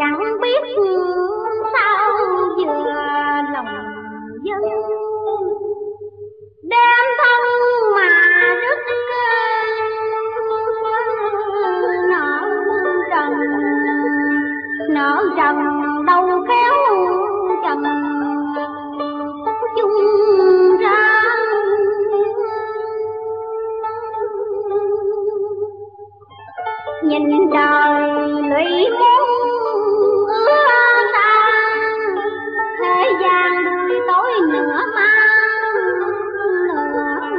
chẳng biết sao vừa lòng dân, đem thân mà rất nợ trần đâu khéo trần chung ra. Nhìn đời lụy muốn ưa ta, thế gian đuôi tối nửa ma nửa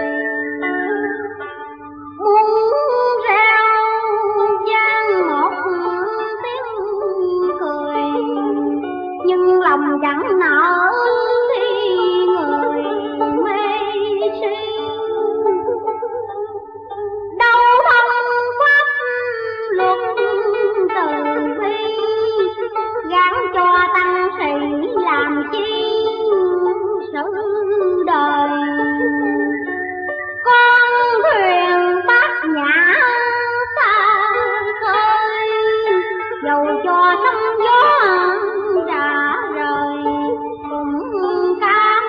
muốn reo gian một tiếng cười, nhưng lòng chẳng nỡ khi người mê si. Đâu thân pháp luật từ bi, gán cho tăng sĩ làm chi sự đời. Con thuyền bát nhã xa khơi, dầu cho sóng gió rã rời cũng cam.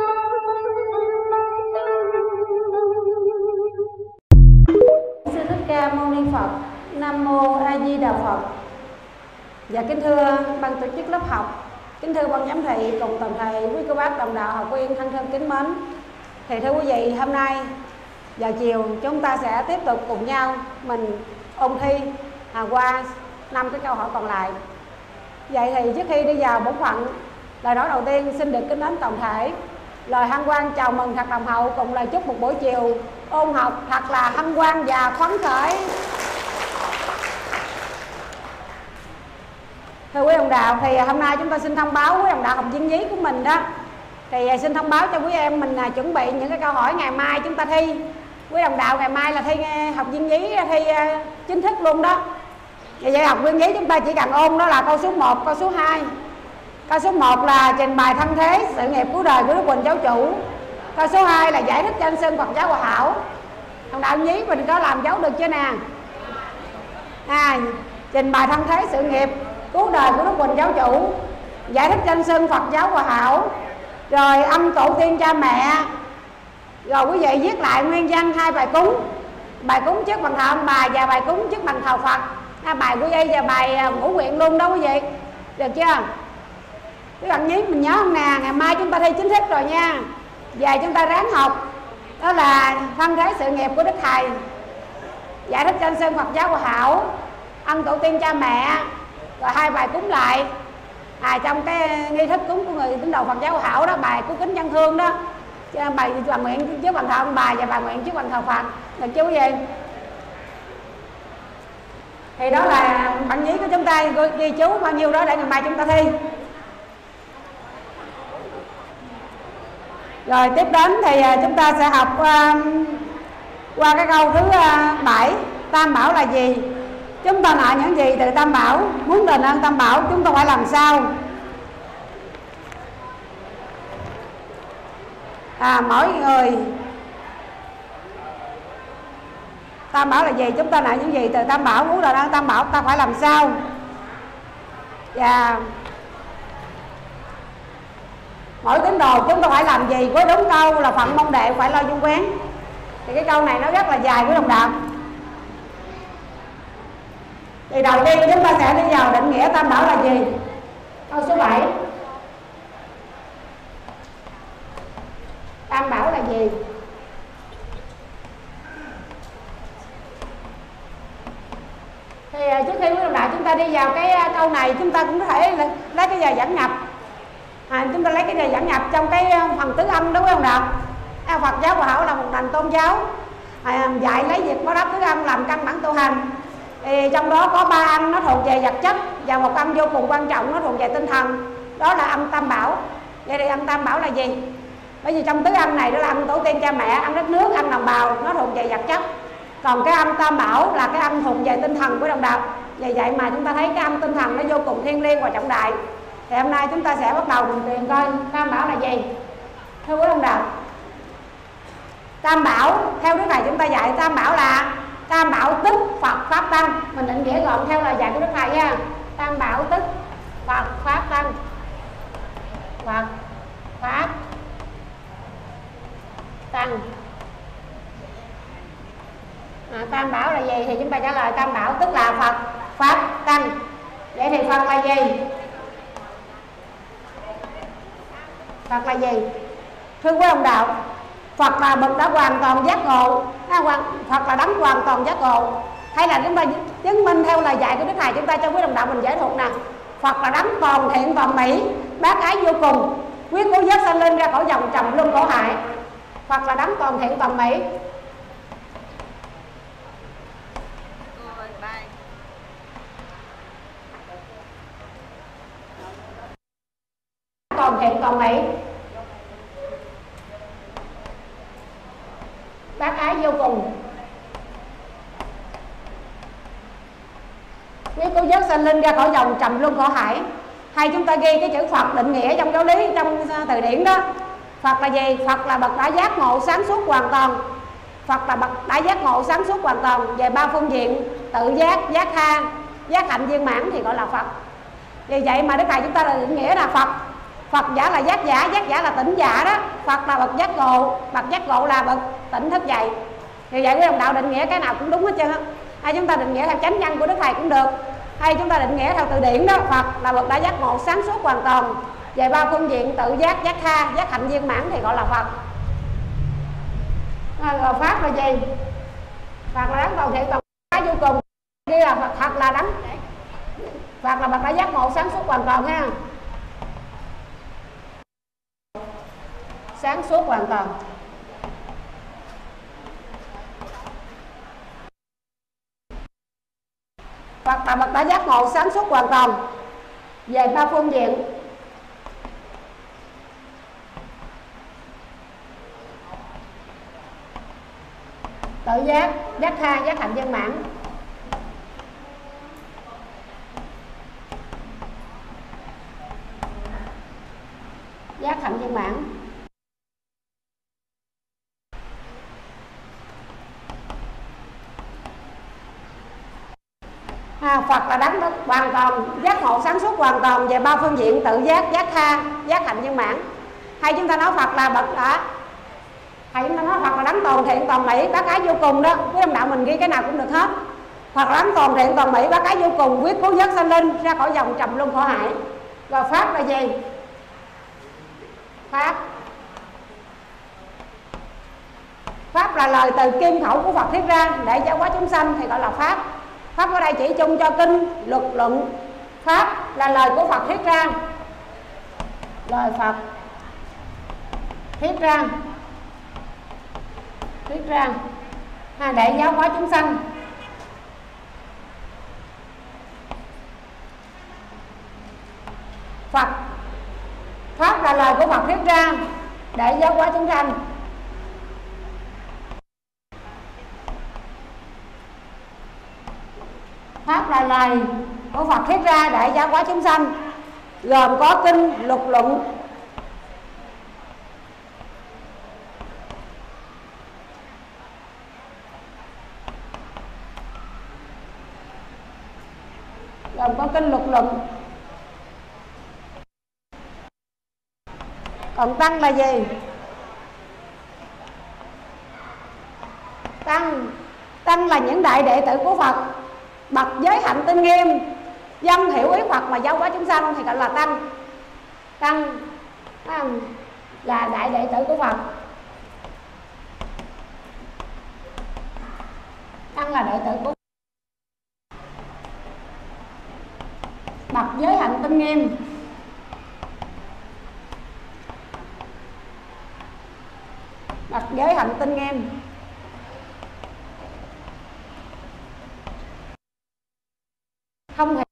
Sư Thích Ca Mâu Ni Phật. Nam mô A Di Đà Phật. Dạ kính thưa ban tổ chức lớp học, kính thưa ban giám thị cùng toàn thể quý cô bác đồng đạo học viên thân thương kính mến. Thì thưa quý vị, hôm nay giờ chiều chúng ta sẽ tiếp tục cùng nhau mình ôn thi qua 5 cái câu hỏi còn lại. Vậy thì trước khi đi vào bổn phận, lời nói đầu tiên xin được kính mến toàn thể lời hân hoan chào mừng thật đồng hậu cùng lời chúc một buổi chiều ôn học thật là hân hoan và phấn khởi. Thưa quý đồng đạo, thì hôm nay chúng ta xin thông báo quý đồng đạo học viên nhí của mình đó, thì xin thông báo cho quý em mình chuẩn bị những cái câu hỏi ngày mai chúng ta thi. Quý đồng đạo ngày mai là thi học viên nhí, thi chính thức luôn đó. Vậy học viên nhí chúng ta chỉ cần ôn đó là câu số 1, câu số 2. Câu số 1 là trình bày thân thế sự nghiệp cuối đời của Đức Quỳnh Giáo Chủ. Câu số 2 là giải thích danh xưng Phật giáo Hòa Hảo. Đồng đạo nhí mình có làm dấu được chưa nè? Trình bày thân thế sự nghiệp cuối đời của Đức Quỳnh Giáo Chủ, giải thích danh xưng Phật giáo Hòa Hảo, rồi âm tổ tiên cha mẹ. Rồi quý vị viết lại nguyên văn 2 bài cúng, bài cúng trước bàn thờ ông bà và bài cúng trước bàn thờ Phật, bài của y và bài ngũ nguyện luôn đó quý vị, được chưa? Các bạn nhí mình nhớ không nè? Ngày mai chúng ta thi chính thức rồi nha. Về chúng ta ráng học, đó là thân thế sự nghiệp của Đức Thầy, giải thích danh xưng Phật giáo Hòa Hảo, ân tổ tiên cha mẹ, rồi 2 bài cúng lại. Trong cái nghi thức cúng của người tín đồ Phật giáo Hòa Hảo đó, bài cúng kính dân hương đó, bài làm nguyện trước bàn thờ ông bà và bài nguyện trước bàn thờ Phật, được chưa quý vị? Thì đó là bản nhí của chúng ta, ghi chú bao nhiêu đó để ngày mai chúng ta thi. Rồi tiếp đến thì chúng ta sẽ học qua cái câu thứ 7. Tam bảo là gì? Chúng ta nợ những gì từ Tam bảo? Muốn đền ơn Tam bảo chúng ta phải làm sao? Mỗi người Tam bảo là gì? Chúng ta nợ những gì từ Tam bảo? Muốn đền ơn Tam bảo ta phải làm sao? Và mỗi tín đồ chúng ta phải làm gì? Với đúng câu là phận môn đệ phải lo dung quén. Thì cái câu này nó rất là dài của đồng đạo. Thì đầu tiên chúng ta sẽ đi vào định nghĩa Tam bảo là gì. Câu số 7. Tam bảo là gì? Thì trước khi quý đồng đạo chúng ta đi vào cái câu này, chúng ta cũng có thể lấy cái giờ dẫn nhập. Chúng ta lấy cái giờ dẫn nhập trong cái phần tứ âm đó quý đồng đạo. Phật giáo Hòa Hảo là một nền tôn giáo dạy lấy việc báo đáp tứ âm làm căn bản tu hành. Thì trong đó có 3 âm nó thuộc về vật chất và một âm vô cùng quan trọng nó thuộc về tinh thần, đó là âm Tam bảo. Vậy thì âm Tam bảo là gì? Bởi vì trong tứ âm này đó là âm tổ tiên cha mẹ, âm đất nước, âm đồng bào, nó thuộc về vật chất. Còn cái âm Tam bảo là cái âm thuộc về tinh thần của đồng đạo. Vì vậy mà chúng ta thấy cái âm tinh thần nó vô cùng thiêng liêng và trọng đại. Thì hôm nay chúng ta sẽ bắt đầu mình tìm coi Tam bảo là gì. Thưa quý đồng đạo, Tam bảo theo Đức Thầy chúng ta dạy Tam bảo là Tam bảo tức Phật Pháp Tăng. Mình định nghĩa gọn theo lời dạy của Đức Thầy nha. Tam Tam bảo tức Phật Pháp Tăng. Phật Pháp Tăng. Tam bảo là gì thì chúng ta trả lời tam bảo tức là Phật Pháp Tăng. Vậy thì Phật là gì? Phật là gì? Thưa quý ông đạo, Phật là bậc đã hoàn toàn giác ngộ. Phật là đấng hoàn toàn giác ngộ. Hay là chúng ta chứng minh theo lời dạy của Đức Thầy chúng ta cho quý đồng đạo mình giải thuộc nè. Phật là đấng toàn thiện toàn mỹ, bác ái vô cùng, quyết cứu vớt sanh linh ra khỏi dòng trầm luân khổ hại. Phật là đấng toàn thiện toàn mỹ. Toàn thiện toàn mỹ, bác ái vô cùng, quyết cứu vớt sanh linh ra khỏi dòng trầm luân khổ hải. Hay chúng ta ghi cái chữ Phật định nghĩa trong giáo lý, trong từ điển đó. Phật là gì? Phật là bậc đã giác ngộ sáng suốt hoàn toàn. Phật là bậc đã giác ngộ sáng suốt hoàn toàn về ba phương diện: tự giác, giác tha, giác hạnh viên mãn thì gọi là Phật. Vì vậy mà Đức Thầy chúng ta là định nghĩa là Phật. Phật giả là giác giả là tỉnh giả đó. Phật là bậc giác ngộ, bậc giác ngộ là bậc tỉnh thức dậy. Vì vậy quý đồng đạo định nghĩa cái nào cũng đúng hết trơn á. Hay chúng ta định nghĩa theo chánh văn của Đức Thầy cũng được, hay chúng ta định nghĩa theo từ điển đó. Phật là bậc đã giác ngộ sáng suốt hoàn toàn về ba phương diện: tự giác, giác tha, giác hạnh viên mãn thì gọi là Phật. Rồi Pháp là gì? Phật là đấng toàn thiện toàn ái vô cùng. Đây là Phật là đấng, Phật là bậc đã giác ngộ sáng suốt hoàn toàn ha. Sáng suốt hoàn toàn. Phật là bậc đã giác ngộ sáng suốt hoàn toàn về ba phương diện: tự giác, giác tha, giác hạnh viên mãn. Giác hạnh viên mãn. Phật là đấng hoàn toàn giác ngộ sáng suốt hoàn toàn về ba phương diện: tự giác, giác tha, giác hạnh viên mãn. Hay chúng ta nói Phật là bậc đã, hay chúng ta nói Phật là đấng toàn thiện toàn mỹ, bác ái vô cùng đó. Quý đồng đạo mình ghi cái nào cũng được hết. Phật là đấng toàn thiện toàn mỹ, bác ái vô cùng, quyết cứu vớt sanh linh ra khỏi dòng trầm luân khổ hại. Và Pháp là gì? Pháp là lời từ kim khẩu của Phật thuyết ra để giáo hóa chúng sanh thì gọi là Pháp. Pháp ở đây chỉ chung cho kinh, luật, luận. Pháp là lời của Phật thuyết ra, lời Phật thuyết ra để giáo hóa chúng sanh. Pháp là lời của Phật thuyết ra để giáo hóa chúng sanh. Pháp là lời của Phật thuyết ra để giáo hóa chúng sanh, gồm có kinh, luật, luận. Gồm có kinh, luật, luận. Còn tăng là gì? Tăng là những đại đệ tử của Phật, bậc giới hạnh tinh nghiêm, dân hiểu ý Phật mà giáo hóa chúng sanh thì gọi là tăng. Tăng là đại đệ tử của Phật. Tăng là đệ tử của bậc giới hạnh tinh nghiêm, bậc giới hạnh tinh nghiêm. Không hề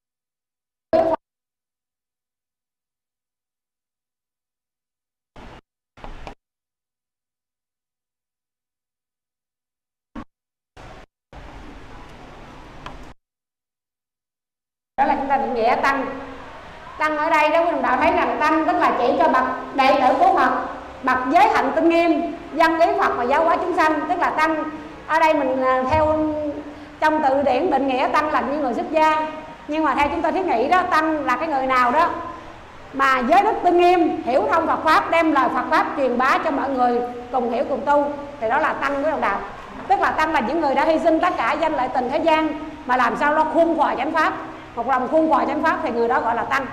đó là chúng ta định nghĩa tăng. Tăng ở đây đó quý đồng đạo thấy rằng tăng tức là chỉ cho bậc đệ tử của Phật, bậc giới hạnh tinh nghiêm, dân ý Phật và giáo hóa chúng sanh. Tức là tăng ở đây mình theo trong từ điển định nghĩa tăng là như người xuất gia, Nhưng mà theo chúng tôi thiết nghĩ đó, tăng là cái người nào đó mà giới đức tinh nghiêm, hiểu thông Phật pháp, đem lời Phật pháp truyền bá cho mọi người cùng hiểu cùng tu, thì đó là tăng với đồng đạo. Tức là tăng là những người đã hy sinh tất cả danh lợi tình thế gian mà làm sao lo khuôn khỏa chánh pháp, một lòng khuôn khỏa chánh pháp, thì người đó gọi là tăng.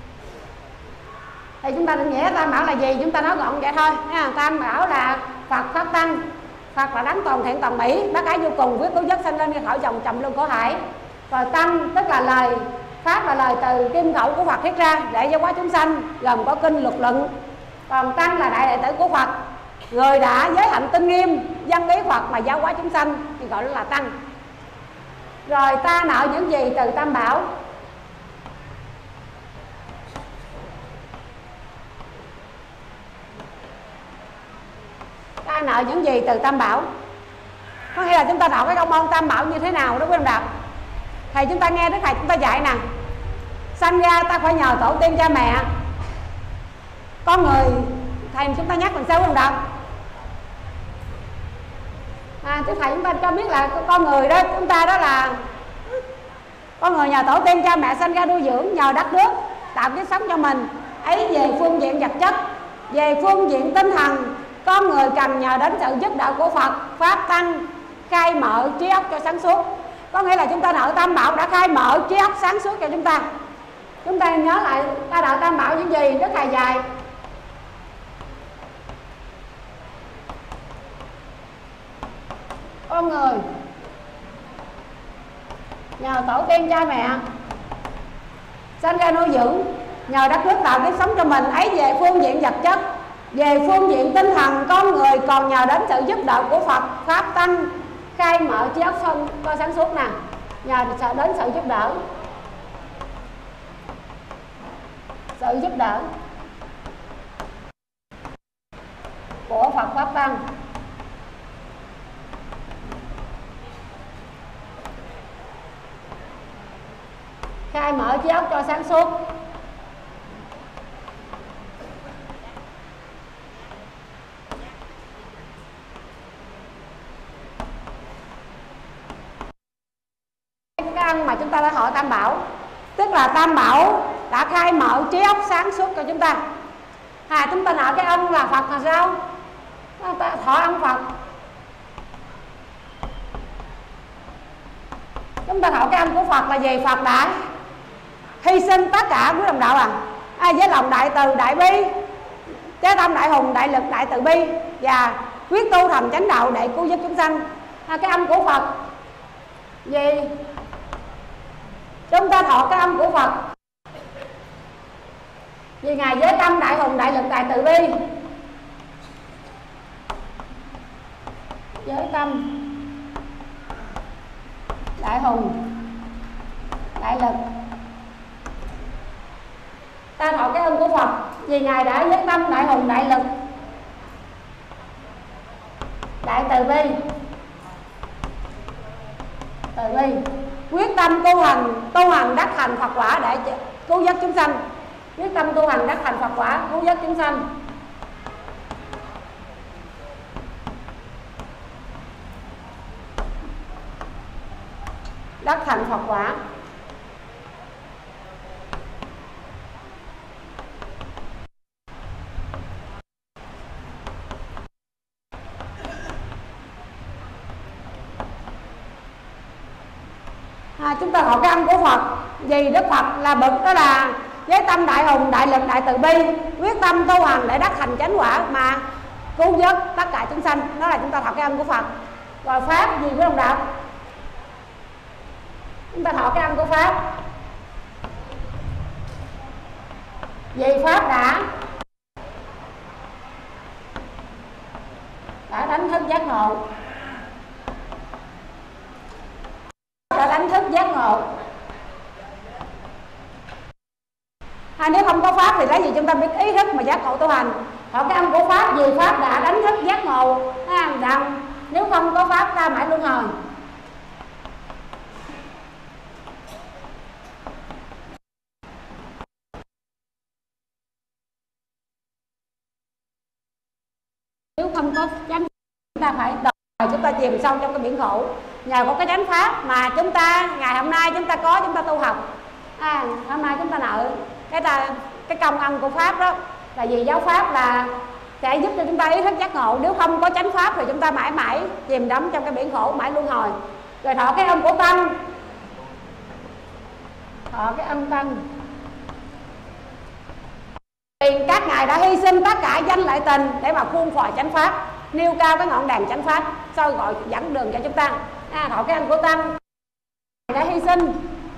Thì chúng ta định nghĩa tam bảo là gì, chúng ta nói gọn vậy thôi nha. Tam bảo là Phật pháp tăng. Phật là đấng toàn thiện toàn mỹ, bác ái vô cùng, quyết cứu giấc sanh lên khỏi dòng trầm luân khổ hải. Rồi tăng tức là lời pháp, là lời từ kim khẩu của Phật thuyết ra để giáo hóa chúng sanh, gồm có kinh luật luận. Còn tăng là đại đệ tử của Phật, người đã giới hạnh tinh nghiêm, dân ý Phật mà giáo hóa chúng sanh thì gọi là tăng. Rồi ta nợ những gì từ tam bảo? Ta nợ những gì từ tam bảo? Có nghĩa là chúng ta nợ cái công ơn tam bảo như thế nào đó quý ông đạo. Thầy chúng ta nghe Đức Thầy chúng ta dạy nè, sanh ra ta phải nhờ tổ tiên cha mẹ. Con người, thầy chúng ta nhắc làm sao quý ông đạo? Chứ thầy chúng ta cho biết là con người đó, chúng ta đó là con người nhờ tổ tiên cha mẹ sanh ra nuôi dưỡng, nhờ đất nước tạo kiếp sống cho mình. Ấy về phương diện vật chất, về phương diện tinh thần, con người cần nhờ đến sự giúp đỡ của Phật pháp tăng khai mở trí óc cho sáng suốt. Có nghĩa là chúng ta nợ tam bảo đã khai mở trí óc sáng suốt cho chúng ta. Chúng ta nhớ lại ta nợ tam bảo những gì Đức Thầy dạy. Con người nhờ tổ tiên cha mẹ sanh ra nuôi dưỡng, nhờ đất nước tạo kiếp sống cho mình. Ấy về phương diện vật chất, về phương diện tinh thần, con người còn nhờ đến sự giúp đỡ của Phật pháp tăng khai mở trí óc cho sáng suốt nè. Nhờ đến sự giúp đỡ, sự giúp đỡ của Phật pháp tăng. Khai mở trí óc cho sáng suốt. Cái ăn mà chúng ta đã hỏi tam bảo, tức là tam bảo đã khai mở trí óc sáng suốt cho chúng ta. Chúng ta nợ cái ân là Phật là sao? Thọ ân Phật. Chúng ta thọ cái ân của Phật là gì? Phật đã hy sinh tất cả quý đồng đạo với lòng đại từ đại bi, chế tâm đại hùng, đại lực, đại từ bi, và quyết tu thành chánh đạo để cứu giúp chúng sanh. Cái ân của Phật gì? Chúng ta thọ cái ân của Phật vì Ngài giới tâm đại hùng, đại lực, đại từ bi, giới tâm đại hùng, đại lực. Ta thọ cái ân của Phật vì Ngài đã giới tâm đại hùng, đại lực, đại từ bi, từ bi, quyết tâm tu hành đắc thành Phật quả để cứu vớt chúng sanh. Quyết tâm tu hành đắc thành Phật quả, cứu vớt chúng sanh. Đắc thành Phật quả. Chúng ta học cái ân của Phật vì Đức Phật là bậc đó là với tâm đại hùng, đại lực, đại từ bi, quyết tâm tu hành để đắc thành chánh quả mà cứu vớt tất cả chúng sanh. Đó là chúng ta thọ cái ân của Phật. Rồi pháp gì với đồng đạo? Chúng ta thọ cái ân của pháp vì pháp đã đánh thức giác ngộ, đã đánh thức giác ngộ. Nếu không có pháp thì lấy gì chúng ta biết ý thức mà giác ngộ tu hành. Thọ cái ân của pháp vì pháp đã đánh thức giác ngộ, rằng nếu không có pháp ta mãi luân hồi. Nếu không có chánh chúng ta phải đời chúng ta chìm sâu trong cái biển khổ. Nhờ có cái chánh pháp mà chúng ta ngày hôm nay chúng ta có, chúng ta tu học Hôm nay chúng ta nợ cái công ân của pháp đó, là vì giáo pháp là sẽ giúp cho chúng ta ý thức giác ngộ. Nếu không có chánh pháp thì chúng ta mãi mãi chìm đắm trong cái biển khổ mãi luân hồi. Rồi thọ cái ân của tăng, thọ cái ân tăng. Vì các ngài đã hy sinh tất cả danh lợi tình để mà khuôn phò chánh pháp, nêu cao cái ngọn đèn chánh pháp, soi gọi dẫn đường cho chúng ta. Thọ cái ân của tăng đã hy sinh.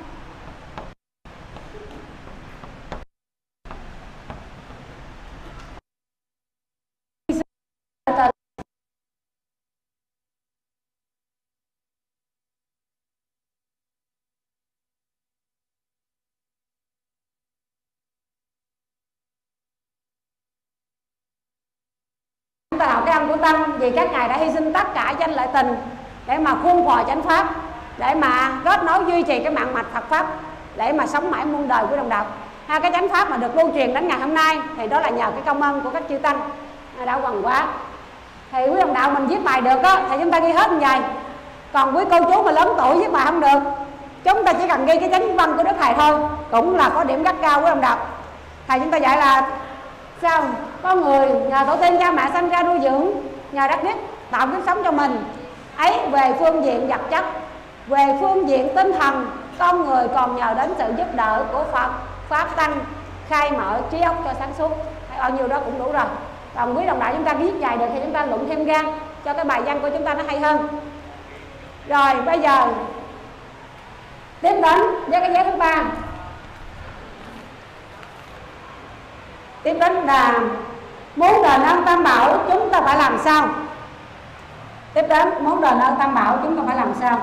Chúng ta học cái ân của tăng vì các ngài đã hy sinh tất cả danh lợi tình để mà khuôn phò chánh pháp, để mà kết nối duy trì cái mạng mạch Phật pháp, để mà sống mãi muôn đời của đồng đạo. Cái chánh pháp mà được lưu truyền đến ngày hôm nay thì đó là nhờ cái công ơn của các chư tăng đã quần quá. Thì quý đồng đạo mình viết bài được á thì chúng ta ghi hết như vậy. Còn quý cô chú mà lớn tuổi viết bài không được, chúng ta chỉ cần ghi cái chánh văn của Đức Thầy thôi, cũng là có điểm rất cao quý đồng đạo. Thầy chúng ta dạy là sao? Có người nhờ tổ tiên cha mẹ sanh ra nuôi dưỡng, nhờ đất nước tạo kiếp sống cho mình ấy, về phương diện vật chất, về phương diện tinh thần, con người còn nhờ đến sự giúp đỡ của Phật pháp tăng khai mở trí óc cho sáng suốt. Bao nhiêu đó cũng đủ rồi. Còn quý đồng đạo chúng ta viết dài được thì chúng ta luận thêm ra cho cái bài văn của chúng ta nó hay hơn. Rồi bây giờ tiếp đến với cái giới thứ ba. Tiếp đến là muốn đền ơn Tam Bảo chúng ta phải làm sao? Tiếp đến muốn đền ơn Tam Bảo chúng ta phải làm sao?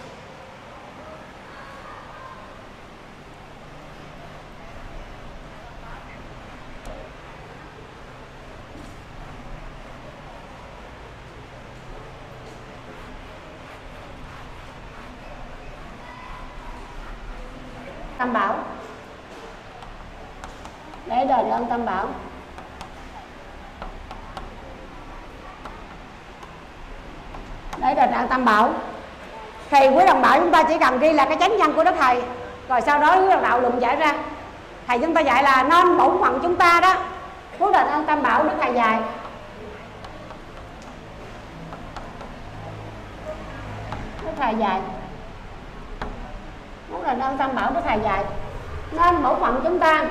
Tam Bảo, để đền ơn Tam Bảo. Để đền ơn Tam Bảo thì quý đồng đạo chúng ta chỉ cần ghi là cái chánh văn của Đức Thầy, rồi sau đó quý đồng đạo luận giải ra. Thầy chúng ta dạy là nên bổn phận chúng ta đó muốn đền ơn Tam Bảo. Đức Thầy dạy muốn đền ơn Tam Bảo. Đức Thầy dạy nên bổn phận chúng ta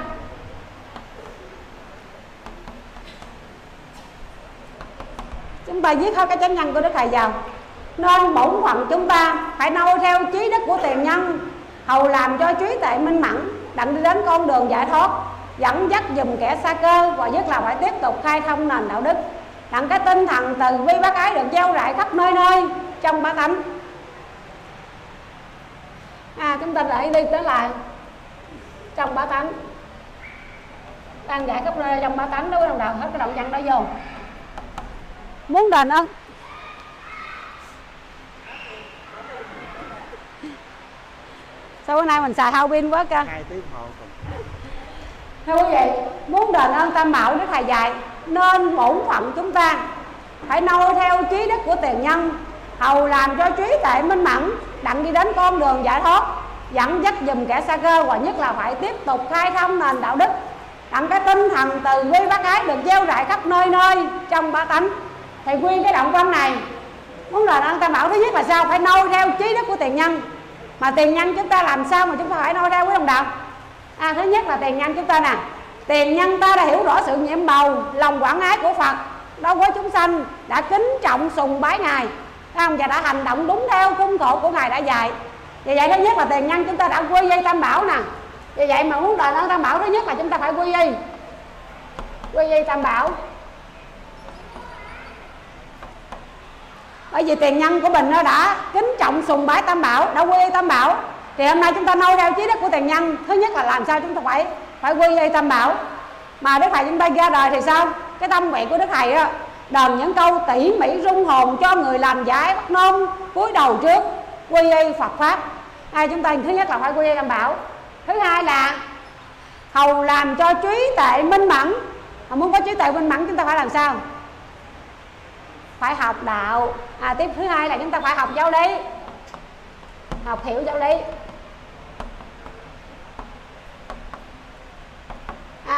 viết hết cái chánh văn của Đức Thầy vào. Nên bổn phận chúng ta phải noi theo trí đức của tiền nhân, hầu làm cho trí tuệ minh mẫn, đặng đi đến con đường giải thoát, dẫn dắt dùm kẻ xa cơ, và nhất là phải tiếp tục khai thông nền đạo đức, đặng cái tinh thần từ bi bác ái được gieo rải khắp nơi nơi trong bá tánh. Chúng ta lại đi tới là trong bá tánh, đang giải khắp nơi trong bá tánh đó quý đồng đạo. Hết cái động văn đó vô. Muốn đền ơn sao bữa nay mình xài hao pin quá cơ. 2 tiếng hồ. Thưa quý vị, muốn đền ơn Tam Bảo Đức Thầy dạy nên bổn phận chúng ta phải noi theo trí đức của tiền nhân, hầu làm cho trí tuệ minh mẫn, đặng đi đến con đường giải thoát, dẫn dắt dùm kẻ xa cơ, và nhất là phải tiếp tục khai thông nền đạo đức, đặng cái tinh thần từ bi bác ái được gieo rải khắp nơi nơi trong bá tánh. Thì nguyên cái động văn này muốn đền ơn Tam Bảo thứ nhất là sao? Phải noi theo trí đức của tiền nhân. Mà tiền nhân chúng ta làm sao mà chúng ta phải noi theo quý đồng đạo? Thứ nhất là tiền nhân chúng ta nè. Tiền nhân ta đã hiểu rõ sự nhiệm màu, lòng quảng ái của Phật đối với chúng sanh, đã kính trọng sùng bái Ngài, và đã hành động đúng theo khuôn khổ của Ngài đã dạy. Vì vậy thứ nhất là tiền nhân chúng ta đã quy y Tam Bảo nè. Vì vậy mà muốn đền ơn Tam Bảo thứ nhất là chúng ta phải quy y Tam Bảo. Bởi vì tiền nhân của mình nó đã kính trọng sùng bái Tam Bảo, đã quy y Tam Bảo, thì hôm nay chúng ta noi theo trí đức của tiền nhân. Thứ nhất là làm sao chúng ta phải quy y Tam Bảo. Mà Đức Thầy chúng ta ra đời thì sao? Cái tâm nguyện của Đức Thầy đó, đờn những câu tỉ mỉ rung hồn cho người làm giải bắt nôn, cúi đầu trước quy y Phật pháp. Chúng ta thứ nhất là phải quy y Tam Bảo. Thứ hai là hầu làm cho trí tuệ minh mẫn. Mà muốn có trí tuệ minh mẫn chúng ta phải làm sao? Phải học đạo. Tiếp thứ hai là chúng ta phải học giáo lý, học hiểu giáo lý.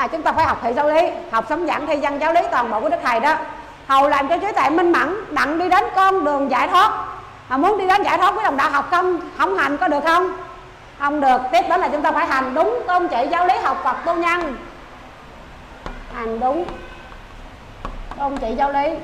Chúng ta phải học hệ giáo lý, học sống giảng thi văn giáo lý toàn bộ của Đức Thầy đó, hầu làm cho trí tuệ minh mẫn, đặng đi đến con đường giải thoát. Muốn đi đến giải thoát với đồng đạo học không hành có được không? Không được. Tiếp đó là chúng ta phải hành đúng tôn trị giáo lý học Phật tu nhân, hành đúng tôn trị giáo lý.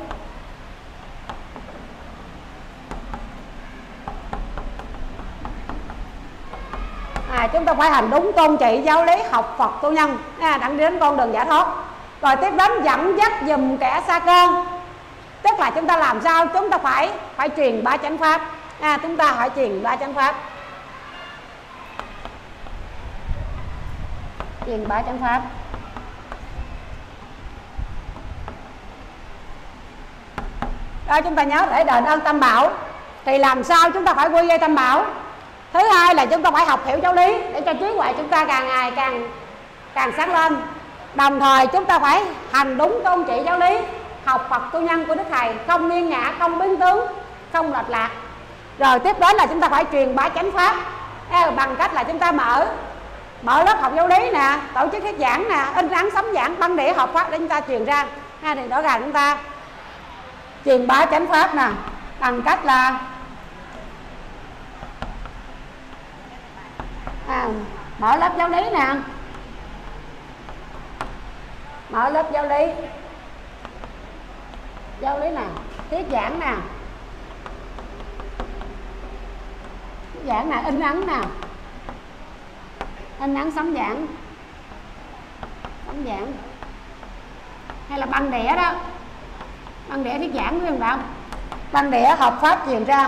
Chúng ta phải hành đúng tôn trị giáo lý học Phật tu nhân, đặng đi đến con đường giải thoát. Rồi tiếp đến dẫn dắt dùm kẻ xa cơ, tức là chúng ta làm sao chúng ta phải truyền bá chánh pháp. Chúng ta phải truyền bá chánh pháp, truyền bá chánh pháp. Đó, chúng ta nhớ để đền ơn Tam Bảo thì làm sao chúng ta phải quy y Tam Bảo. Thứ hai là chúng ta phải học hiểu giáo lý để cho trí huệ chúng ta càng ngày càng sáng lên. Đồng thời chúng ta phải hành đúng tôn trị giáo lý học Phật tu nhân của Đức Thầy, không nghiêng ngã, không biến tướng, không lệch lạc. Rồi tiếp đến là chúng ta phải truyền bá chánh pháp bằng cách là chúng ta mở lớp học giáo lý nè, tổ chức thuyết giảng nè, in ấn sấm giảng, băng đĩa học pháp để chúng ta truyền ra. Thì rõ ràng chúng ta truyền bá chánh pháp nè, bằng cách là mở lớp giáo lý nè, mở lớp giáo lý nè, thuyết giảng nè, in ấn nè, in ấn sấm giảng, hay là băng đĩa đó, băng đĩa thuyết giảng phải không đạo, băng đĩa học pháp truyền ra.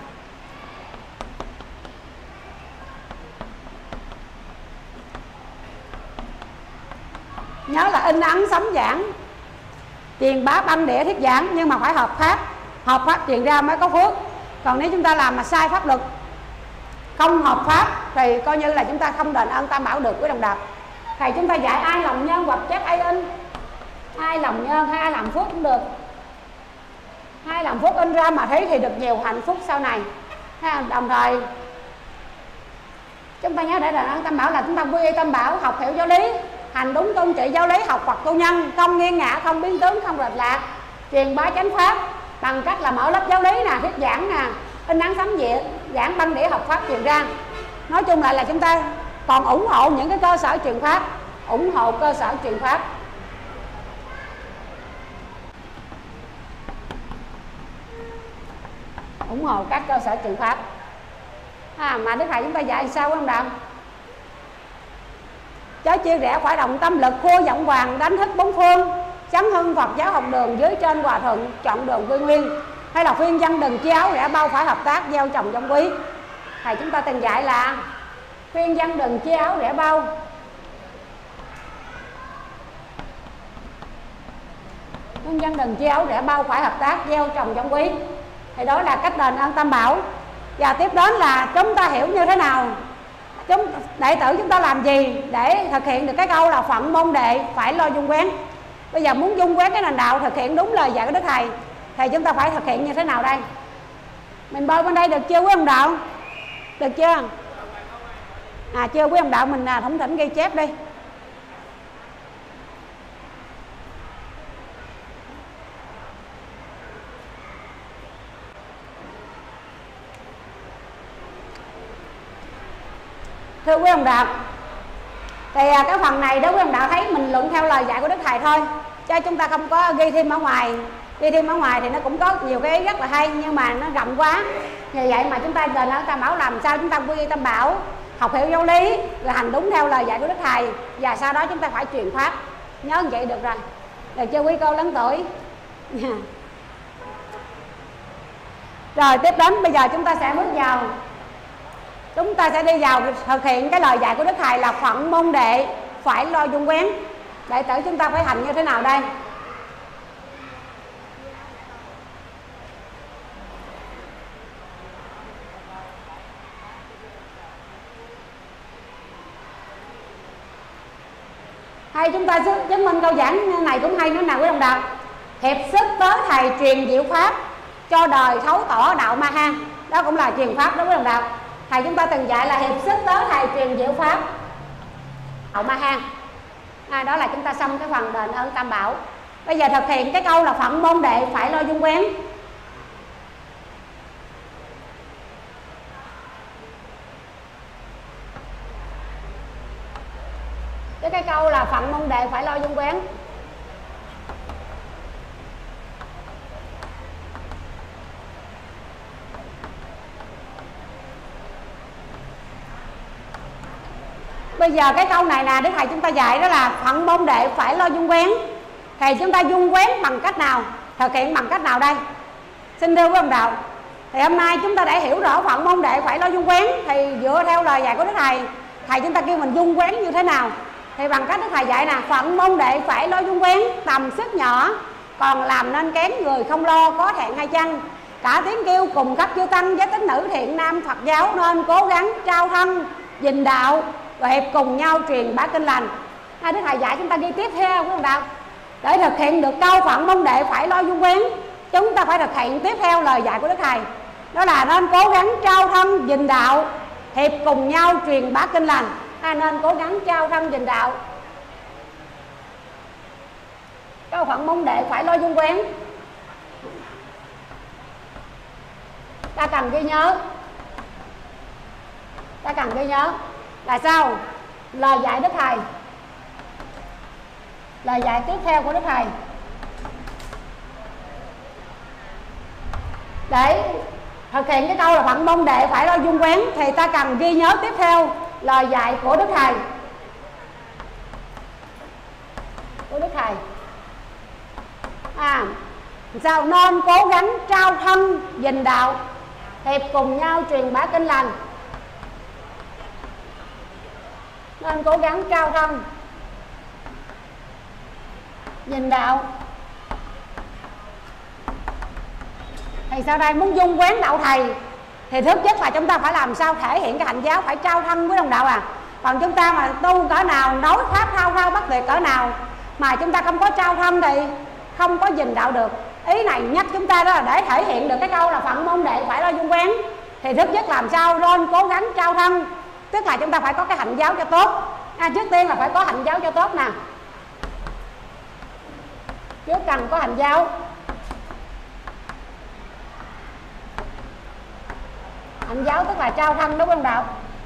Nhớ là in ấn sấm giảng, truyền bá băng đĩa thuyết giảng, nhưng mà phải hợp pháp truyền ra mới có phước. Còn nếu chúng ta làm mà sai pháp luật, không hợp pháp thì coi như là chúng ta không đền ơn Tam Bảo được với đồng đạo. Thầy chúng ta dạy ai lòng nhân hoặc chép ai in, ai lòng nhân hay ai làm phước cũng được, ai làm phước in ra mà thấy thì được nhiều hạnh phúc sau này. Đồng thời chúng ta nhớ để đền ơn Tam Bảo là chúng ta quy y Tam Bảo, học hiểu giáo lý, hành đúng tôn trị giáo lý học Phật tu nhân, không nghiêng ngã, không biến tướng, không lệch lạc, truyền bá chánh pháp bằng cách là mở lớp giáo lý nè, thuyết giảng nè, in ấn sấm giảng, băng đĩa học pháp truyền ra. Nói chung lại là chúng ta còn ủng hộ những cái cơ sở truyền pháp, ủng hộ cơ sở truyền pháp. Ủng hộ các cơ sở truyền pháp. Mà Đức Thầy chúng ta dạy sao không đạo? Chớ chia rẽ phải đồng tâm lực, khua giọng hoàng đánh thức bốn phương, sáng hưng Phật giáo học đường, dưới trên hòa thuận chọn đường quy nguyên, hay là khuyên dân đừng chia áo rẽ bao, phải hợp tác gieo trồng trong quý. Thầy chúng ta từng dạy là khuyên dân đừng chia áo rẽ bao, khuyên dân đừng chia áo rẽ bao, phải hợp tác gieo trồng trong quý. Thì đó là cách đền ơn Tam Bảo. Và tiếp đến là chúng ta hiểu như thế nào, đệ tử chúng ta làm gì để thực hiện được cái câu là phận môn đệ phải lo dung quén. Bây giờ muốn dung quén cái nền đạo, thực hiện đúng lời dạy của Đức Thầy thì chúng ta phải thực hiện như thế nào đây? Mình bơi bên đây được chưa quý ông đạo? Được chưa? Chưa quý ông đạo, mình thủng thỉnh ghi chép đi. Thưa quý ông đạo, thì cái phần này đó quý ông đạo thấy mình luận theo lời dạy của Đức Thầy thôi, chứ chúng ta không có ghi thêm ở ngoài. Ghi thêm ở ngoài thì nó cũng có nhiều cái ý rất là hay, nhưng mà nó rộng quá. Vì vậy mà chúng ta đền ơn Tam Bảo làm sao chúng ta quy y Tam Bảo, học hiểu giáo lý, rồi hành đúng theo lời dạy của Đức Thầy, và sau đó chúng ta phải truyền pháp. Nhớ như vậy được rồi. Được chưa quý cô lớn tuổi? Rồi tiếp đến bây giờ chúng ta sẽ bước vào, chúng ta sẽ đi vào thực hiện cái lời dạy của Đức Thầy là phận môn đệ phải lo dung quén. Đệ tử chúng ta phải hành như thế nào đây? Hay chúng ta chứng minh câu giảng này cũng hay nữa nào quý đồng đạo. Hiệp sức tới Thầy truyền diệu pháp, cho đời thấu tỏ đạo Ma Ha. Đó cũng là truyền pháp đó quý đồng đạo. Thầy chúng ta từng dạy là hiệp sức tới Thầy truyền diệu pháp đạo Ma Ha. Đó là chúng ta xong cái phần đền ơn Tam Bảo. Bây giờ thực hiện cái câu là phận môn đệ phải lo dung quén. Cái câu là phận môn đệ phải lo dung quén. Bây giờ cái câu này là Đức Thầy chúng ta dạy đó là phận môn đệ phải lo dung quén. Thì chúng ta dung quén bằng cách nào? Thực hiện bằng cách nào đây? Xin thưa quý ông đạo, thì hôm nay chúng ta đã hiểu rõ phận môn đệ phải lo dung quén. Thì dựa theo lời dạy của Đức Thầy, Thầy chúng ta kêu mình dung quén như thế nào? Thì bằng cách Đức Thầy dạy nè, phận môn đệ phải lo dung quén, tầm sức nhỏ còn làm nên kén người không lo có thẹn hay chăng. Cả tiếng kêu cùng khắp chư tăng với tín nữ thiện nam Phật giáo nên cố gắng trao thân gìn đạo và hiệp cùng nhau truyền bá kinh lành. Đức Thầy dạy chúng ta ghi tiếp theo quý ông đạo, để thực hiện được câu phận môn đệ phải lo dung quén, chúng ta phải thực hiện tiếp theo lời dạy của Đức Thầy, đó là nên cố gắng trao thân gìn đạo, hiệp cùng nhau truyền bá kinh lành. Nên cố gắng trao thân gìn đạo. Câu phận môn đệ phải lo dung quén, ta cần ghi nhớ. Ta cần ghi nhớ là sao? Lời dạy Đức Thầy, lời dạy tiếp theo của Đức Thầy. Để thực hiện cái câu là phận môn đệ phải lo dung quén thì ta cần ghi nhớ tiếp theo lời dạy của Đức Thầy. Của Đức Thầy sao? Nên cố gắng trao thân gìn đạo, hiệp cùng nhau truyền bá kinh lành. Nên cố gắng trao thân gìn đạo. Thì sau đây muốn dung quén đạo Thầy thì thứ nhất là chúng ta phải làm sao thể hiện cái hạnh giáo, phải trao thân với đồng đạo Còn chúng ta mà tu cỡ nào, nói pháp thao thao bất tuyệt cỡ nào mà chúng ta không có trao thân thì không có gìn đạo được. Ý này nhắc chúng ta đó là để thể hiện được cái câu là phận môn đệ phải lo dung quén thì thứ nhất làm sao nên cố gắng trao thân, tức là chúng ta phải có cái hạnh giáo cho tốt. Trước tiên là phải có hạnh giáo cho tốt nè. Trước cần có hạnh giáo. Hạnh giáo tức là trao thân, đúng không đạo?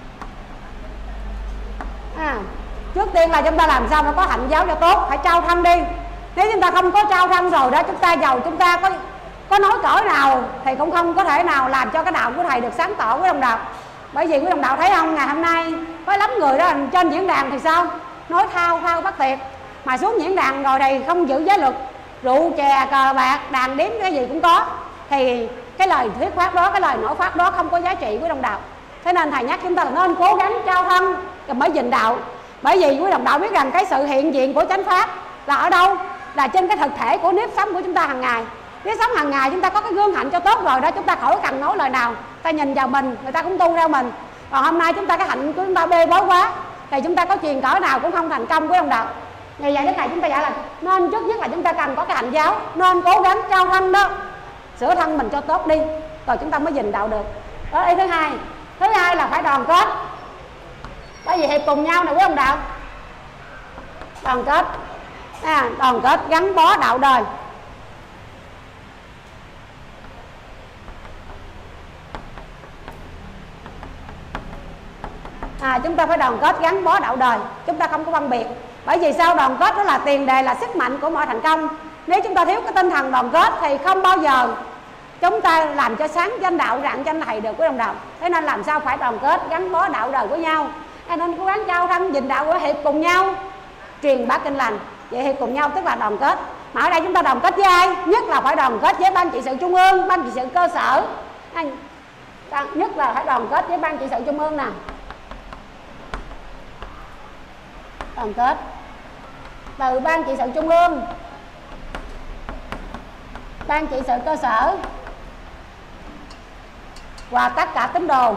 Trước tiên là chúng ta làm sao phải có hạnh giáo cho tốt, phải trao thân đi. Nếu chúng ta không có trao thân rồi đó, chúng ta giàu chúng ta có nói cỡ nào thì cũng không có thể nào làm cho cái đạo của Thầy được sáng tỏ với đồng đạo. Bởi vì quý đồng đạo thấy không, ngày hôm nay có lắm người đó trên diễn đàn thì sao? Nói thao thao bất tuyệt, mà xuống diễn đàn rồi thì không giữ giới luật, rượu chè cờ bạc đàn điếm cái gì cũng có. Thì cái lời thuyết pháp đó, cái lời nói pháp đó không có giá trị với đồng đạo. Thế nên Thầy nhắc chúng ta là nên cố gắng trao thân rồi mới gìn đạo. Bởi vì quý đồng đạo biết rằng cái sự hiện diện của chánh pháp là ở đâu? Là trên cái thực thể của nếp sống của chúng ta hàng ngày. Nếp sống hàng ngày chúng ta có cái gương hạnh cho tốt rồi đó, chúng ta khỏi cần nói lời nào. Ta nhìn vào mình, người ta cũng tu theo mình. Còn hôm nay chúng ta cái hạnh của chúng ta bê bối quá thì chúng ta có truyền cỡ nào cũng không thành công với đồng đạo. Vì vậy Đức Thầy chúng ta dạy là nên trước nhất là chúng ta cần có cái hạnh giáo, nên cố gắng trao thân đó, sửa thân mình cho tốt đi, rồi chúng ta mới gìn đạo được. Đó là ý thứ hai. Thứ hai là phải đoàn kết. Bởi vì hiệp cùng nhau này quý ông đạo. Đoàn kết, đoàn kết gắn bó đạo đời. Chúng ta phải đoàn kết gắn bó đạo đời, chúng ta không có phân biệt. Bởi vì sao? Đoàn kết đó là tiền đề, là sức mạnh của mọi thành công. Nếu chúng ta thiếu cái tinh thần đoàn kết thì không bao giờ chúng ta làm cho sáng danh đạo rạng danh Thầy được với đồng đạo. Thế nên làm sao phải đoàn kết gắn bó đạo đời với nhau. Nên cố gắng trao thân gìn đạo của hiệp cùng nhau truyền bá kinh lành. Vậy hiệp cùng nhau tức là đoàn kết. Mà ở đây chúng ta đoàn kết với ai? Nhất là phải đoàn kết với ban trị sự trung ương, ban trị sự cơ sở. Nhất là phải đoàn kết với ban trị sự trung ương nè. Đoàn kết từ ban trị sự trung ương, ban trị sự cơ sở và tất cả tín đồ.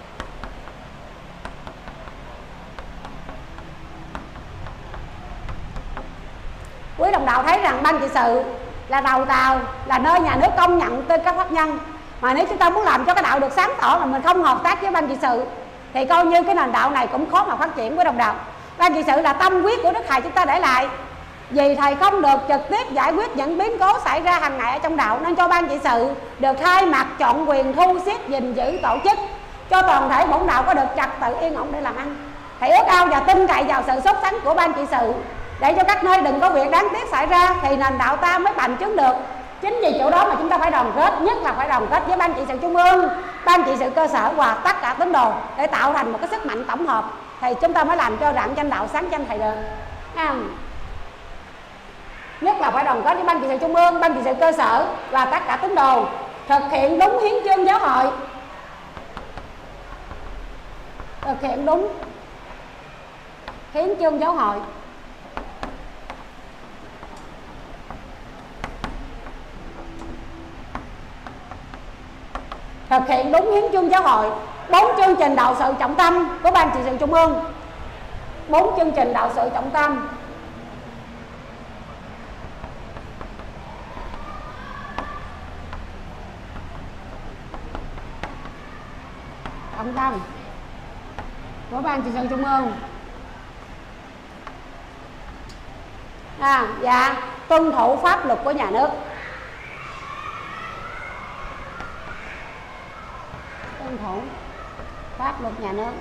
Quý đồng đạo thấy rằng ban trị sự là đầu tàu, là nơi nhà nước công nhận tên các pháp nhân. Mà nếu chúng ta muốn làm cho cái đạo được sáng tỏ mà mình không hợp tác với ban trị sự thì coi như cái nền đạo này cũng khó mà phát triển với đồng đạo. Ban trị sự là tâm huyết của Đức Thầy chúng ta để lại. Vì Thầy không được trực tiếp giải quyết những biến cố xảy ra hàng ngày ở trong đạo, nên cho ban trị sự được thay mặt chọn quyền thu xếp gìn giữ tổ chức cho toàn thể bổn đạo có được trật tự yên ổn để làm ăn. Thầy ước ao và tin cậy vào sự sốt sắng của ban trị sự để cho các nơi đừng có việc đáng tiếc xảy ra, thì nền đạo ta mới bành trướng được. Chính vì chỗ đó mà chúng ta phải đoàn kết, nhất là phải đoàn kết với ban trị sự trung ương, ban trị sự cơ sở và tất cả tín đồ để tạo thành một cái sức mạnh tổng hợp, thì chúng ta mới làm cho rạng danh đạo sáng danh Thầy được. Nhất là phải đoàn kết với ban trị sự trung ương, ban trị sự cơ sở và tất cả tín đồ thực hiện đúng hiến chương giáo hội, thực hiện đúng hiến chương giáo hội. Thực hiện đúng hiến chương giáo hội, 4 chương trình đạo sự trọng tâm của ban trị sự trung ương. 4 chương trình đạo sự trọng tâm. Trọng tâm của ban trị sự trung ương. Dạ, tuân thủ pháp luật của nhà nước. Tuân thủ pháp luật nhà nước.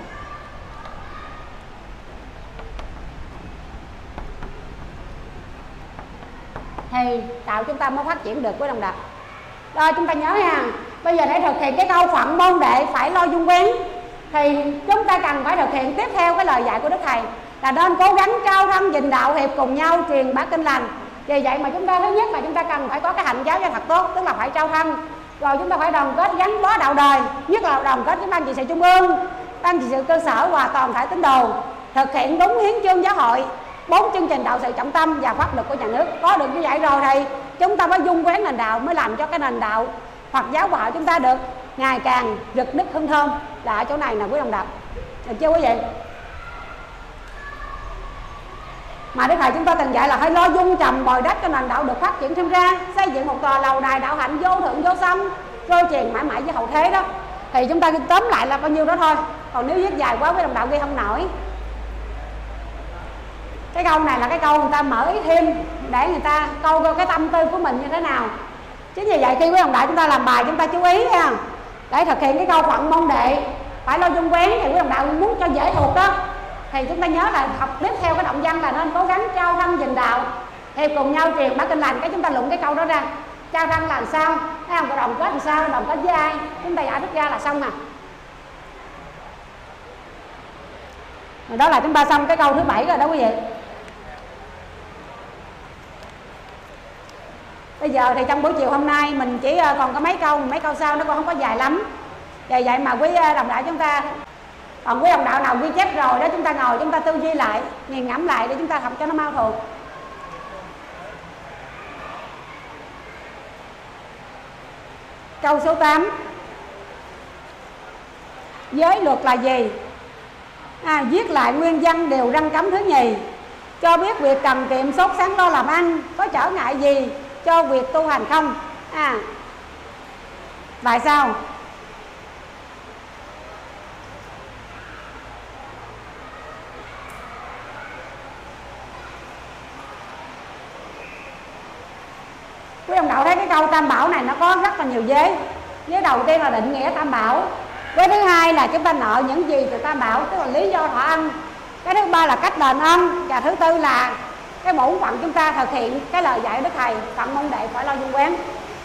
Thì đạo chúng ta mới phát triển được với đồng đạo. Rồi chúng ta nhớ nha, bây giờ để thực hiện cái câu phận môn đệ phải lo dung quén, thì chúng ta cần phải thực hiện tiếp theo cái lời dạy của Đức Thầy là nên cố gắng trao thân gìn đạo hiệp cùng nhau truyền bá kinh lành. Vì vậy mà chúng ta thứ nhất là chúng ta cần phải có cái hạnh giáo cho thật tốt, tức là phải trao thân. Rồi chúng ta phải đoàn kết gắn bó đạo đời, nhất là đoàn kết với ban trị sự trung ương, ban trị sự cơ sở và toàn thể tín đồ, thực hiện đúng hiến chương giáo hội, 4 chương trình đạo sự trọng tâm và pháp luật của nhà nước. Có được như vậy rồi thì chúng ta mới dung quén nền đạo, mới làm cho cái nền đạo Phật giáo của họ chúng ta được ngày càng rực nức hương thơm. Là ở chỗ này là quý đồng đạo, được chưa quý vị? Mà Đức Thầy chúng ta từng dạy là hãy lo dung trầm bồi đắp cho nền đạo được phát triển thêm ra, xây dựng một tòa lầu đài đạo hạnh vô thượng vô song, trôi truyền mãi mãi với hậu thế đó. Thì chúng ta tóm lại là bao nhiêu đó thôi, còn nếu viết dài quá quý đồng đạo ghi không nổi. Cái câu này là cái câu người ta mở ý thêm để người ta câu vô cái tâm tư của mình như thế nào. Chính vì vậy khi quý đồng đạo chúng ta làm bài chúng ta chú ý nha, để thực hiện cái câu phận môn đệ phải lo dung quén, thì quý đồng đạo muốn cho dễ thuộc đó thì chúng ta nhớ là học tiếp theo cái động văn là nên cố gắng trao thân gìn đạo thì cùng nhau truyền bá kinh lành. Cái chúng ta luận cái câu đó ra, trao thân là làm sao, thấy không, đoàn kết làm sao, đoàn kết với ai, chúng ta giải thích ra là xong à. Đó là chúng ta xong cái câu thứ 7 rồi đó quý vị. Bây giờ thì trong buổi chiều hôm nay mình chỉ còn có mấy câu sau nó còn không có dài lắm. Vì vậy mà quý đồng đạo chúng ta, còn quý đồng đạo nào ghi chép rồi đó chúng ta ngồi chúng ta tư duy lại, nghiền ngẫm lại để chúng ta học cho nó mau thuộc. Câu số 8. Giới luật là gì? Viết lại nguyên văn điều răn cấm thứ nhì, cho biết việc cần kiệm sốt sáng lo làm ăn có trở ngại gì cho việc tu hành không? Tại sao? Quý ông đạo thấy cái câu tam bảo này nó có rất là nhiều vế. Vế đầu tiên là định nghĩa tam bảo, vế thứ hai là chúng ta nợ những gì từ tam bảo, tức là lý do thọ ân. Cái thứ ba là cách đền ân, và thứ tư là cái bổn phận chúng ta thực hiện cái lời dạy của Đức Thầy, phận môn đệ phải lo dung quén.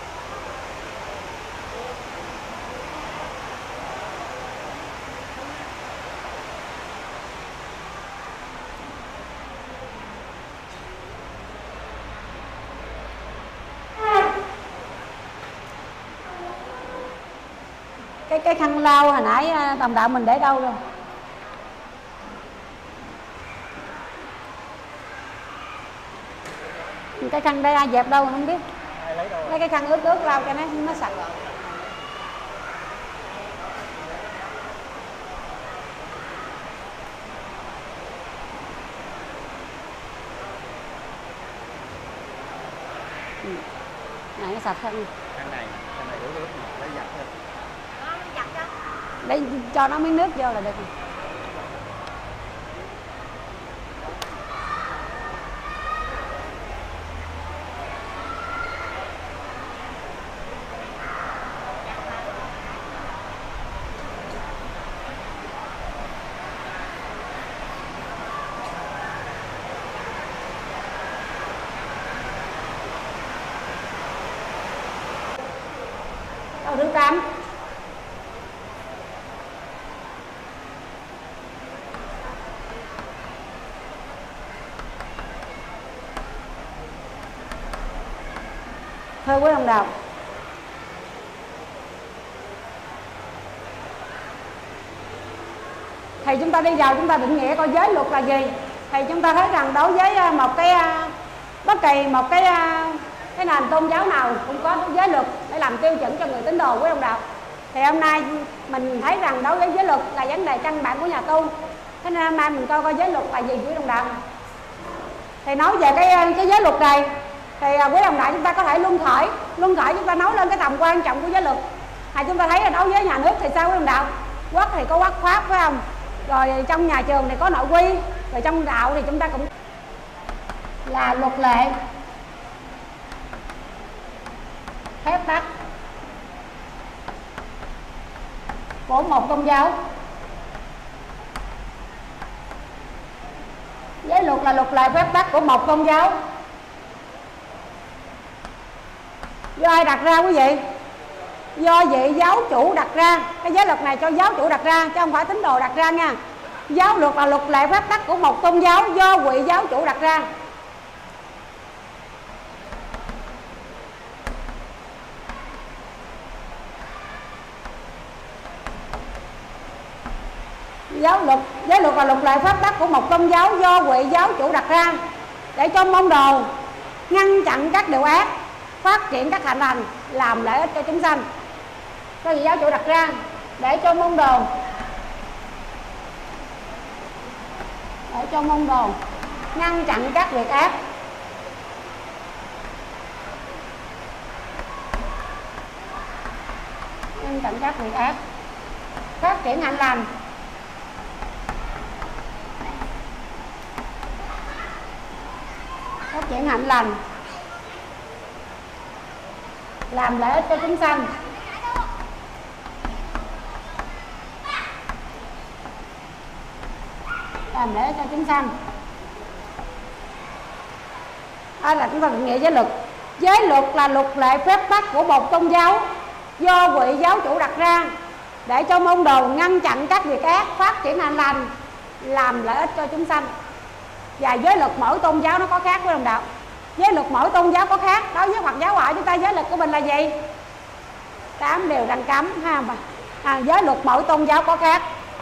Cái khăn lau hồi nãy đồng đạo mình để đâu rồi? Cái khăn đây ai dẹp đâu không biết. Lấy cái khăn ướt lau cho nó sạch. Này nó sạch hơn. Khăn này ướt lấy giặt thôi. Để cho nó miếng nước vô là được. Câu thứ 8. Thưa quý đồng đạo, thì chúng ta đi vào chúng ta định nghĩa coi giới luật là gì. Thì chúng ta thấy rằng đối với một cái bất kỳ một cái nền tôn giáo nào cũng có giới luật để làm tiêu chuẩn cho người tín đồ quý đồng đạo. Thì hôm nay mình thấy rằng đối với giới luật là vấn đề căn bản của nhà tu. Thế nên hôm nay mình coi giới luật là gì quý đồng đạo. Thì nói về cái giới luật này thì quý đồng đạo chúng ta có thể luân khởi chúng ta nói lên cái tầm quan trọng của giới luật. Chúng ta thấy là đối với nhà nước thì sao quý đồng đạo? Quốc thì có quốc pháp phải không? Rồi trong nhà trường thì có nội quy, rồi trong đạo thì chúng ta cũng là luật lệ, phép tắc của một tôn giáo. Giới luật là luật lệ phép tắc của một tôn giáo. Do ai đặt ra quý vị? Do vị giáo chủ đặt ra. Cái giới luật này cho giáo chủ đặt ra chứ không phải tín đồ đặt ra nha. Giáo luật là luật lệ phép tắc của một tôn giáo do vị giáo chủ đặt ra. Giới luật là luật lệ phép tắc của một tôn giáo do vị giáo chủ đặt ra để cho môn đồ ngăn chặn các điều ác, phát triển các hạnh lành, làm lợi ích cho chúng sanh. Cái vị giáo chủ đặt ra để cho môn đồ ngăn chặn các việc ác, phát triển hạnh lành, làm lợi ích cho chúng sanh. Đó là chúng ta định nghĩa giới luật. Giới luật là luật lệ phép tắc của một tôn giáo do vị giáo chủ đặt ra để cho môn đồ ngăn chặn các việc ác, phát triển hạnh lành, làm lợi ích cho chúng sanh. Và giới luật mỗi tôn giáo nó có khác với đồng đạo. Giới luật mỗi tôn giáo có khác. Đối với Phật giáo ngoại chúng ta giới luật của mình là gì? 8 điều răn cấm ha. Giới luật mỗi tôn giáo có khác.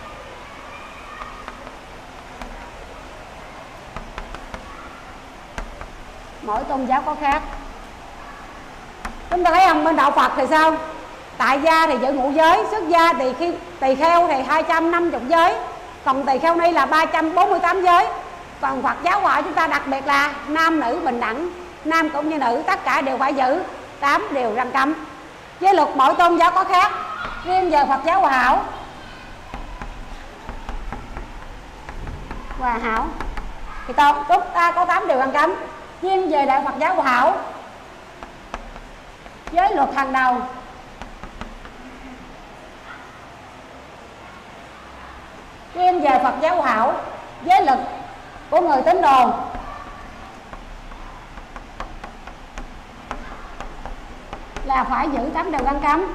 Mỗi tôn giáo có khác. Chúng ta thấy không, bên đạo Phật thì sao? Tại gia thì giữ ngũ giới, xuất gia tỳ kheo thì 250 giới, còn tỳ kheo ni là 348 giới. Còn Phật giáo ngoại chúng ta đặc biệt là nam nữ bình đẳng, nam cũng như nữ tất cả đều phải giữ 8 điều răn cấm. Giới luật mỗi tôn giáo có khác. Riêng về Phật giáo Hòa Hảo thì chúng ta có 8 điều răn cấm. Riêng về Đại Phật giáo Hòa Hảo, giới luật hàng đầu riêng về Phật giáo Hòa Hảo, giới luật của người tín đồ là phải giữ 8 điều răn cấm.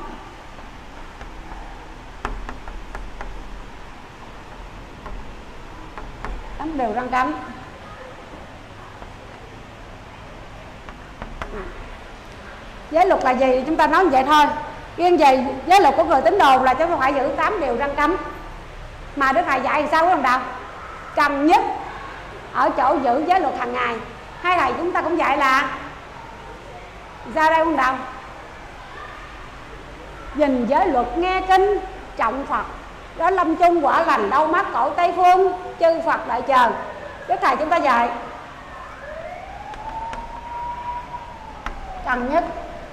Giới luật là gì chúng ta nói vậy thôi. Riêng về giới luật của người tín đồ là chúng ta phải giữ 8 điều răn cấm. Mà Đức Thầy dạy thì sao quý đồng đạo? Cần nhất ở chỗ giữ giới luật hàng ngày. Hai thầy chúng ta cũng dạy là ra đây quý đồng đạo, gìn giới luật, nghe kinh, trọng Phật, đó lâm chung quả lành, đau mắt cõi Tây Phương, chư Phật đợi chờ. Đức Thầy chúng ta dạy cần nhất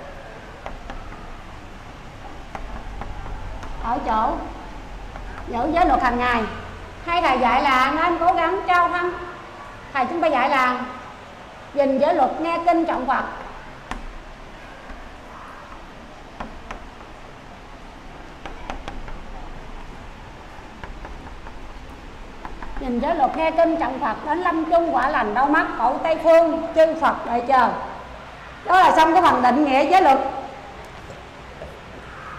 ở chỗ giữ giới luật hàng ngày. Hai thầy dạy là nên cố gắng trao thân. Thầy chúng ta dạy là gìn giới luật, nghe kinh, trọng Phật. Gìn giới luật, nghe kinh, trọng Phật, đến lâm chung quả lành, đau mắt cõi Tây Phương, chư Phật đợi chờ. Đó là xong cái phần định nghĩa giới luật.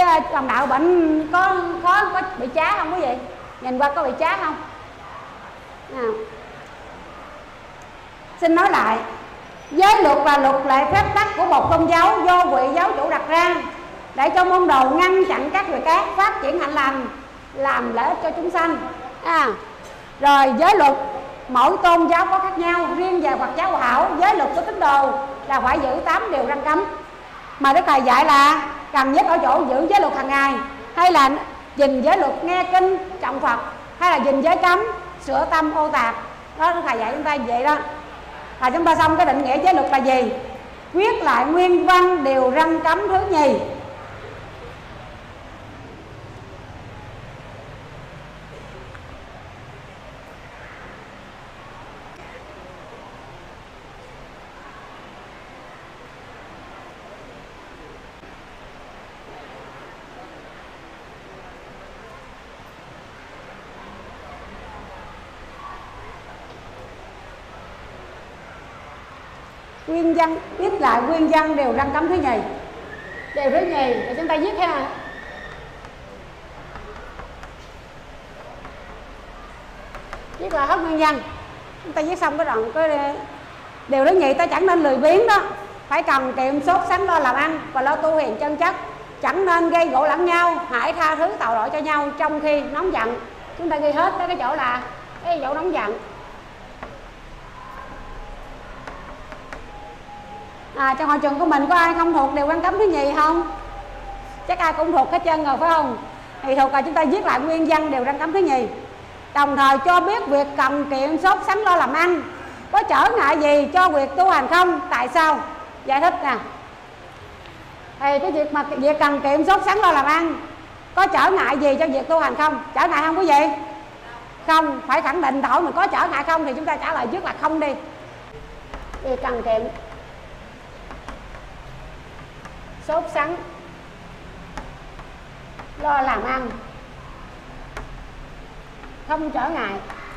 đồng đạo bệnh có bị chá không quý vị? Nhìn qua có bị chá không? Nào. Xin nói lại, giới luật là luật lệ phép tắc của một tôn giáo do vị giáo chủ đặt ra để cho môn đồ ngăn chặn các người khác phát triển hạnh lành, làm lợi ích cho chúng sanh. Rồi giới luật mỗi tôn giáo có khác nhau, riêng về Phật giáo Hòa Hảo, giới luật của tín đồ là phải giữ 8 điều răn cấm. Mà Đức Thầy dạy là cần nhất ở chỗ giữ giới luật hàng ngày, hay là gìn giới luật nghe kinh trọng Phật, hay là gìn giới cấm sửa tâm ô tạp. Đó Đức Thầy dạy chúng ta vậy đó. Và chúng ta xong cái định nghĩa giới luật là gì? Viết lại nguyên văn điều răn cấm thứ nhì. Nguyên văn, viết lại nguyên văn điều răn cấm thứ nhì. Điều thứ nhì thì chúng ta viết ha. Viết lại hết nguyên văn. Chúng ta viết xong cái đoạn cái điều thứ nhì, ta chẳng nên lười biếng đó, phải cần kiệm sốt sắng lo làm ăn và lo tu hiền chân chất, chẳng nên gây gổ lẫn nhau, hãy tha thứ tạo lỗi cho nhau trong khi nóng giận. Chúng ta ghi hết tới cái chỗ là cái chỗ nóng giận. Trong hội trường của mình có ai không thuộc điều răn cấm thứ nhì không? Chắc ai cũng thuộc hết trơn rồi phải không? Thì thuộc là chúng ta viết lại nguyên văn điều răn cấm thứ nhì. Đồng thời cho biết việc cần kiệm sốt sắng lo làm ăn có trở ngại gì cho việc tu hành không? Tại sao? Giải thích nè. Thì cái việc cần kiệm sốt sắng lo làm ăn có trở ngại gì cho việc tu hành không? Trở ngại không quý vị? Không. Phải khẳng định hỏi mình có trở ngại không thì chúng ta trả lời viết là không đi. Việc cần kiệm sốt sắng lo làm ăn không trở ngại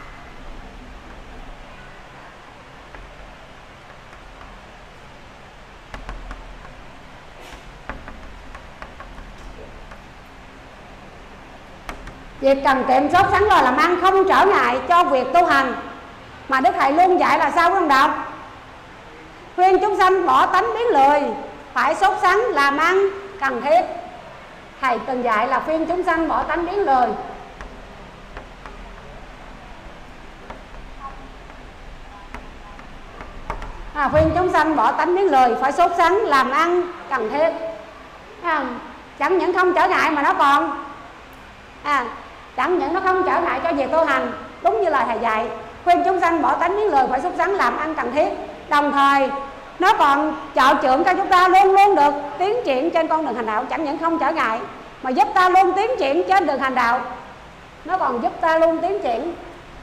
việc cần kiệm sốt sắng lo làm ăn không trở ngại cho việc tu hành. Mà Đức Thầy luôn dạy là sao quý ông đạo? Khuyên chúng sanh bỏ tánh biến lười, phải sốt sắng làm ăn cần thiết. Thầy từng dạy là khuyên chúng sanh bỏ tánh biến lười. Khuyên chúng sanh bỏ tánh biến lười, phải sốt sắng làm ăn cần thiết. Chẳng những không trở ngại mà nó còn chẳng những nó không trở ngại cho việc tu hành, đúng như lời Thầy dạy, khuyên chúng sanh bỏ tánh biến lười, phải sốt sắng làm ăn cần thiết. Đồng thời nó còn trợ trưởng cho chúng ta luôn luôn được tiến triển trên con đường hành đạo. Chẳng những không trở ngại mà giúp ta luôn tiến triển trên đường hành đạo, nó còn giúp ta luôn tiến triển.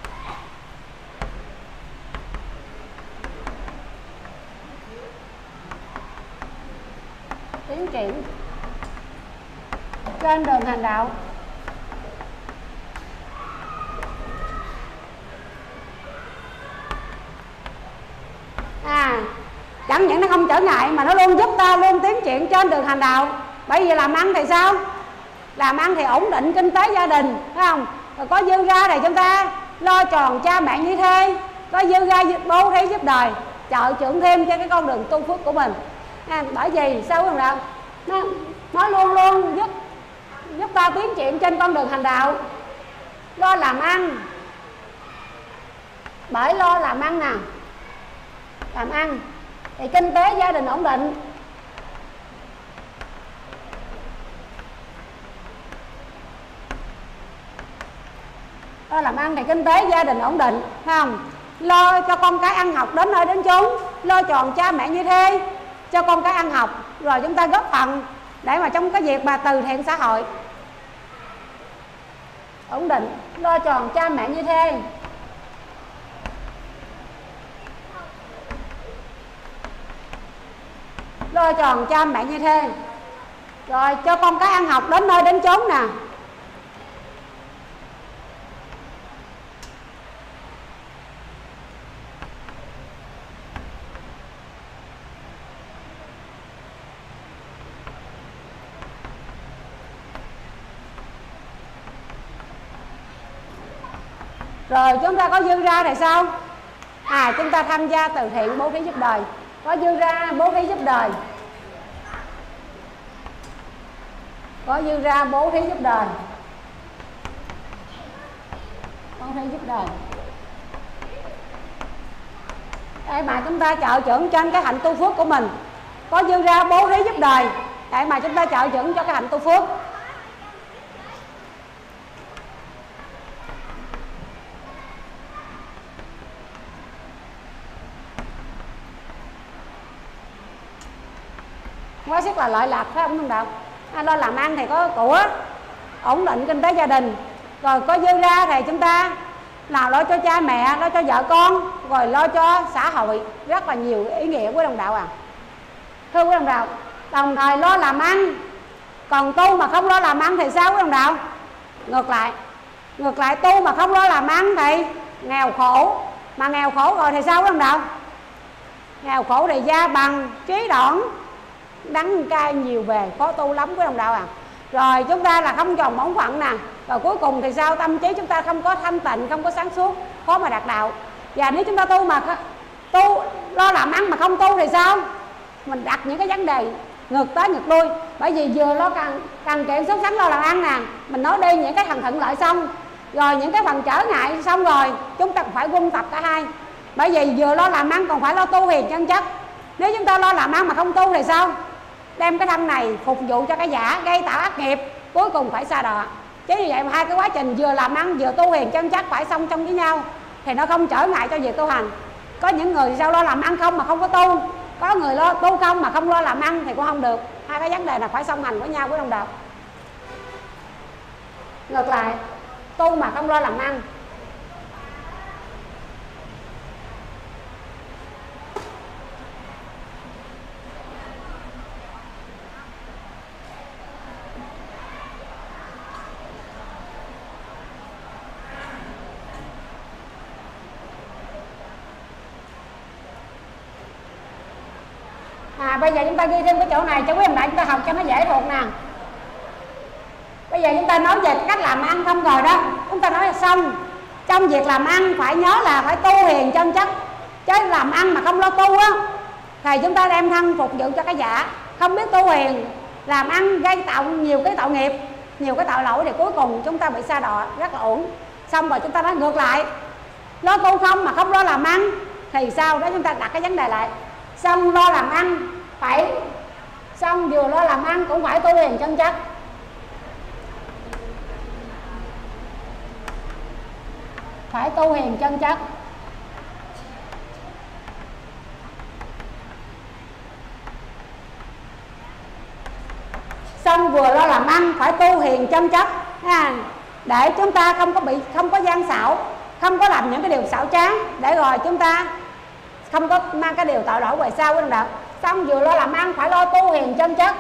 Tiến triển trên đường hành đạo. Chẳng những nó không trở ngại mà nó luôn giúp ta luôn tiến triển trên đường hành đạo. Bởi vì làm ăn thì sao? Làm ăn thì ổn định kinh tế gia đình, phải không? Rồi có dư ra thì chúng ta lo tròn cha mẹ như thế, có dư ra bố thí giúp đời, trợ trưởng thêm cho cái con đường tu phước của mình. Bởi vì sao không đâu? Nó luôn luôn giúp ta tiến triển trên con đường hành đạo. Lo làm ăn, bởi lo làm ăn nè, làm ăn thì kinh tế gia đình ổn định. Lo làm ăn thì kinh tế gia đình ổn định, phải không? Lo cho con cái ăn học đến nơi đến chốn, lo tròn cha mẹ như thế, cho con cái ăn học, rồi chúng ta góp phần để mà trong cái việc mà từ thiện xã hội ổn định, lo tròn cha mẹ như thế. Lo tròn cha mẹ như thế, rồi cho con cái ăn học đến nơi đến chốn nè. Rồi chúng ta có dư ra thì sao? Chúng ta tham gia từ thiện bố thí giúp đời, có dư ra bố thí giúp đời, có dư ra bố thí giúp đời, bố thí giúp đời để mà chúng ta trợ trưởng trên cái hạnh tu phước của mình, có dư ra bố thí giúp đời để mà chúng ta trợ trưởng cho cái hạnh tu phước. Quá sức là lợi lạc, phải không Đạo? Lo làm ăn thì có của, ổn định kinh tế gia đình, rồi có dư ra thì chúng ta nào lo cho cha mẹ, lo cho vợ con, rồi lo cho xã hội, rất là nhiều ý nghĩa của đồng đạo à. Thưa quý đồng đạo, đồng thời lo làm ăn, còn tu mà không lo làm ăn thì sao quý đồng đạo? Ngược lại tu mà không lo làm ăn thì nghèo khổ, mà nghèo khổ rồi thì sao quý đồng đạo? Nghèo khổ thì gia bằng trí đoản, đắng cay nhiều về, khó tu lắm quý đồng đạo à. Rồi chúng ta là không tròn bổn phận nè, rồi cuối cùng thì sao? Tâm trí chúng ta không có thanh tịnh, không có sáng suốt, khó mà đạt đạo. Và nếu chúng ta tu lo làm ăn mà không tu thì sao? Mình đặt những cái vấn đề ngược tới ngược lui, bởi vì vừa lo cần kiệm sốt sắng lo làm ăn nè, mình nói đi những cái thằng thuận lợi xong, rồi những cái phần trở ngại xong rồi chúng ta phải quân tập cả hai, bởi vì vừa lo làm ăn còn phải lo tu hiền chân chất. Nếu chúng ta lo làm ăn mà không tu thì sao? Đem cái thân này phục vụ cho cái giả, gây tạo ác nghiệp, cuối cùng phải sa đọa. Chứ như vậy mà hai cái quá trình vừa làm ăn vừa tu hiền chân chất phải song song với nhau thì nó không trở ngại cho việc tu hành. Có những người sao lo làm ăn không mà không có tu, có người lo tu không mà không lo làm ăn thì cũng không được. Hai cái vấn đề là phải song hành với nhau của đồng đạo. Ngược lại, tu mà không lo làm ăn, bây giờ chúng ta ghi thêm cái chỗ này cho quý ông đại chúng ta học cho nó dễ thuộc nè. Bây giờ chúng ta nói về cách làm ăn không rồi đó, chúng ta nói là xong. Trong việc làm ăn phải nhớ là phải tu hiền chân chất, chứ làm ăn mà không lo tu á thì chúng ta đem thân phục vụ cho cái giả, không biết tu hiền, làm ăn gây tạo nhiều cái tạo nghiệp, nhiều cái tội lỗi thì cuối cùng chúng ta bị sa đọa rất là ổn. Xong rồi chúng ta nói ngược lại, lo tu không mà không lo làm ăn thì sao? Đó chúng ta đặt cái vấn đề lại. Xong lo làm ăn phải, xong vừa lo làm ăn cũng phải tu hiền chân chất. Phải tu hiền chân chất. Xong vừa lo làm ăn phải tu hiền chân chất để chúng ta không có gian xảo, không có làm những cái điều xảo trá, để rồi chúng ta không có mang cái điều tội lỗi về sau của đồng đạo. Xong vừa lo làm ăn phải lo tu hiền chân chất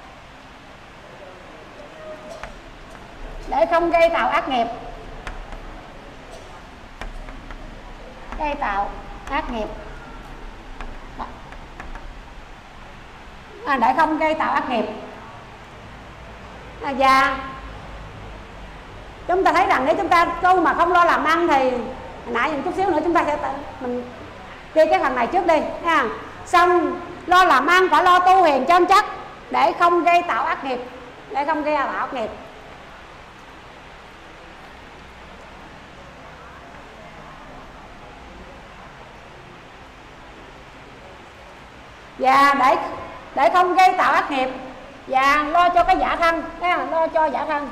để không gây tạo ác nghiệp, gây tạo ác nghiệp, để không gây tạo ác nghiệp. Và chúng ta thấy rằng nếu chúng ta tu mà không lo làm ăn thì nãy một chút xíu nữa chúng ta sẽ mình ghi cái phần này trước đi nha. Xong lo làm ăn phải lo tu hiền chân chất để không gây tạo ác nghiệp, để không gây tạo ác nghiệp. Và để không gây tạo ác nghiệp và lo cho cái giả thân, lo cho giả thân.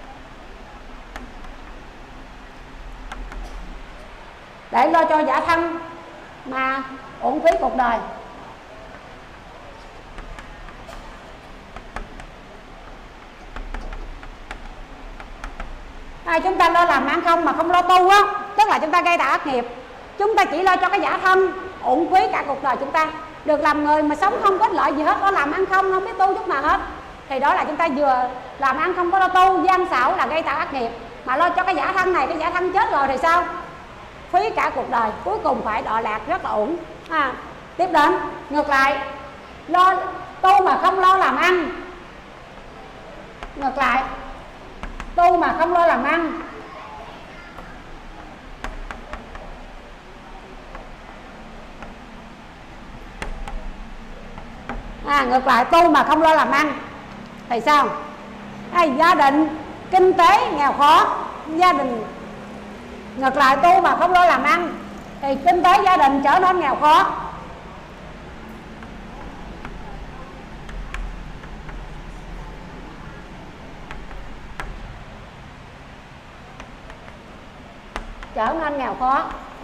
Để lo cho giả thân mà uổng phí cuộc đời. Chúng ta lo làm ăn không mà không lo tu á, tức là chúng ta gây tạo ác nghiệp. Chúng ta chỉ lo cho cái giả thân, uổng phí cả cuộc đời chúng ta. Được làm người mà sống không có ích lợi gì hết, lo làm ăn không biết tu chút nào hết, thì đó là chúng ta vừa làm ăn không có lo tu, gian xảo là gây tạo ác nghiệp. Mà lo cho cái giả thân này, cái giả thân chết rồi thì sao? Phí cả cuộc đời, cuối cùng phải đọa lạc rất là ổn. Tiếp đến ngược lại, lo tu mà không lo làm ăn. Ngược lại, tu mà không lo làm ăn Ngược lại tu mà không lo làm ăn thì sao? Gia đình kinh tế nghèo khó, gia đình ngược lại tu mà không lo làm ăn thì kinh tế gia đình trở nên nghèo khó. Trở nên nghèo khó.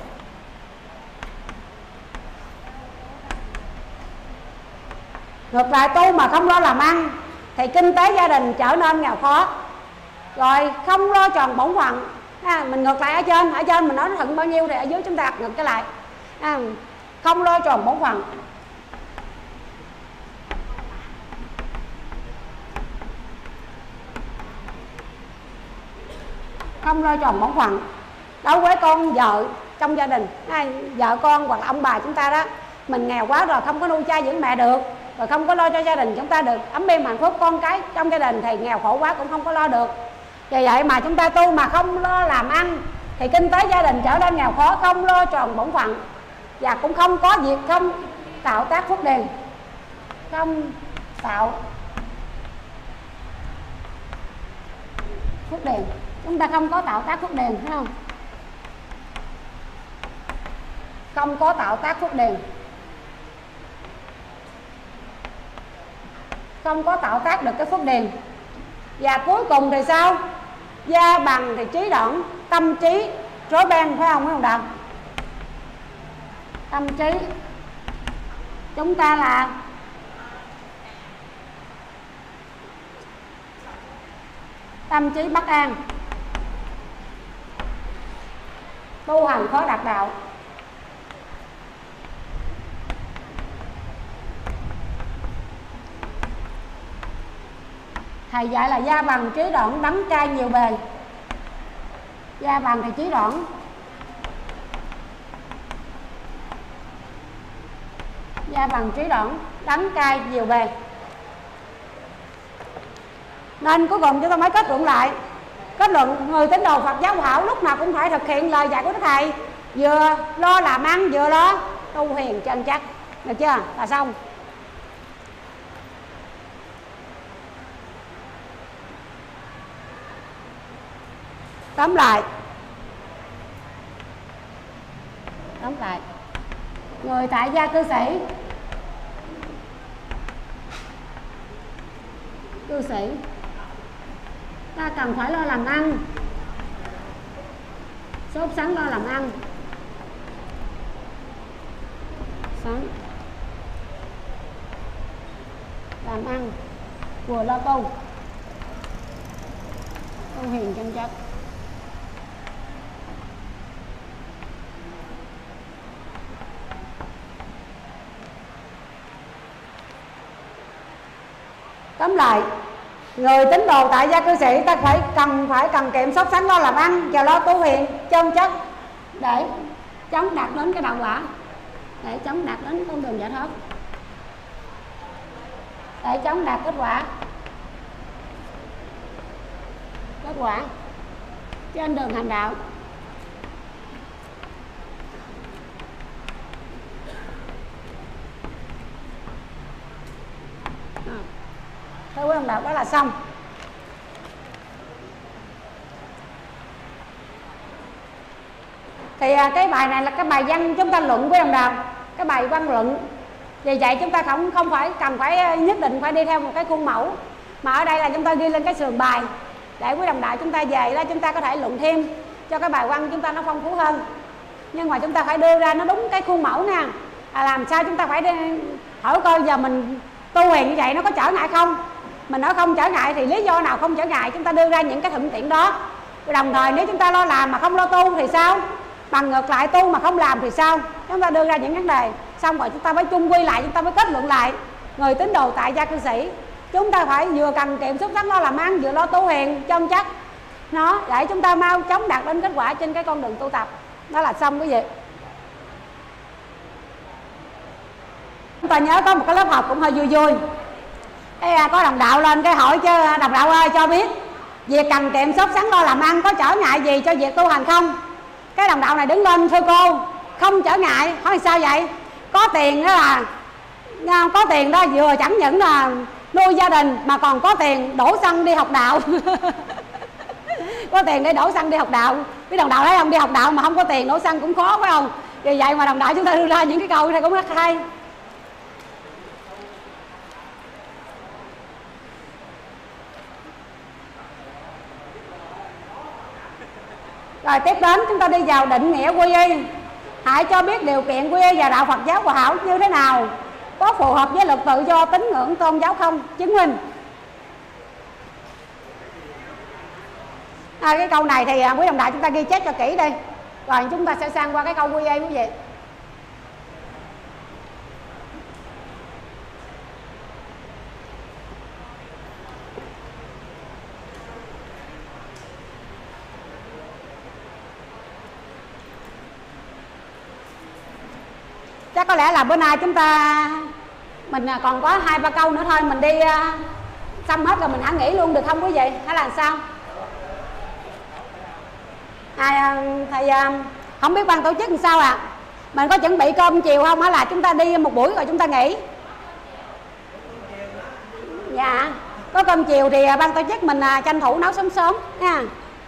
Ngược lại tu mà không lo làm ăn thì kinh tế gia đình trở nên nghèo khó. Rồi không lo tròn bổn phận. Mình ngược lại ở trên mình nói thuận bao nhiêu thì ở dưới chúng ta đặt ngược cái lại. Không lo tròn bổn phận. Không lo tròn bổn phận đối với con vợ trong gia đình, vợ con hoặc là ông bà chúng ta đó, mình nghèo quá rồi không có nuôi cha dưỡng mẹ được, rồi không có lo cho gia đình chúng ta được ấm êm hạnh phúc, con cái trong gia đình thì nghèo khổ quá cũng không có lo được. Vì vậy mà chúng ta tu mà không lo làm ăn thì kinh tế gia đình trở nên nghèo khó, không lo tròn bổn phận và cũng không có việc không tạo tác phước điền. Không tạo phước điền, chúng ta không có tạo tác phước điền, thấy không? Không có tạo tác phước điền, không có tạo tác được cái phước điền. Và cuối cùng thì sao? Gia bằng thì trí đoản, tâm trí rối beng, phải không Đạo? Tâm trí chúng ta là tâm trí bất an, tu hành khó đạt đạo. Thầy dạy là gia bằng trí đoản, đắng cay nhiều bề. Gia bằng thì trí đoản, gia bằng trí đoản, đắng cay nhiều bề. Nên cuối cùng chúng ta mới kết luận lại. Kết luận người tín đồ Phật giáo Bảo lúc nào cũng phải thực hiện lời dạy của Đức Thầy, vừa lo làm ăn vừa lo tu hiền chân chắc. Được chưa? Là xong. Tóm lại, người tại gia cư sĩ ta cần phải lo làm ăn, sốt sắng lo làm ăn, làm ăn vừa lo tu hiền chân chất. Tóm lại, người tín đồ tại gia cư sĩ ta phải cần kiệm sốt sắng lo làm ăn và lo tu hiền chân chất để chống đạt đến cái đạo quả, để chống đạt đến con đường giải thoát, để chống đạt kết quả trên đường hành đạo. Thưa quý ông đạo, đó là xong. Thì cái bài này là cái bài văn chúng ta luận với ông đạo, cái bài văn luận. Vì vậy chúng ta không phải cần phải nhất định phải đi theo một cái khuôn mẫu, mà ở đây là chúng ta ghi lên cái sườn bài để quý đồng đạo chúng ta về đó chúng ta có thể luận thêm cho cái bài văn chúng ta nó phong phú hơn. Nhưng mà chúng ta phải đưa ra nó đúng cái khuôn mẫu nha. Làm sao chúng ta phải đi hỏi coi giờ mình tu hiền như vậy nó có trở ngại không? Mình nói không trở ngại thì lý do nào không trở ngại, chúng ta đưa ra những cái thuận tiện đó. Đồng thời nếu chúng ta lo làm mà không lo tu thì sao? Bằng ngược lại tu mà không làm thì sao? Chúng ta đưa ra những vấn đề, xong rồi chúng ta mới chung quy lại, chúng ta mới kết luận lại. Người tín đồ tại gia cư sĩ chúng ta phải vừa cần kiệm xúc sắc lo làm ăn, vừa lo tu hiền chân chất nó, để chúng ta mau chóng đạt đến kết quả trên cái con đường tu tập. Đó là xong quý vị. Chúng ta nhớ có một cái lớp học cũng hơi vui vui. Có đồng đạo lên cái hỏi chứ đồng đạo ơi cho biết việc cần kiệm sốt sắng lo làm ăn có trở ngại gì cho việc tu hành không? Cái đồng đạo này đứng lên thưa cô, không trở ngại. Hỏi sao vậy? Có tiền đó là Có tiền đó vừa chẳng những là nuôi gia đình mà còn có tiền đổ xăng đi học đạo. Có tiền để đổ xăng đi học đạo. Cái đồng đạo thấy không, đi học đạo mà không có tiền đổ xăng cũng khó phải không? Vì vậy mà đồng đạo chúng ta đưa ra những cái câu này cũng rất hay. Rồi tiếp đến chúng ta đi vào định nghĩa quy y. Hãy cho biết điều kiện quy y và đạo Phật giáo Hòa Hảo như thế nào, có phù hợp với luật tự do tín ngưỡng tôn giáo không? Chứng minh. Cái câu này thì quý đồng đạo chúng ta ghi chép cho kỹ đi, rồi chúng ta sẽ sang qua cái câu quy y quý vị. Chắc có lẽ là bữa nay chúng ta mình còn có 2-3 câu nữa thôi, mình đi xong hết rồi mình hãy nghỉ luôn được không quý vị, hay là sao? Thầy không biết ban tổ chức làm sao ạ? Mình có chuẩn bị cơm chiều không, hay là chúng ta đi một buổi rồi chúng ta nghỉ? Dạ, có cơm chiều thì ban tổ chức mình tranh thủ nấu sớm sớm nha.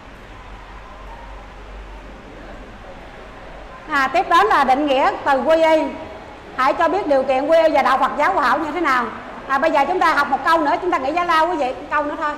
Tiếp đến là định nghĩa từ quy y. Hãy cho biết điều kiện quy y và đạo Phật giáo Hòa Hảo như thế nào. Bây giờ chúng ta học một câu nữa, chúng ta nghỉ giải lao quý vị, một câu nữa thôi.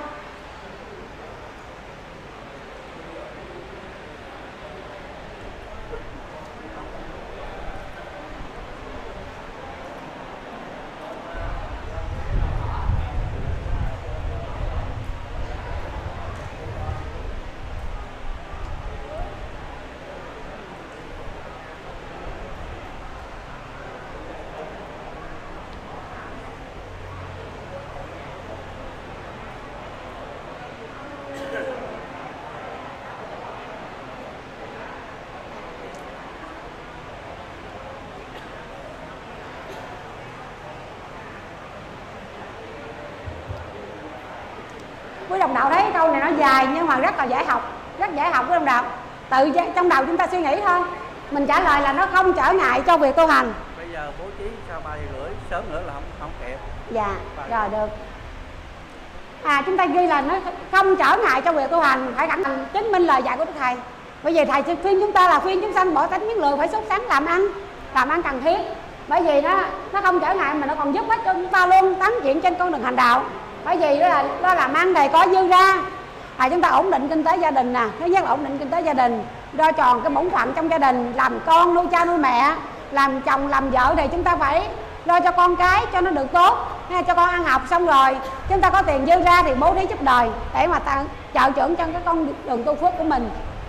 Quý đồng đạo thấy câu này nó dài nhưng mà rất là dễ học, rất dễ học quý đồng đạo. Tự trong đầu chúng ta suy nghĩ thôi, mình trả lời là nó không trở ngại cho việc tu hành. Bây giờ bố trí sau 3 giờ rưỡi, sớm nữa là không kịp. Dạ, rồi được. Chúng ta ghi là nó không trở ngại cho việc tu hành, phải khẳng định chứng minh lời dạy của Đức Thầy. Bởi vì Thầy khuyên chúng ta là khuyên chúng sanh bỏ tánh những lười, phải sốt sáng làm ăn cần thiết. Bởi vì nó không trở ngại mà nó còn giúp ích cho chúng ta luôn tán chuyển trên con đường hành đạo. Bởi vì đó làm ăn thì có dư ra, chúng ta ổn định kinh tế gia đình nè. Thứ nhất là ổn định kinh tế gia đình, lo tròn cái bổn phận trong gia đình, làm con nuôi cha nuôi mẹ, làm chồng làm vợ thì chúng ta phải lo cho con cái cho nó được tốt, cho con ăn học. Xong rồi chúng ta có tiền dư ra thì bố thí giúp đời để mà trợ trưởng cho cái con đường tu phước của mình.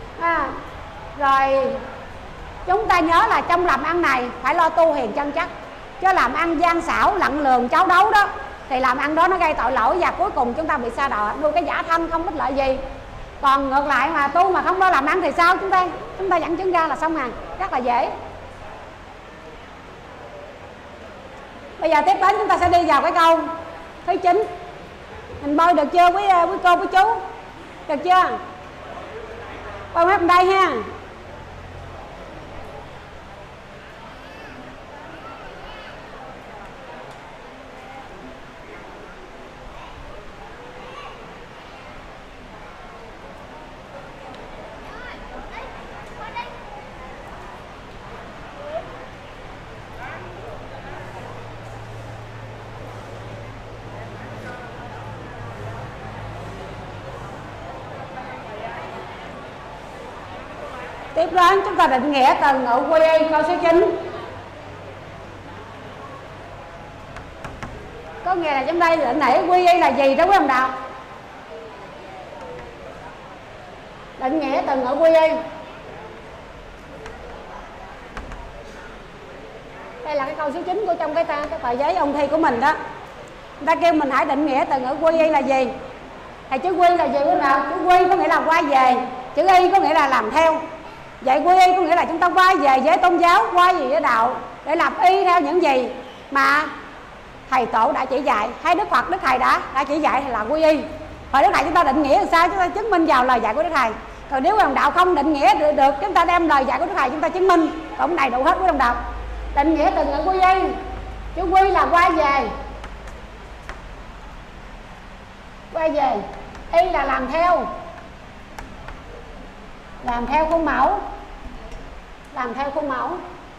Rồi chúng ta nhớ là trong làm ăn này phải lo tu hiền chân chất, chứ làm ăn gian xảo lặng lường cháo đấu đó thì làm ăn đó nó gây tội lỗi và cuối cùng chúng ta bị sa đọa, nuôi cái giả thanh không ích lợi gì. Còn ngược lại mà tu mà không lo làm ăn thì sao? Chúng ta dẫn chứng ra là xong hàng, rất là dễ. Bây giờ tiếp đến chúng ta sẽ đi vào cái câu thứ 9. Mình bôi được chưa quý cô quý chú? Được chưa? Bôi hết đây ha. Tiếp đến chúng ta định nghĩa từ ngữ quy y câu số 9. Có nghĩa là trong đây định nghĩa quy y là gì đó quý ông đạo? Định nghĩa từ ngữ quy y. Đây là cái câu số 9 của trong cái tờ giấy ôn thi của mình đó. Người ta kêu mình hãy định nghĩa từ ngữ quy y là gì? Thì chữ quy là gì quý ông đạo? Chữ quy có nghĩa là quay về, chữ y có nghĩa là làm theo. Vậy quy y có nghĩa là chúng ta quay về với tôn giáo, quay về với đạo để làm y theo những gì mà thầy tổ đã chỉ dạy, hay Đức Phật, Đức Thầy đã chỉ dạy thì là quy y. Rồi Đức Thầy chúng ta định nghĩa làm sao? Chúng ta chứng minh vào lời dạy của Đức Thầy. Còn nếu đồng đạo không định nghĩa được, chúng ta đem lời dạy của Đức Thầy chúng ta chứng minh cũng đầy đủ hết với đồng đạo. Định nghĩa từ ngữ quy y Chữ quy là quay về. Quay về. Y là làm theo. Làm theo khuôn mẫu. Làm theo khuôn mẫu.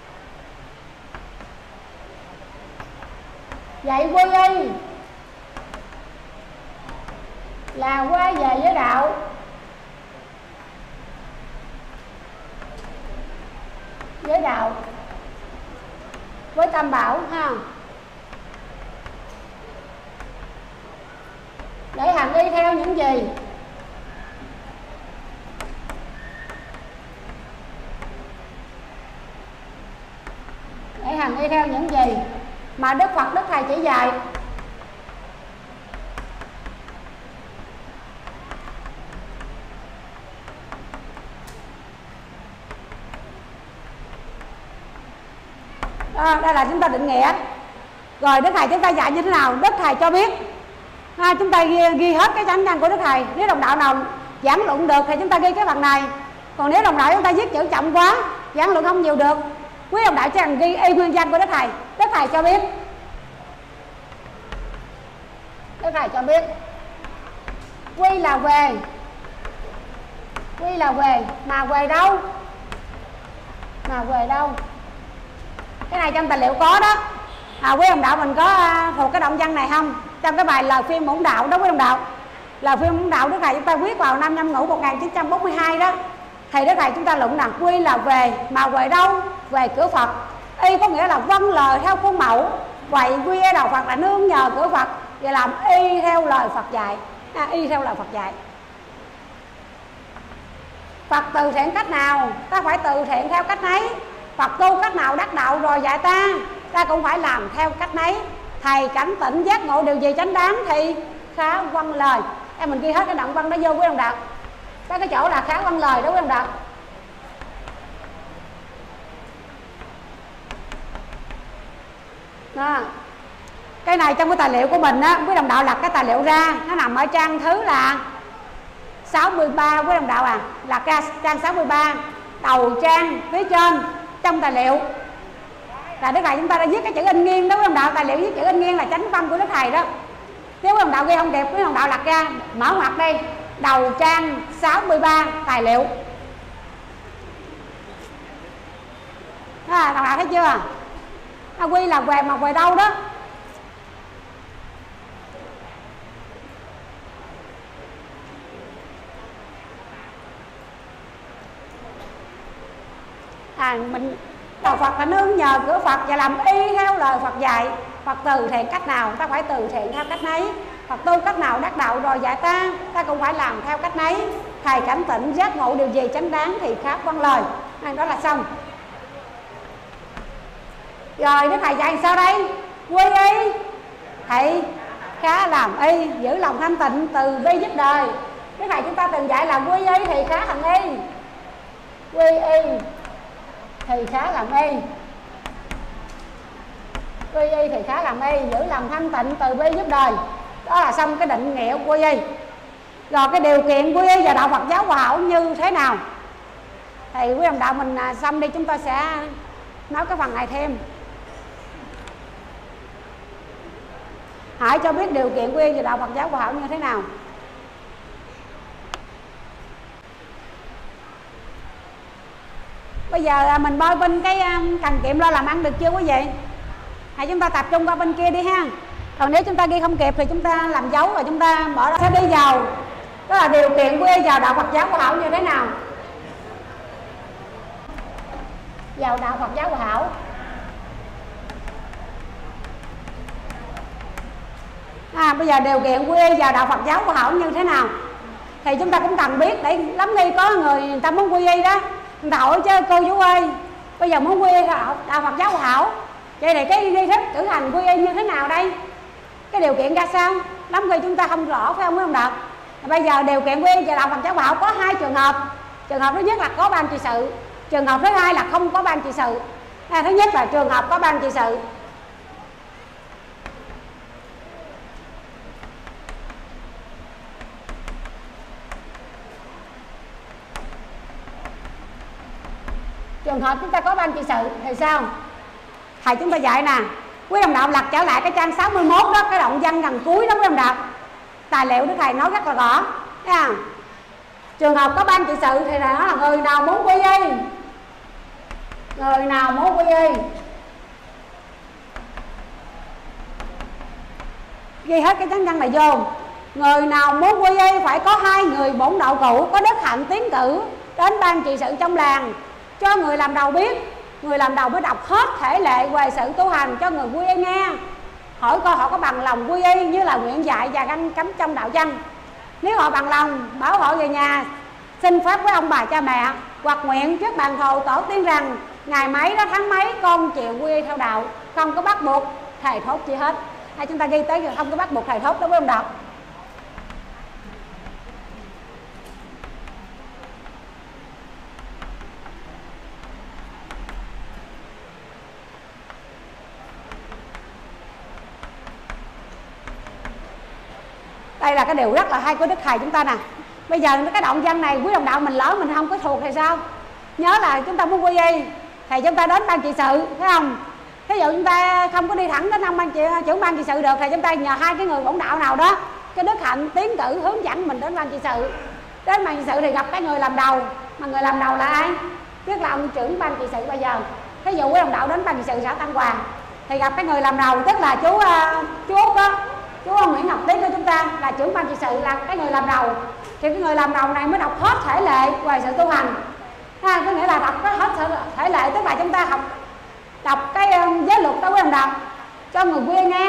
Vậy quy y là quay về với đạo. Với đạo. Với tam bảo ha. Để hành y theo những gì? Để hành y theo những gì mà Đức Phật, Đức Thầy chỉ dạy. Đây là chúng ta định nghĩa. Rồi Đức Thầy chúng ta dạy như thế nào? Đức Thầy cho biết. Chúng ta ghi hết cái chánh văn của Đức Thầy. Nếu đồng đạo nào giảng luận được thì chúng ta ghi cái phần này. Còn nếu đồng đạo chúng ta viết chữ chậm quá, giảng luận không nhiều được, quý đồng đạo chỉ cần ghi y nguyên văn của Đức Thầy. Đức Thầy cho biết. Đức Thầy cho biết quy là về. Quy là về. Mà về đâu? Mà về đâu? Cái này trong tài liệu có đó. Quý đồng đạo mình có thuộc cái động văn này không? Trong cái bài lời khuyên bổn đạo đó quý đồng đạo. Lời khuyên bổn đạo Đức Thầy chúng ta viết vào năm Nhâm Ngũ 1942 đó. Thì Đức Thầy chúng ta luận rằng quy là về. Mà về đâu? Về cửa Phật. Y có nghĩa là vâng lời theo khuôn mẫu. Vậy quy ở đầu Phật là nương nhờ cửa Phật. Và làm y theo lời Phật dạy. Y theo lời Phật dạy. Phật từ thiện cách nào? Ta phải từ thiện theo cách ấy. Phật tu cách nào đắc đạo rồi dạy ta, ta cũng phải làm theo cách nấy. Thầy cảnh tỉnh giác ngộ điều gì chánh đáng thì khá vâng lời. Mình ghi hết cái đoạn văn đó vô quý đồng đạo. Cái chỗ là khá vâng lời đó quý đồng đạo. Đó. Cái này trong cái tài liệu của mình á, quý đồng đạo lật cái tài liệu ra, nó nằm ở trang thứ là 63 quý đồng đạo là trang 63, đầu trang phía trên trong tài liệu là Đức Thầy chúng ta đã viết cái chữ in nghiêng đó quý đồng đạo. Tài liệu viết chữ in nghiêng là chánh văn của Đức Thầy đó. Nếu quý đồng đạo ghi không đẹp, quý đồng đạo lật ra mở ngoặc đây, đầu trang 63 tài liệu. Đồng đạo thấy chưa? Quy là về mà về đâu đó. Mình đạo Phật là nương nhờ cửa Phật và làm y theo lời Phật dạy. Phật từ thiện cách nào ta phải từ thiện theo cách nấy. Phật tu cách nào đắc đạo rồi dạy ta, ta cũng phải làm theo cách nấy. Thầy cảnh tỉnh giác ngộ điều gì chánh đáng thì khác vâng lời. Đó là xong. Rồi Đức Thầy dạy sao đây? Quy y. Thầy khá làm y, giữ lòng thanh tịnh, từ bi giúp đời. Đức Thầy chúng ta từng dạy là quy y thì khá hành y. Quy y thì khá làm y. Quy y thì khá làm y, giữ lòng thanh tịnh, từ bi giúp đời. Đó là xong cái định nghĩa quy y. Rồi cái điều kiện quy y và đạo Phật giáo Hòa Hảo như thế nào? Thì quý đồng đạo mình xong đi, chúng ta sẽ nói cái phần này thêm. Hãy cho biết điều kiện quy y và đạo Phật giáo Hòa Hảo như thế nào. Bây giờ mình bôi bên cái cần kiệm lo làm ăn được chưa quý vị? Hãy chúng ta tập trung qua bên kia đi ha. Còn nếu chúng ta ghi không kịp thì chúng ta làm dấu rồi chúng ta mở ra. Sẽ đi vào đó là điều kiện quy y vào đạo Phật giáo Hòa Hảo như thế nào. Vào đạo Phật giáo Hòa Hảo. Bây giờ điều kiện quy y vào đạo Phật giáo Hòa Hảo như thế nào thì chúng ta cũng cần biết. Để lắm khi có người ta muốn quy y đó, người ta hỏi chứ cô chú ơi, bây giờ muốn quy y đạo Phật giáo Hòa Hảo, vậy thì cái nghi thức cử hành quy y như thế nào đây? Cái điều kiện ra sao? Lắm khi chúng ta không rõ phải không quý ông đạo? Bây giờ điều kiện quy y vào đạo Phật giáo Hòa Hảo có hai trường hợp. Trường hợp thứ nhất là có ban trị sự, trường hợp thứ hai là không có ban trị sự. Thứ nhất là trường hợp có ban trị sự. Trường hợp chúng ta có ban trị sự thì sao? Thầy chúng ta dạy nè, Quý đồng đạo lật trở lại cái trang 61 đó, cái đoạn văn gần cuối đó quý đồng đạo. Tài liệu Đức Thầy nói rất là rõ. Thấy không? Trường hợp có ban trị sự thì là nó là người nào muốn quy y, người nào muốn quy y ghi hết cái chánh văn này vô. Người nào muốn quy y phải có 2 người bổn đạo cụ có đức hạnh tiến cử đến ban trị sự trong làng, cho người làm đầu biết. Người làm đầu mới đọc hết thể lệ về sự tu hành cho người quy y nghe, hỏi coi họ có bằng lòng quy y như là nguyện dạy và ganh cấm trong đạo chăng. Nếu họ bằng lòng, bảo họ về nhà xin phép với ông bà cha mẹ hoặc nguyện trước bàn thờ tổ tiên rằng ngày mấy đó tháng mấy con chịu quy y theo đạo, không có bắt buộc thầy thốt chi hết. Hay chúng ta ghi tới không có bắt buộc thầy thốt đó với ông đạo. Đây là cái điều rất là hay của Đức Thầy chúng ta nè. Bây giờ cái đoạn văn này quý đồng đạo mình lỡ mình không có thuộc thì sao? Nhớ là chúng ta muốn quy y thì chúng ta đến ban trị sự, thấy không? Ví dụ chúng ta không có đi thẳng đến ông trưởng ban trị sự được thì chúng ta nhờ 2 cái người bổn đạo nào đó cái đức hạnh tiến cử hướng dẫn mình đến ban trị sự. Đến ban trị sự thì gặp cái người làm đầu, mà người làm đầu là ai? Tức là ông trưởng ban trị sự bây giờ. Ví dụ quý đồng đạo đến ban trị sự xã Tân Hoàng thì gặp cái người làm đầu, tức là chú Út đó, chú ông Nguyễn Ngọc Tiến của chúng ta là trưởng ban trị sự, là cái người làm đầu. Thì cái người làm đầu này mới đọc hết thể lệ về sự tu hành. Có nghĩa là đọc hết thể lệ, tức là chúng ta đọc cái giới luật đó quý đồng đạo cho người quy y nghe.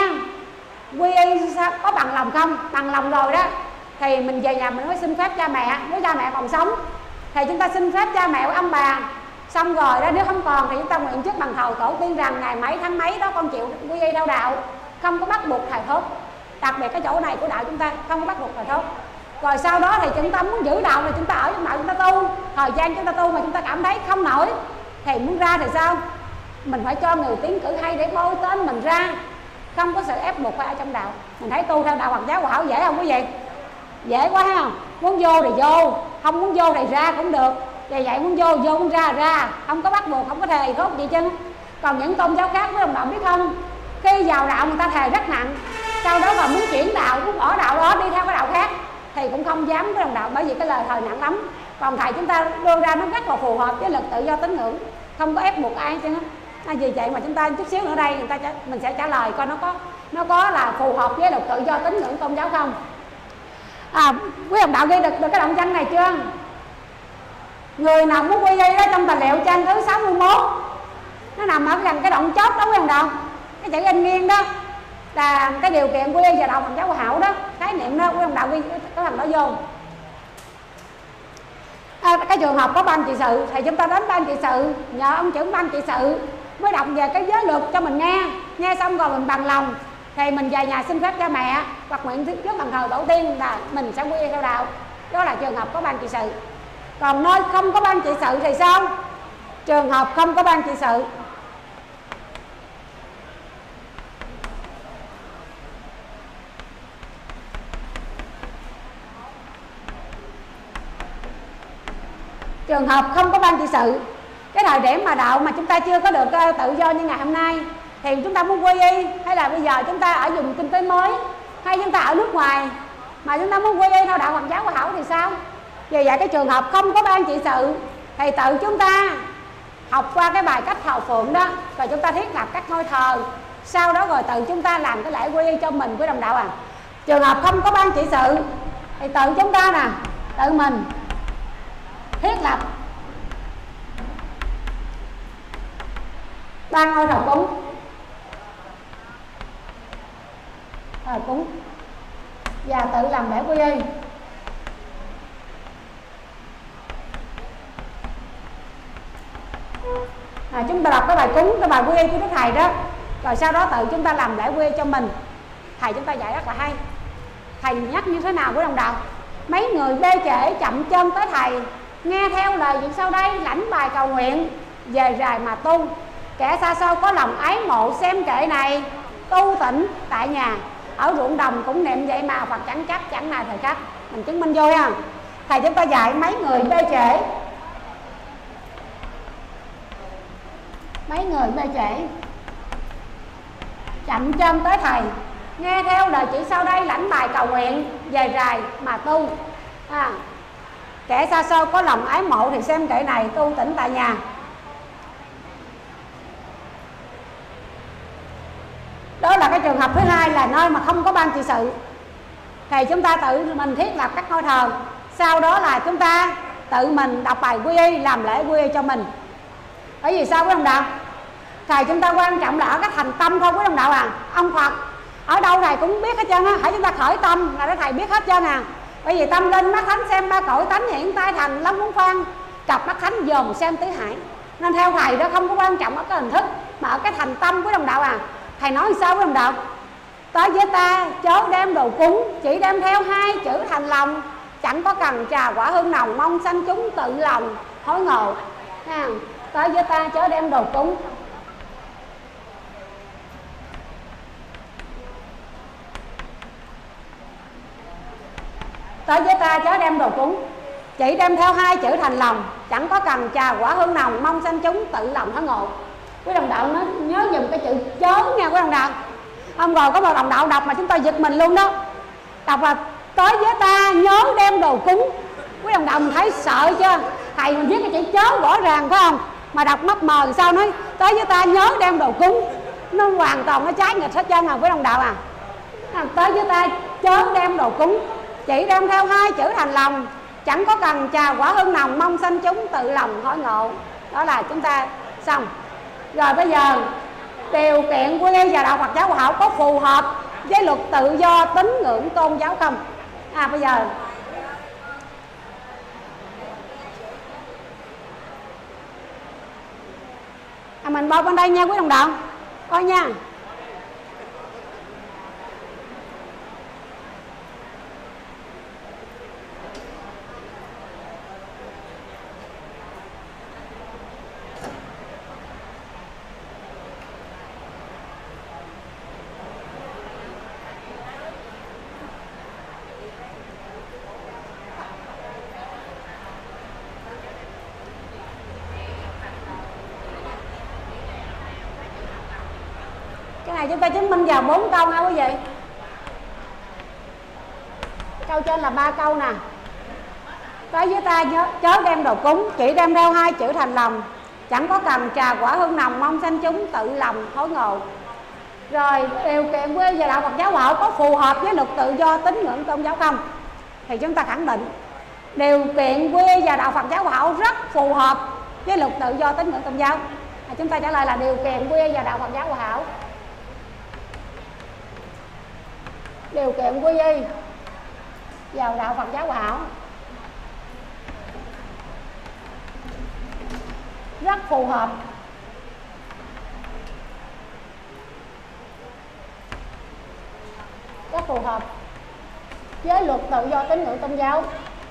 Quy y có bằng lòng không? Bằng lòng rồi đó thì mình về nhà mình mới xin phép cha mẹ. Nếu cha mẹ còn sống thì chúng ta xin phép cha mẹ của ông bà. Xong rồi đó, nếu không còn thì chúng ta nguyện trước bàn thờ tổ tiên rằng ngày mấy tháng mấy đó con chịu quy y theo đạo, không có bắt buộc thầy thốt. Đặc biệt cái chỗ này của đạo chúng ta không có bắt buộc thầy thốt. Rồi sau đó thì chúng ta muốn giữ đạo thì chúng ta ở trong đạo chúng ta tu, thời gian chúng ta tu mà chúng ta cảm thấy không nổi thì muốn ra thì sao? Mình phải cho người tiến cử hay để bôi tên mình ra, không có sự ép buộc phải ở trong đạo. Mình thấy tu theo đạo Phật giáo Hòa Hảo dễ không quý vị? Dễ quá ha. Muốn vô thì vô, không muốn vô thì ra cũng được. Vậy muốn vô muốn ra, không có bắt buộc, không có thề thốt gì chứ. Còn những tôn giáo khác với đồng đạo biết không, khi vào đạo người ta thề rất nặng, sau đó mà muốn chuyển đạo, muốn bỏ đạo đó đi theo cái đạo khác thì cũng không dám với đồng đạo, bởi vì cái lời thề nặng lắm. Còn thầy chúng ta đưa ra nó rất là phù hợp với luật tự do tín ngưỡng, không có ép buộc ai chứ. Vì vậy mà chúng ta chút xíu nữa đây mình sẽ trả lời coi nó có là phù hợp với luật tự do tín ngưỡng tôn giáo không. Quý đồng đạo ghi được cái đoạn văn này chưa? Người nào muốn quy y đó, trong tài liệu trang thứ 61 nó nằm ở gần cái đoạn chốt đó quý đồng đạo, cái chữ in nghiêng đó là cái điều kiện quy y vào đạo Phật giáo Hòa Hảo đó, khái niệm đó quý đồng đạo ghi cái thằng đó vô. Cái trường hợp có ban trị sự thì chúng ta đến ban trị sự nhờ ông trưởng ban trị sự mới đọc về cái giới luật cho mình nghe xong rồi mình bằng lòng thì mình về nhà xin phép cha mẹ hoặc nguyện trước bàn thờ tổ tiên là mình sẽ quy y theo đạo. Đó là trường hợp có ban trị sự. Còn nơi không có ban trị sự thì sao? Trường hợp không có ban trị sự trường hợp không có ban trị sự, cái thời điểm mà đạo mà chúng ta chưa có được tự do như ngày hôm nay thì chúng ta muốn quy y, hay là bây giờ chúng ta ở vùng kinh tế mới, hay chúng ta ở nước ngoài mà chúng ta muốn quy y theo đạo Phật giáo Hòa Hảo thì sao? Vì vậy cái trường hợp không có ban trị sự thì tự chúng ta học qua cái bài cách thờ phượng đó, rồi chúng ta thiết lập các ngôi thờ, sau đó rồi tự chúng ta làm cái lễ quy y cho mình với đồng đạo. Trường hợp không có ban trị sự thì tự chúng ta nè, tự mình thiết lập 3 ngôi thờ cúng và tự làm lễ quy y. Chúng ta đọc cái bài cúng, cái bài quy y của Đức Thầy đó, rồi sau đó tự chúng ta làm lễ quy y cho mình. Thầy chúng ta dạy rất là hay. Thầy nhắc như thế nào của đồng đạo? Mấy người bê trễ chậm chân tới thầy, nghe theo lời chuyện sau đây, lãnh bài cầu nguyện, về rài mà tu. Kẻ xa xôi có lòng ái mộ xem kệ này, tu tịnh tại nhà, ở ruộng đồng cũng niệm vậy mà Phật chẳng chắc chẳng nào thời khắc. Mình chứng minh vô ha. Thầy chúng ta dạy mấy người bê trễ, chậm chân tới thầy, nghe theo lời chỉ sau đây, lãnh bài cầu nguyện, về rài mà tu. Kẻ xa xôi có lòng ái mộ thì xem kệ này, tu tỉnh tại nhà. Đó là cái trường hợp thứ hai, là nơi mà không có ban trị sự thì chúng ta tự mình thiết lập các ngôi thờ, sau đó là chúng ta tự mình đọc bài quy y, làm lễ quy y cho mình. Bởi vì sao quý đồng đạo? Thầy chúng ta quan trọng là ở cái thành tâm thôi quý đồng đạo à. Ông Phật ở đâu thầy cũng biết hết trơn á, hãy chúng ta khởi tâm là thầy biết hết trơn à. Bởi vì tâm linh mắt thánh xem ba cõi, tánh hiện tai thành lâm muốn phan, cặp mắt thánh dòm xem tứ hải. Nên theo thầy đó không có quan trọng ở cái hình thức mà ở cái thành tâm quý đồng đạo à. Thầy nói sao quý đồng đạo? Tới với ta chớ đem đồ cúng, chỉ đem theo hai chữ thành lòng, chẳng có cần trà quả hương nồng, mong sanh chúng tự lòng hối ngộ. Tới với ta chớ đem đồ cúng. Tới với ta chớ đem đồ cúng, chỉ đem theo hai chữ thành lòng, chẳng có cần trà quả hương nồng, mong sanh chúng tự lòng hối ngộ. Quý đồng đạo nó nhớ dùm cái chữ chớ nha quý đồng đạo. Hôm rồi có một đồng đạo đọc mà chúng ta giật mình luôn đó. Đọc là tới với ta nhớ đem đồ cúng. Quý đồng đạo mình thấy sợ chưa? Thầy mình viết cái chữ chớ rõ ràng phải không? Mà đọc mấp mờ sao nói tới với ta nhớ đem đồ cúng. Nó hoàn toàn nó trái nghịch hết trơn à quý đồng đạo à. Tới với ta chớ đem đồ cúng, chỉ đem theo hai chữ thành lòng, chẳng có cần trà quả hương nồng, mong sanh chúng tự lòng hối ngộ. Đó là chúng ta xong. Rồi bây giờ điều kiện quy y và đạo Phật giáo Hòa Hảo có phù hợp với luật tự do tín ngưỡng tôn giáo không? Bây giờ mình bôi bên đây nha quý đồng đạo, coi nha. Chúng ta chứng minh vào 4 câu nha quý vị. Câu trên là 3 câu nè. Tới với ta chớ đem đồ cúng, chỉ đem theo hai chữ thành lòng, chẳng có cầm trà quả hương nồng, mong sanh chúng tự lòng hối ngộ. Rồi điều kiện quy và đạo Phật giáo Hòa Hảo có phù hợp với luật tự do tín ngưỡng tôn giáo không? Thì chúng ta khẳng định điều kiện quy và đạo Phật giáo Hòa Hảo rất phù hợp với luật tự do tín ngưỡng tôn giáo. Chúng ta trả lời là điều kiện quy và đạo Phật giáo Hòa Hảo. Điều kiện quy y vào đạo Phật giáo Hòa Hảo rất phù hợp với luật tự do tín ngưỡng tôn giáo.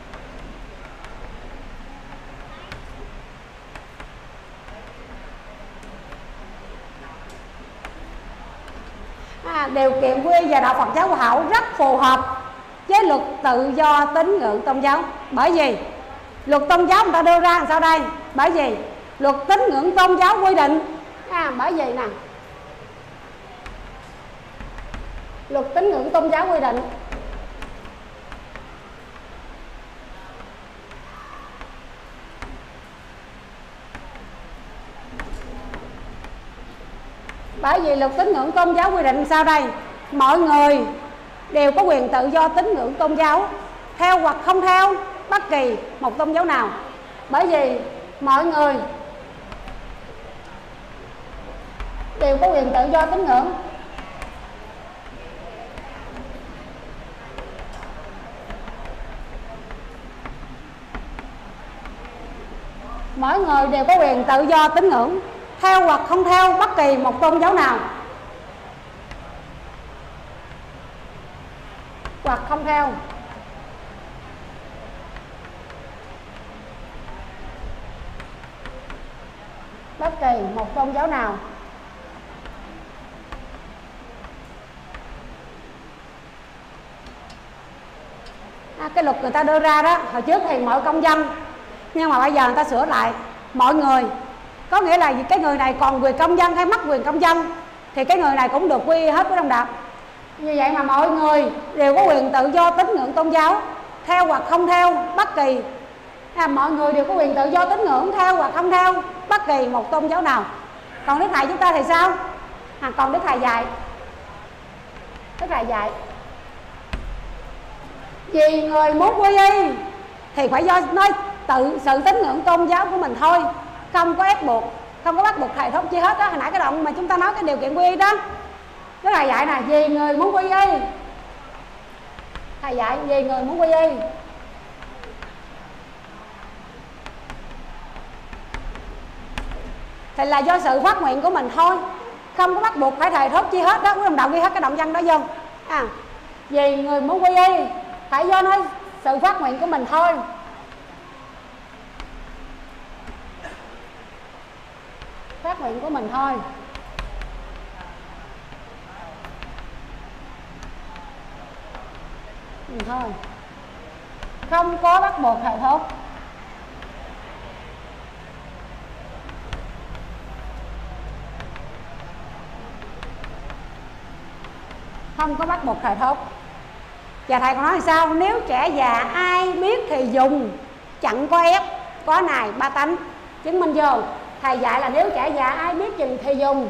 Điều kiện quy và đạo Phật giáo Hòa Hảo rất phù hợp với luật tự do tín ngưỡng tôn giáo. Bởi vì luật tôn giáo người ta đưa ra làm sao đây? Bởi vì luật tín ngưỡng tôn giáo quy định bởi vì nè, luật tín ngưỡng tôn giáo quy định sao đây? Mọi người đều có quyền tự do tín ngưỡng tôn giáo, theo hoặc không theo bất kỳ một tôn giáo nào. Bởi vì mọi người đều có quyền tự do tín ngưỡng. Mỗi người đều có quyền tự do tín ngưỡng, theo hoặc không theo bất kỳ một tôn giáo nào. Hoặc không theo bất kỳ một tôn giáo nào. Cái luật người ta đưa ra đó, hồi trước thì mọi công dân, nhưng mà bây giờ người ta sửa lại mọi người. Có nghĩa là cái người này còn quyền công dân hay mất quyền công dân thì cái người này cũng được quy y hết quý đồng đạo. Như vậy mà mọi người đều có quyền tự do tín ngưỡng tôn giáo, theo hoặc không theo bất kỳ mọi người đều có quyền tự do tín ngưỡng theo hoặc không theo bất kỳ một tôn giáo nào. Còn Đức Thầy chúng ta thì sao? Còn Đức Thầy dạy, Đức Thầy dạy vì người muốn quy y thì phải do nói tự sự tín ngưỡng tôn giáo của mình thôi, không có ép buộc, không có bắt buộc thầy thốt chi hết đó. Hồi nãy cái đoạn mà chúng ta nói cái điều kiện quy y đó, Đức Thầy dạy nè, vì người muốn quy y, Thầy dạy vì người muốn quy y. Thì là do sự phát nguyện của mình thôi, không có bắt buộc phải thầy thốt chi hết đó. Quý đồng đạo ghi hết cái động văn đó vô. Vì người muốn quy y phải do nói sự phát nguyện của mình thôi. Phát nguyện của mình thôi. Thôi, không có bắt buộc thầy thốt. Không có bắt buộc thầy thốt. Và thầy còn nói là sao? Nếu trẻ già ai biết thì dùng, chẳng có ép, có nài ba tánh. Chứng minh vô, thầy dạy là nếu trẻ già ai biết thì dùng.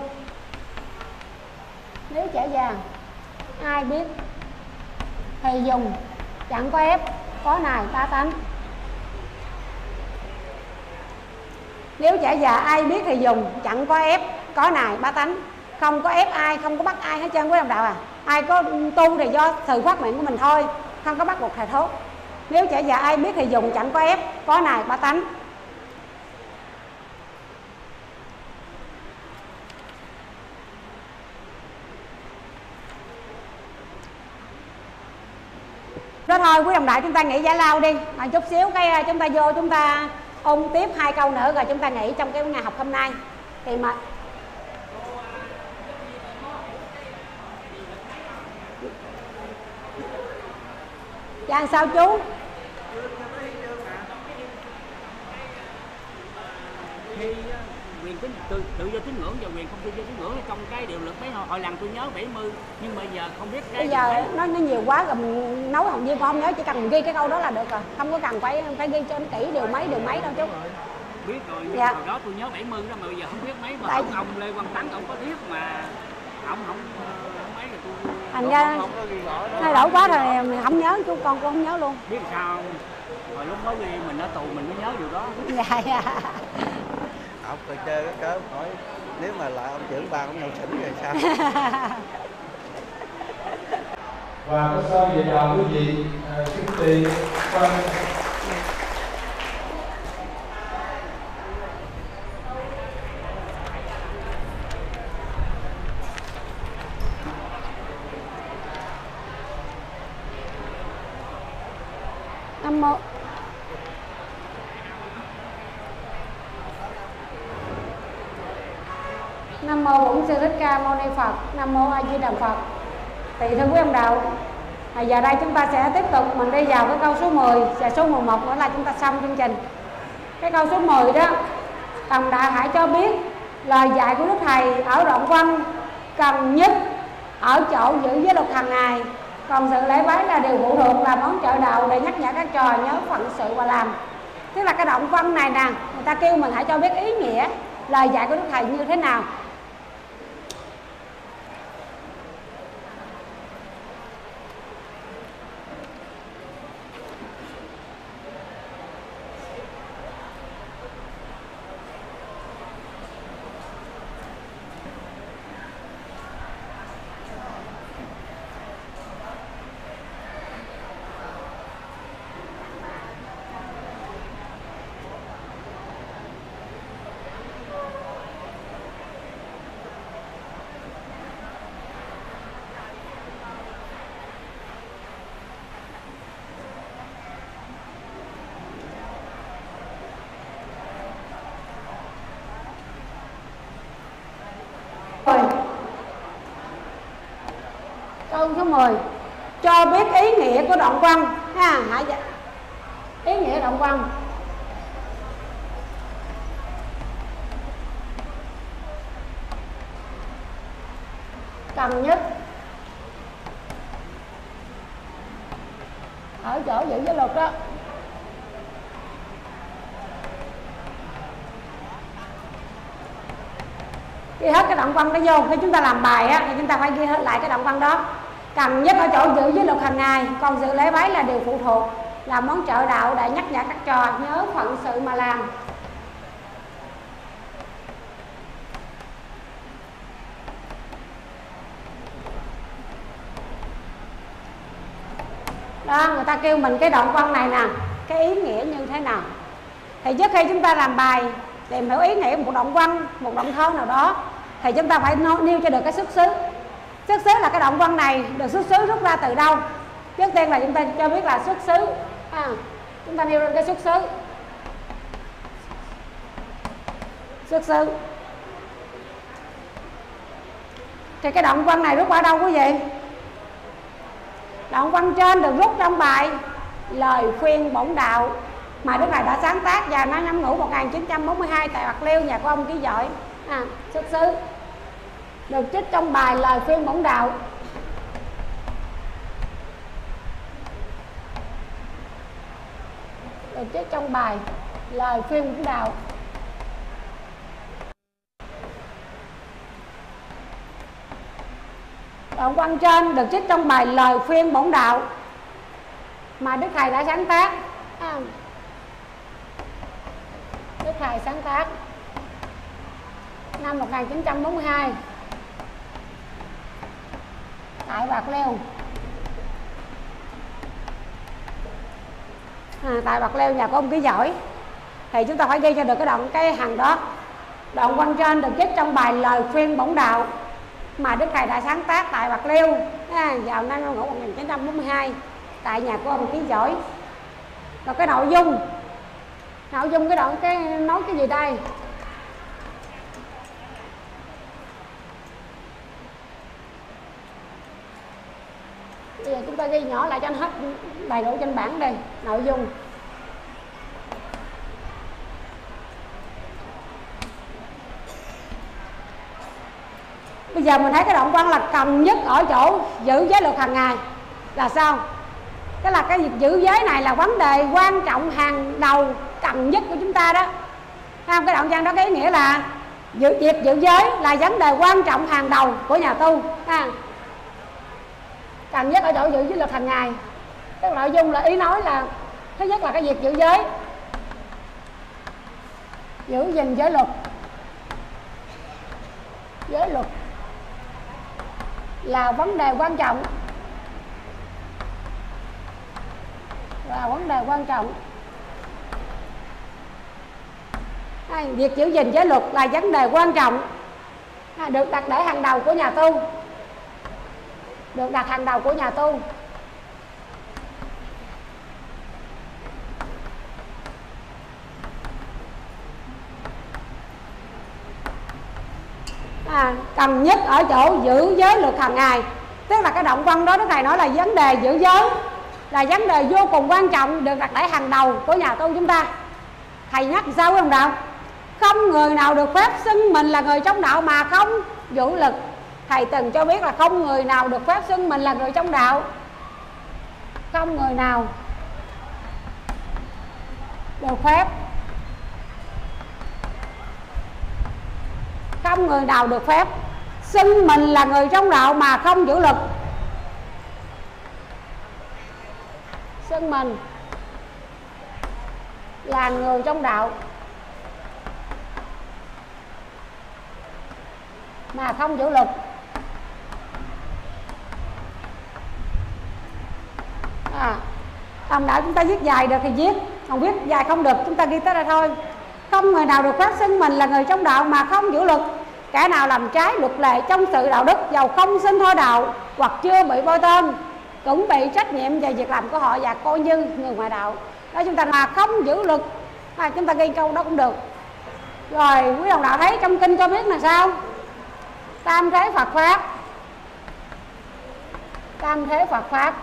Nếu trẻ già ai biết thì dùng, chẳng có ép, có nài ba tánh. Nếu trẻ già ai biết thì dùng, chẳng có ép, có nài ba tánh. Không có ép ai, không có bắt ai hết trơn quý đồng đạo. Ai có tu thì do sự phát nguyện của mình thôi, không có bắt buộc thầy thốt. Nếu trẻ già ai biết thì dùng, chẳng có ép, có nài ba tánh. Đó thôi quý đồng đại, chúng ta nghỉ giải lao đi. Chút xíu cái chúng ta vô chúng ta ôn tiếp 2 câu nữa rồi chúng ta nghỉ trong cái ngày học hôm nay. Thì mà dạ sao chú? Khi quyền tự do tín ngưỡng và quyền không tự do tín ngưỡng trong cái điều luật mấy hồi lần tôi nhớ 70, nhưng bây giờ không biết cái bây giờ nó nhiều quá rồi, mình nấu hầu như con không nhớ, chỉ cần mình ghi cái câu đó là được rồi, không có cần phải ghi cho nó kỹ điều mấy đâu chú. Biết rồi, dạ. Hồi đó tôi nhớ 70 đó mà bây giờ không biết mấy mà ông Lê Quang Tấn ông có biết mà ông không mấy rồi tôi thành ra thay đổi quá rồi mình không nhớ, chú con cũng không nhớ luôn. Biết sao hồi lúc mới đi mình ở tù mình mới nhớ điều đó. Dạ. Học rồi chơi cái cớ hỏi nếu mà lại ông trưởng ban ông nhậu xỉn rồi sao? Và có sau về chào quý vị xin tiền quan Nam mô Nam mô Bổn Sư Thích Ca Mâu Ni Phật. Nam mô A Di Đà Phật. Thì thưa quý ông đạo, giờ đây chúng ta sẽ tiếp tục mình đi vào cái câu số 10 và số 11 nữa là chúng ta xong chương trình. Cái câu số 10 đó, đồng đạo hãy cho biết lời dạy của Đức Thầy ở đoạn văn cần nhất ở chỗ giữ giới luật hàng ngày, còn sự lễ bái là điều phụ thuộc, là món trợ đạo để nhắc nhở các trò nhớ phận sự và làm. Tức là cái đoạn văn này nè, người ta kêu mình hãy cho biết ý nghĩa lời dạy của Đức Thầy như thế nào. Câu số 10 cho biết ý nghĩa của đoạn văn ha. Ý nghĩa đoạn văn. cần nhất ở chỗ giữ giới luật đó. Ghi hết cái đoạn văn đó vô. Khi chúng ta làm bài á, thì chúng ta phải ghi hết lại cái đoạn văn đó. Cần nhất ở chỗ giữ giới luật hàng ngày, còn dự lễ bái là điều phụ thuộc, là món trợ đạo để nhắc nhở các trò nhớ phận sự mà làm. Đó, người ta kêu mình cái đoạn văn này nè, cái ý nghĩa như thế nào. Thì trước khi chúng ta làm bài tìm hiểu ý nghĩa một đoạn văn, một đoạn thơ nào đó, thì chúng ta phải nêu cho được cái xuất xứ. Xuất xứ là cái đoạn văn này được xuất xứ rút ra từ đâu. Trước tiên là chúng ta cho biết là xuất xứ. Chúng ta nêu lên cái xuất xứ. Xuất xứ. Thì cái đoạn văn này rút ở đâu quý vị? Đoạn văn trên được rút trong bài Lời khuyên bổn đạo mà Đức Thầy đã sáng tác vào năm Nhâm Ngũ 1942 tại Bạc Liêu, nhà của ông Ký Giỏi. Xuất xứ được trích trong bài Lời khuyên bổn đạo. Được trích trong bài Lời khuyên bổn đạo. Đoạn văn trên được trích trong bài Lời khuyên bổn đạo mà Đức Thầy đã sáng tác. Đức Thầy sáng tác năm 1942 tại Bạc Liêu. Tại Bạc Liêu, nhà của ông Ký Giỏi. Thì chúng ta phải ghi cho được cái hàng đó. Đoạn văn trên được trích trong bài Lời khuyên bổn đạo mà Đức Thầy đã sáng tác tại Bạc Liêu vào năm Nhâm Ngũ 1942 tại nhà của ông Ký Giỏi. Rồi cái nội dung cái đoạn nói cái gì đây? Bây giờ chúng ta ghi nhỏ lại cho nó hết đầy đủ trên bảng đây. Nội dung bây giờ mình thấy cái đoạn văn là cần nhất ở chỗ giữ giới luật hàng ngày là sao? Cái là cái việc giữ giới này là vấn đề quan trọng hàng đầu, cần nhất của chúng ta đó. Cái đoạn văn đó cái ý nghĩa là việc giữ giới là vấn đề quan trọng hàng đầu của nhà tu. Cần nhất ở chỗ giữ giới luật hàng ngày. Cái nội dung là ý nói là thứ nhất là cái việc giữ giới, giữ gìn giới luật. Giới luật là vấn đề quan trọng, việc giữ gìn giới luật là vấn đề quan trọng, được đặt để hàng đầu của nhà tu. Được đặt hàng đầu của nhà tu. Cần nhất ở chỗ giữ giới luật hàng ngày. Tức là cái đoạn văn đó Đức Thầy nói là vấn đề giữ giới là vấn đề vô cùng quan trọng, được đặt để hàng đầu của nhà tu chúng ta. Thầy nhắc sao quý ông đạo? Không người nào được phép xưng mình là người trong đạo mà không giữ luật. Thầy từng cho biết là không người nào được phép xưng mình là người trong đạo. Không người nào được phép, không người nào được phép xưng mình là người trong đạo mà không giữ luật. Xưng mình là người trong đạo mà không giữ luật. Đồng đạo chúng ta viết dài được thì viết, còn viết dài không được chúng ta ghi tới đây thôi. Không người nào được phép xưng mình là người trong đạo mà không giữ luật. Kẻ nào làm trái luật lệ trong sự đạo đức, dầu không xin thôi đạo hoặc chưa bị bôi tên, cũng bị trách nhiệm về việc làm của họ và coi như người ngoại đạo. Đó, chúng ta mà không giữ luật, chúng ta ghi câu đó cũng được. Rồi quý đồng đạo thấy trong kinh cho biết là sao? Tam thế Phật pháp. Tam thế Phật pháp.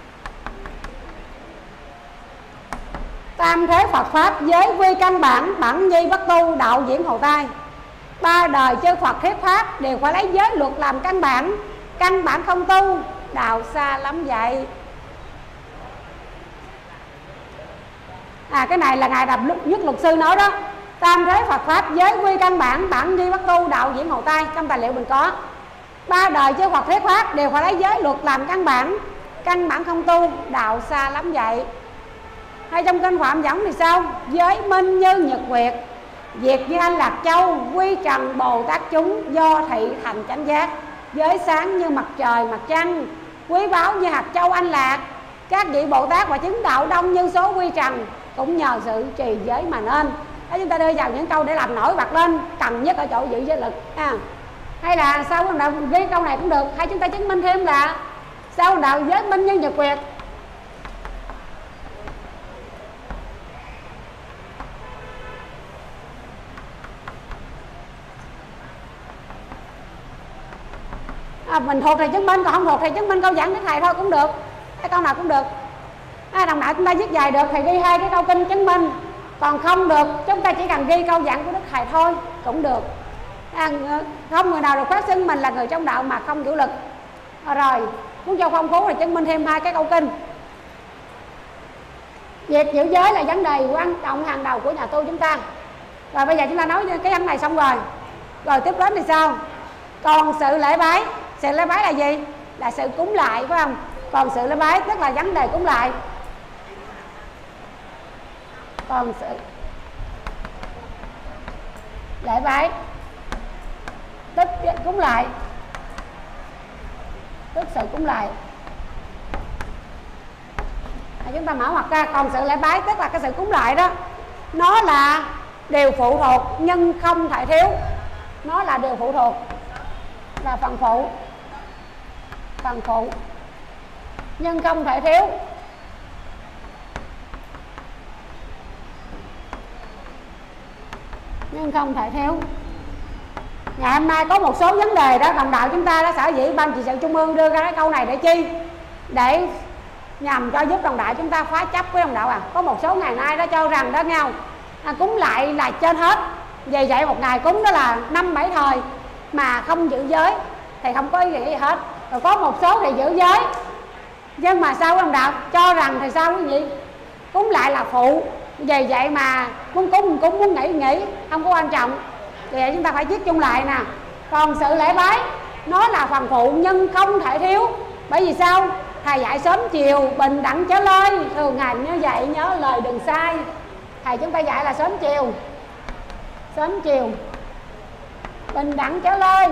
Tam thế Phật pháp giới quy căn bản, bản nhi bất tu, đạo diễn hậu tai. Ba đời chư Phật thuyết pháp đều phải lấy giới luật làm căn bản, căn bản không tu, đạo xa lắm vậy. Cái này là ngài Đàm Nhất Luật Sư nói đó. Tam thế Phật pháp giới quy căn bản, bản duy bất tu, đạo diễn hậu tai. Trong tài liệu mình có. Ba đời chư Phật thuyết pháp đều phải lấy giới luật làm căn bản không tu, đạo xa lắm vậy. Hay trong kinh Phạm Võng thì sao? Giới minh như nhật nguyệt, diệt như anh Lạc Châu, quy trần Bồ Tát chúng, do thị thành chánh giác. Giới sáng như mặt trời mặt trăng, quý báu như hạt châu anh lạc. Các vị Bồ Tát và chứng đạo đông như số quy trần, cũng nhờ sự trì giới mà nên. Đó, chúng ta đưa vào những câu để làm nổi bật lên, cần nhất ở chỗ giữ giới lực. Hay là sao con đạo ghi câu này cũng được. Hay chúng ta chứng minh thêm là sao đạo giới minh như nhật nguyệt. Mình thuộc thì chứng minh, còn không thuộc thì chứng minh câu giảng Đức Thầy thôi cũng được. Cái câu nào cũng được. Đồng đạo chúng ta viết dài được thì ghi 2 cái câu kinh chứng minh, còn không được chúng ta chỉ cần ghi câu giảng của Đức Thầy thôi cũng được. Không người nào được phát xưng mình là người trong đạo mà không giữ lực. Rồi muốn cho phong phú thì chứng minh thêm 2 cái câu kinh. Việc giữ giới là vấn đề quan trọng hàng đầu của nhà tu chúng ta. Rồi bây giờ chúng ta nói cái vấn này xong rồi. Rồi tiếp đến thì sao? Còn sự lễ bái. Sự lễ bái là gì? Là sự cúng lại, phải không? Còn sự lễ bái tức là vấn đề cúng lại. Còn sự lễ bái tức cúng lại, tức sự cúng lại. Chúng ta mở ngoặc ra. Còn sự lễ bái tức là cái sự cúng lại đó, nó là điều phụ thuộc nhưng không thể thiếu. Nó là điều phụ thuộc, là phần phụ nhưng không thể thiếu. Nhưng không thể thiếu. Ngày hôm nay có một số vấn đề đó đồng đạo chúng ta đã sở dĩ Ban trị sự Trung ương đưa ra cái câu này để chi? Để nhằm cho giúp đồng đạo chúng ta phá chấp với đồng đạo. Có một số ngày nay đó cho rằng đó nhau cúng lại là trên hết. Vì vậy một ngày cúng đó là 5-7 thời mà không giữ giới thì không có ý nghĩa gì hết. Rồi có một số thì giữ giới, nhưng mà sao đồng đạo cho rằng thì sao quý vị? Cúng lại là phụ. Vì vậy mà muốn cúng muốn nghỉ không có quan trọng. Vì vậy chúng ta phải viết chung lại nè. Còn sự lễ bái nó là phần phụ nhưng không thể thiếu. Bởi vì sao? Thầy dạy sớm chiều bình đẳng chớ lơi, thường hành như vậy nhớ lời đừng sai. Thầy chúng ta dạy là sớm chiều bình đẳng chớ lơi,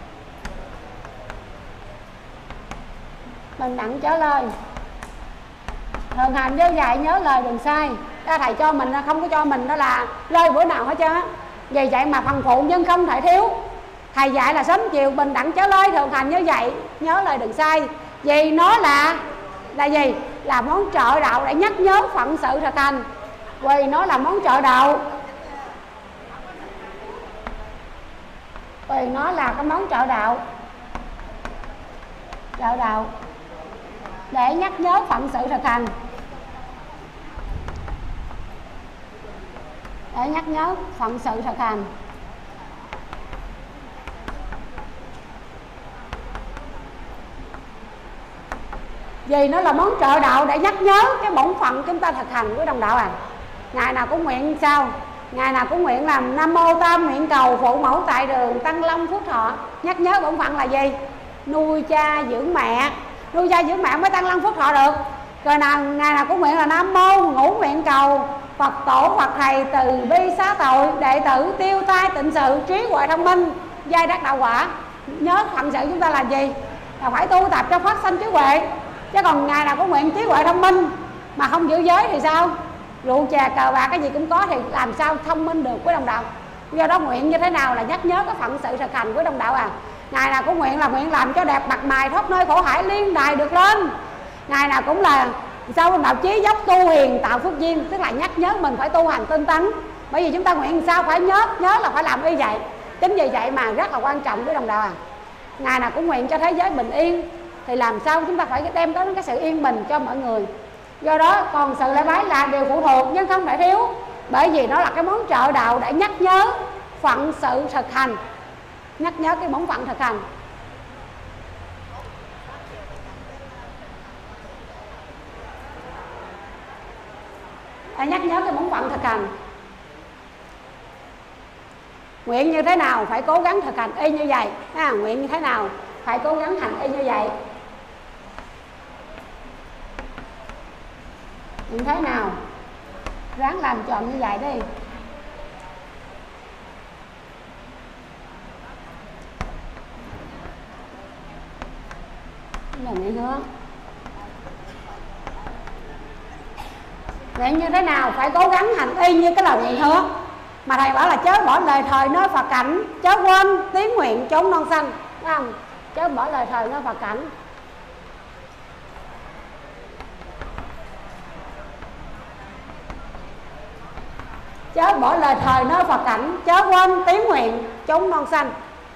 bình đẳng chớ lơi, thường hành như vậy nhớ lời đừng sai. Đó, thầy cho mình không có cho mình đó là lơi bữa nào hết trơn á. Vì vậy mà phần phụ nhưng không thể thiếu. Thầy dạy là sớm chiều bình đẳng chớ lơi, thường hành như vậy nhớ lời đừng sai. Vì nó là gì? Là món trợ đạo để nhắc nhớ phận sự thực hành. Vì nó là món trợ đạo. Vì nó là cái món trợ đạo để nhắc nhớ phận sự thực hành. Để nhắc nhớ phận sự thực hành. Vì nó là món trợ đạo để nhắc nhớ cái bổn phận chúng ta thực hành với đồng đạo. Ngày nào cũng nguyện sao? Ngày nào cũng nguyện làm Nam Mô Tam Nguyện Cầu Phụ Mẫu Tại Đường Tăng Long Phước Thọ. Nhắc nhớ bổn phận là gì? Nuôi cha dưỡng mẹ. Nuôi cha dưỡng mẹ mới Tăng Long Phước Thọ được. Rồi ngày nào cũng nguyện là Nam Mô Ngũ Nguyện Cầu Phật Tổ Phật Thầy từ bi xá tội, đệ tử tiêu tai tịnh sự, trí huệ thông minh, giai đắc đạo quả. Nhớ phận sự chúng ta là gì? Là phải tu tập cho phát sanh trí huệ. Chứ còn ngày nào cũng nguyện trí huệ thông minh mà không giữ giới thì sao? Rượu chè cờ bạc cái gì cũng có thì làm sao thông minh được với đồng đạo. Do đó nguyện như thế nào là nhắc nhớ cái phận sự thực hành với đồng đạo. Ngày nào cũng nguyện là nguyện làm cho đẹp mặt mày thoát nơi khổ hải liên đài được lên. Ngày nào cũng là sao đồng đạo chí dốc tu hiền tạo phước duyên, tức là nhắc nhớ mình phải tu hành tinh tấn. Bởi vì chúng ta nguyện sao phải nhớ là phải làm y vậy. Chính vì vậy mà rất là quan trọng với đồng đạo. Ngày nào cũng nguyện cho thế giới bình yên thì làm sao chúng ta phải đem tới cái sự yên bình cho mọi người. Do đó còn sự lễ bái là điều phụ thuộc nhưng không thể thiếu. Bởi vì nó là cái món trợ đạo để nhắc nhớ phận sự thực hành. Nhắc nhớ cái bổn phận thực hành. để nhắc nhớ cái bổn phận thực hành. Nguyện như thế nào phải cố gắng thực hành y như vậy. Nguyện như thế nào phải cố gắng hành y như vậy. Nguyện thế nào ráng làm tròn như vậy đi. Là nguyện hứa. Nguyện như thế nào phải cố gắng hành y như cái lời nguyện hứa. Mà thầy bảo là chớ bỏ lời thời nơi Phật cảnh, chớ quên tiếng nguyện chốn non xanh, phải không? Chớ bỏ lời thời nơi Phật cảnh. Chớ bỏ lời thời nơi Phật cảnh, chớ quên tiếng nguyện chốn non xanh.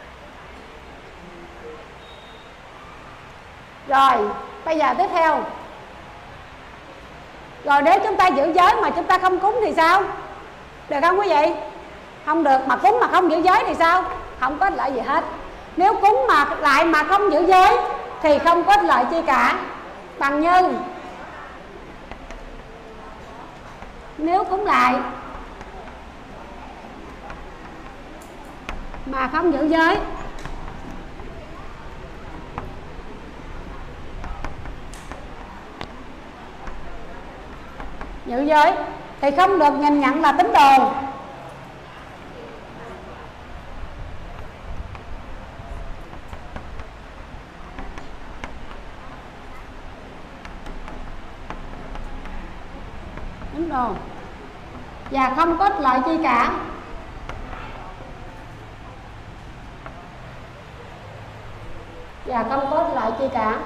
Rồi bây giờ tiếp theo, rồi nếu chúng ta giữ giới mà chúng ta không cúng thì sao? Được không quý vị? Không được. Mà cúng mà không giữ giới thì sao? Không có ích lợi gì hết. Nếu cúng mà lại mà không giữ giới thì không có ích lợi chi cả. Bằng như nếu cúng lại mà không giữ giới thì không được nhìn nhận là tín đồ. Tín đồ và không có ích lợi chi cả. Và không có ích lợi chi cả.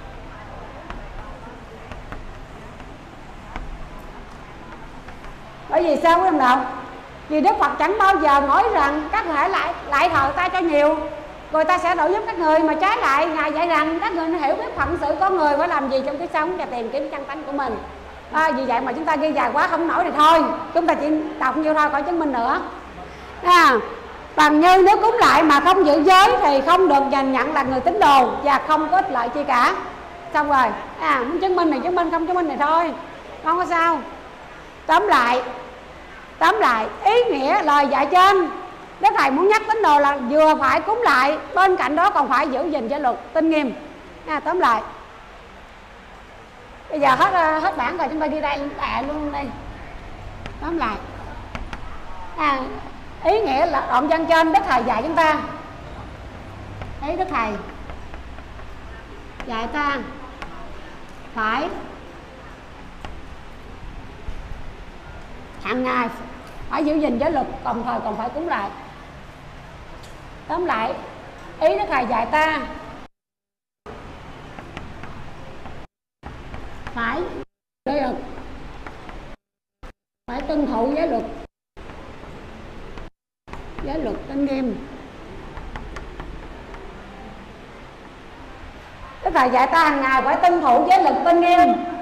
Bởi vì sao quý ông đạo? Vì Đức Phật chẳng bao giờ nói rằng các người hãy lại thờ ta cho nhiều, rồi ta sẽ độ giúp các người. Mà trái lại Ngài dạy rằng các người hiểu biết phận sự con người phải làm gì trong kiếp sống và tìm kiếm chân tánh của mình. Vì vậy mà chúng ta ghi dài quá không nổi thì thôi, chúng ta chỉ đọc nhiêu thôi, khỏi chứng minh nữa. Bằng như nếu cúng lại mà không giữ giới thì không được nhìn nhận là người tín đồ và không có ích lợi chi cả. Xong rồi, muốn chứng minh thì chứng minh, không chứng minh thì thôi, không có sao. Tóm lại ý nghĩa lời dạy trên, Đức Thầy muốn nhắc tín đồ là vừa phải cúng lại, bên cạnh đó còn phải giữ gìn giới luật tinh nghiêm. Tóm lại bây giờ hết bản rồi, chúng ta đi đây luôn đây. Tóm lại ý nghĩa là đoạn văn trên Đức Thầy dạy chúng ta. Ý Đức Thầy dạy ta phải hàng ngày phải giữ gìn giới luật, đồng thời còn phải cúng lại. Tóm lại ý Đức Thầy dạy ta phải tuân thủ giới luật tinh nghiêm. Đức Thầy dạy ta hàng ngày phải tuân thủ giới luật tinh nghiêm,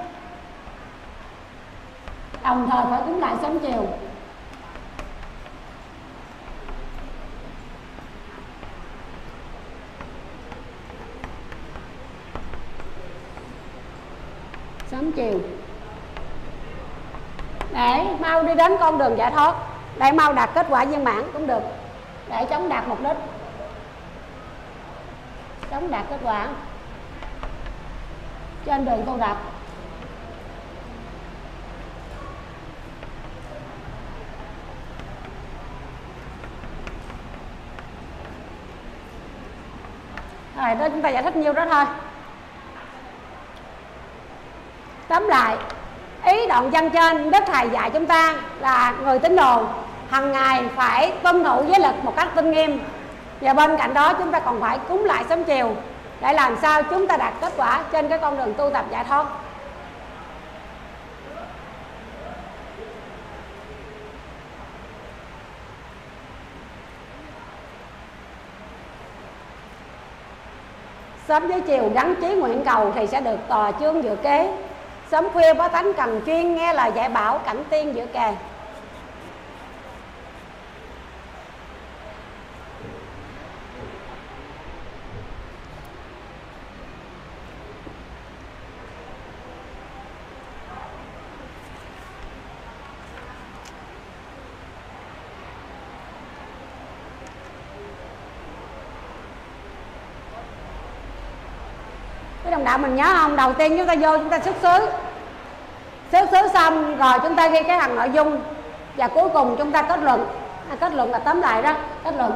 đồng thời phải cúng lại sớm chiều. Sớm chiều để mau đi đến con đường giải thoát, để mau đạt kết quả viên mãn cũng được, để chống đạt mục đích, chống đạt kết quả trên đường tu tập. Rồi đó, chúng ta giải thích nhiêu đó thôi. Tóm lại ý đoạn văn trên, Đức Thầy dạy chúng ta là người tín đồ hàng ngày phải tuân thủ giới luật một cách tinh nghiêm, và bên cạnh đó chúng ta còn phải cúng lại sớm chiều để làm sao chúng ta đạt kết quả trên cái con đường tu tập giải thoát. Sớm với chiều gắn chí nguyện cầu thì sẽ được tòa chương dự kế. Sớm khuya bá tánh cần chuyên nghe lời dạy bảo, cảnh tiên giữa kề. Quý đồng đạo mình nhớ không? Đầu tiên chúng ta vô chúng ta xuất xứ. Xuất xứ xong rồi chúng ta ghi cái phần nội dung, và cuối cùng chúng ta kết luận. Kết luận là tóm lại đó, kết luận.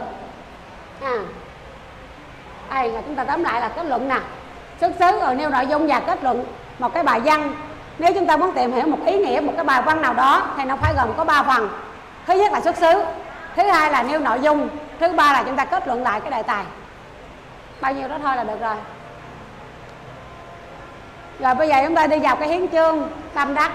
Đây là chúng ta tóm lại là kết luận nè. Xuất xứ rồi nêu nội dung và kết luận một cái bài văn. Nếu chúng ta muốn tìm hiểu một ý nghĩa một cái bài văn nào đó thì nó phải gồm có 3 phần. Thứ nhất là xuất xứ, thứ hai là nêu nội dung, thứ ba là chúng ta kết luận lại cái đề tài. Bao nhiêu đó thôi là được rồi. Rồi bây giờ chúng ta đi vào cái hiến chương tâm đắc.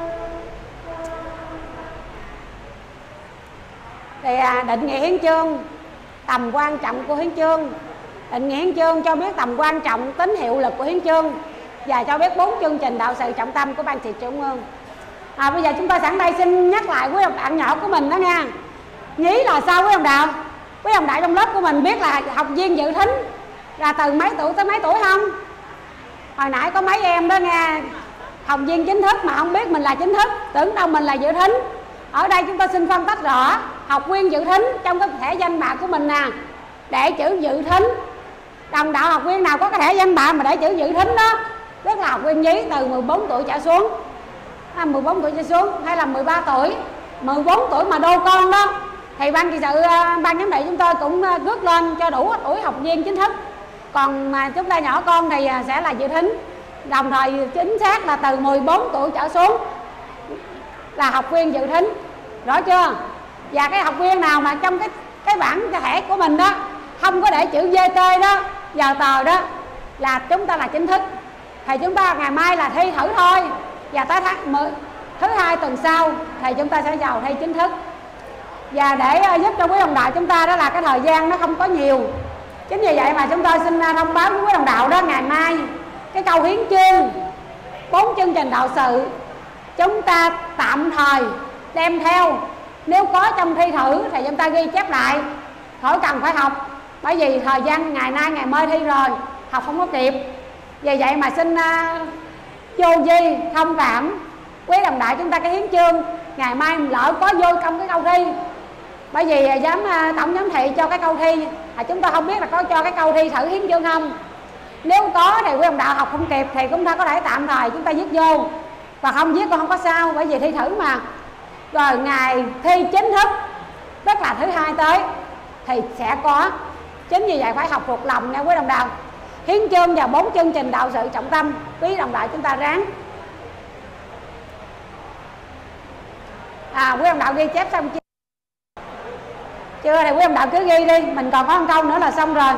Thì định nghĩa hiến chương, tầm quan trọng của hiến chương. Định nghĩa hiến chương cho biết tầm quan trọng, tính hiệu lực của hiến chương, và cho biết 4 chương trình đạo sự trọng tâm của Ban Trị Trung ương. Bây giờ chúng ta sẵn đây xin nhắc lại quý đồng đạo nhỏ của mình đó nha. Nhí là sao quý đồng đạo? Quý đồng đạo trong lớp của mình biết là học viên dự thính là từ mấy tuổi tới mấy tuổi không? Hồi nãy có mấy em đó nghe, học viên chính thức mà không biết mình là chính thức, tưởng đâu mình là dự thính. Ở đây chúng ta xin phân tách rõ học viên dự thính trong cái thẻ danh bạ của mình nè, để chữ dự thính. Đồng đạo học viên nào có cái thẻ danh bạ mà để chữ dự thính đó, tức là học viên nhí từ 14 tuổi trở xuống, 14 tuổi trở xuống hay là 13 tuổi, 14 tuổi mà đô con đó, thì ban trị sự, ban giám thị chúng tôi cũng rước lên cho đủ tuổi học viên chính thức. Còn mà chúng ta nhỏ con thì sẽ là dự thính. Đồng thời chính xác là từ 14 tuổi trở xuống là học viên dự thính. Rõ chưa? Và cái học viên nào mà trong cái bảng thẻ của mình đó không có để chữ VT đó vào tờ đó là chúng ta là chính thức. Thì chúng ta ngày mai là thi thử thôi, và tới thứ hai tuần sau thì chúng ta sẽ vào thi chính thức. Và để giúp cho quý đồng đạo chúng ta đó là cái thời gian nó không có nhiều. Chính vì vậy mà chúng tôi xin thông báo với quý đồng đạo đó, ngày mai cái câu hiến chương 4 chương trình đạo sự chúng ta tạm thời đem theo. Nếu có trong thi thử thì chúng ta ghi chép lại, khỏi cần phải học, bởi vì thời gian ngày nay ngày mai thi rồi, học không có kịp. Vì vậy mà xin vô di thông cảm quý đồng đạo chúng ta cái hiến chương ngày mai lỡ có vô trong cái câu thi, bởi vì tổng giám thị cho cái câu thi chúng ta không biết là có cho cái câu thi thử hiến chương không. Nếu có thì quý đồng đạo học không kịp thì chúng ta có thể tạm thời chúng ta viết vô, và không viết cũng không có sao, bởi vì thi thử mà. Rồi ngày thi chính thức tức là thứ hai tới thì sẽ có. Chính vì vậy phải học thuộc lòng nha quý đồng đạo. Hiến chương và 4 chương trình đạo sự trọng tâm, quý đồng đạo chúng ta ráng. Quý đồng đạo ghi chép xong chưa? Chưa thì quý đồng đạo cứ ghi đi, mình còn có một câu nữa là xong rồi.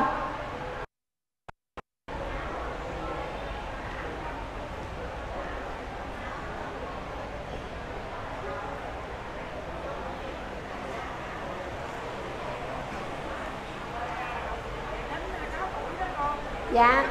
Dạ.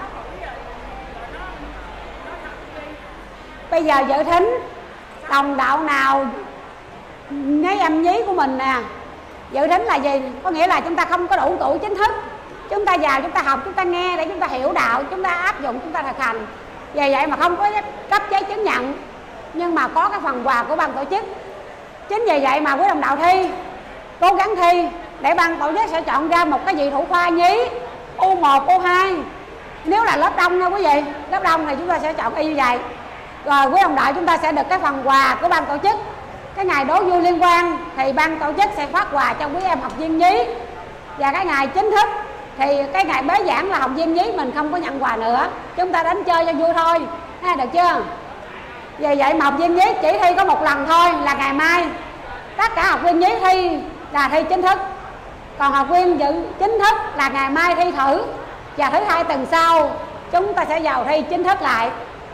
Bây giờ dự thính đồng đạo nào lấy âm nhí của mình nè. Dự thính là gì? Có nghĩa là chúng ta không có đủ tuổi chính thức. Chúng ta vào chúng ta học, chúng ta nghe để chúng ta hiểu đạo, chúng ta áp dụng, chúng ta thực hành. Vì vậy mà không có cấp giấy chứng nhận, nhưng mà có cái phần quà của ban tổ chức. Chính vì vậy mà quý đồng đạo thi, cố gắng thi để ban tổ chức sẽ chọn ra một cái vị thủ khoa nhí U1, U2. Nếu là lớp đông nha quý vị, lớp đông thì chúng ta sẽ chọn y như vậy. Rồi quý đồng đạo chúng ta sẽ được cái phần quà của ban tổ chức. Cái ngày đố vui liên quan thì ban tổ chức sẽ phát quà cho quý em học viên nhí. Và cái ngày chính thức thì cái ngày bế giảng là học viên nhí mình không có nhận quà nữa, chúng ta đến chơi cho vui thôi, được chưa? Vì vậy mà học viên nhí chỉ thi có một lần thôi là ngày mai. Tất cả học viên nhí thi là thi chính thức, còn học viên dự chính thức là ngày mai thi thử, và thứ hai tuần sau chúng ta sẽ vào thi chính thức lại.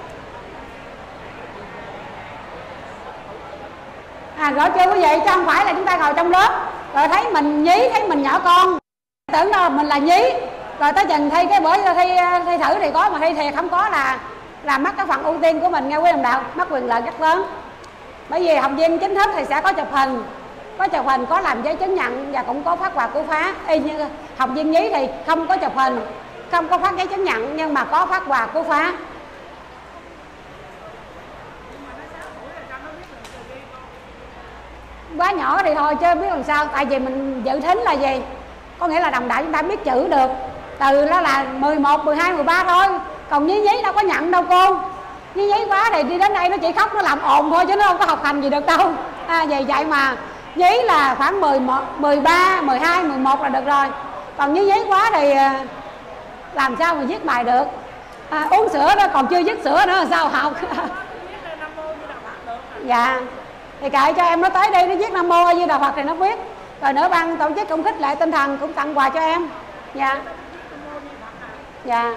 Rõ chưa quý vị? Chứ không phải là chúng ta ngồi trong lớp rồi thấy mình nhí, thấy mình nhỏ con, tưởng đâu mình là nhí, rồi tới chừng thi cái bữa thi thử thì có, mà thi thiệt không có là mất cái phần ưu tiên của mình nghe quý đồng đạo, mất quyền lợi rất lớn. Bởi vì học viên chính thức thì sẽ có chụp hình, có làm giấy chứng nhận và cũng có phát quà của phá. Y như học viên nhí thì không có chụp hình, không có phát giấy chứng nhận, nhưng mà có phát quà của phá. Quá nhỏ thì thôi chứ biết làm sao, tại vì mình dự thính là gì? Có nghĩa là đồng đạo chúng ta biết chữ được từ đó là 11, 12, 13 thôi. Còn nhí nhí đâu có nhận đâu cô. Nhí nhí quá thì đi đến đây nó chỉ khóc, nó làm ồn thôi chứ nó không có học hành gì được đâu. Vậy mà nhí là khoảng 13, 12, 11 là được rồi. Còn nhí nhí quá thì làm sao mà viết bài được. Uống sữa đó còn chưa dứt sữa nữa là sao học. Dạ. Thì kệ cho em nó tới đây nó viết Nam Mô A Di Đà Phật thì nó viết. Rồi nữa ban tổ chức cũng khích lệ tinh thần, cũng tặng quà cho em. Dạ. Dạ.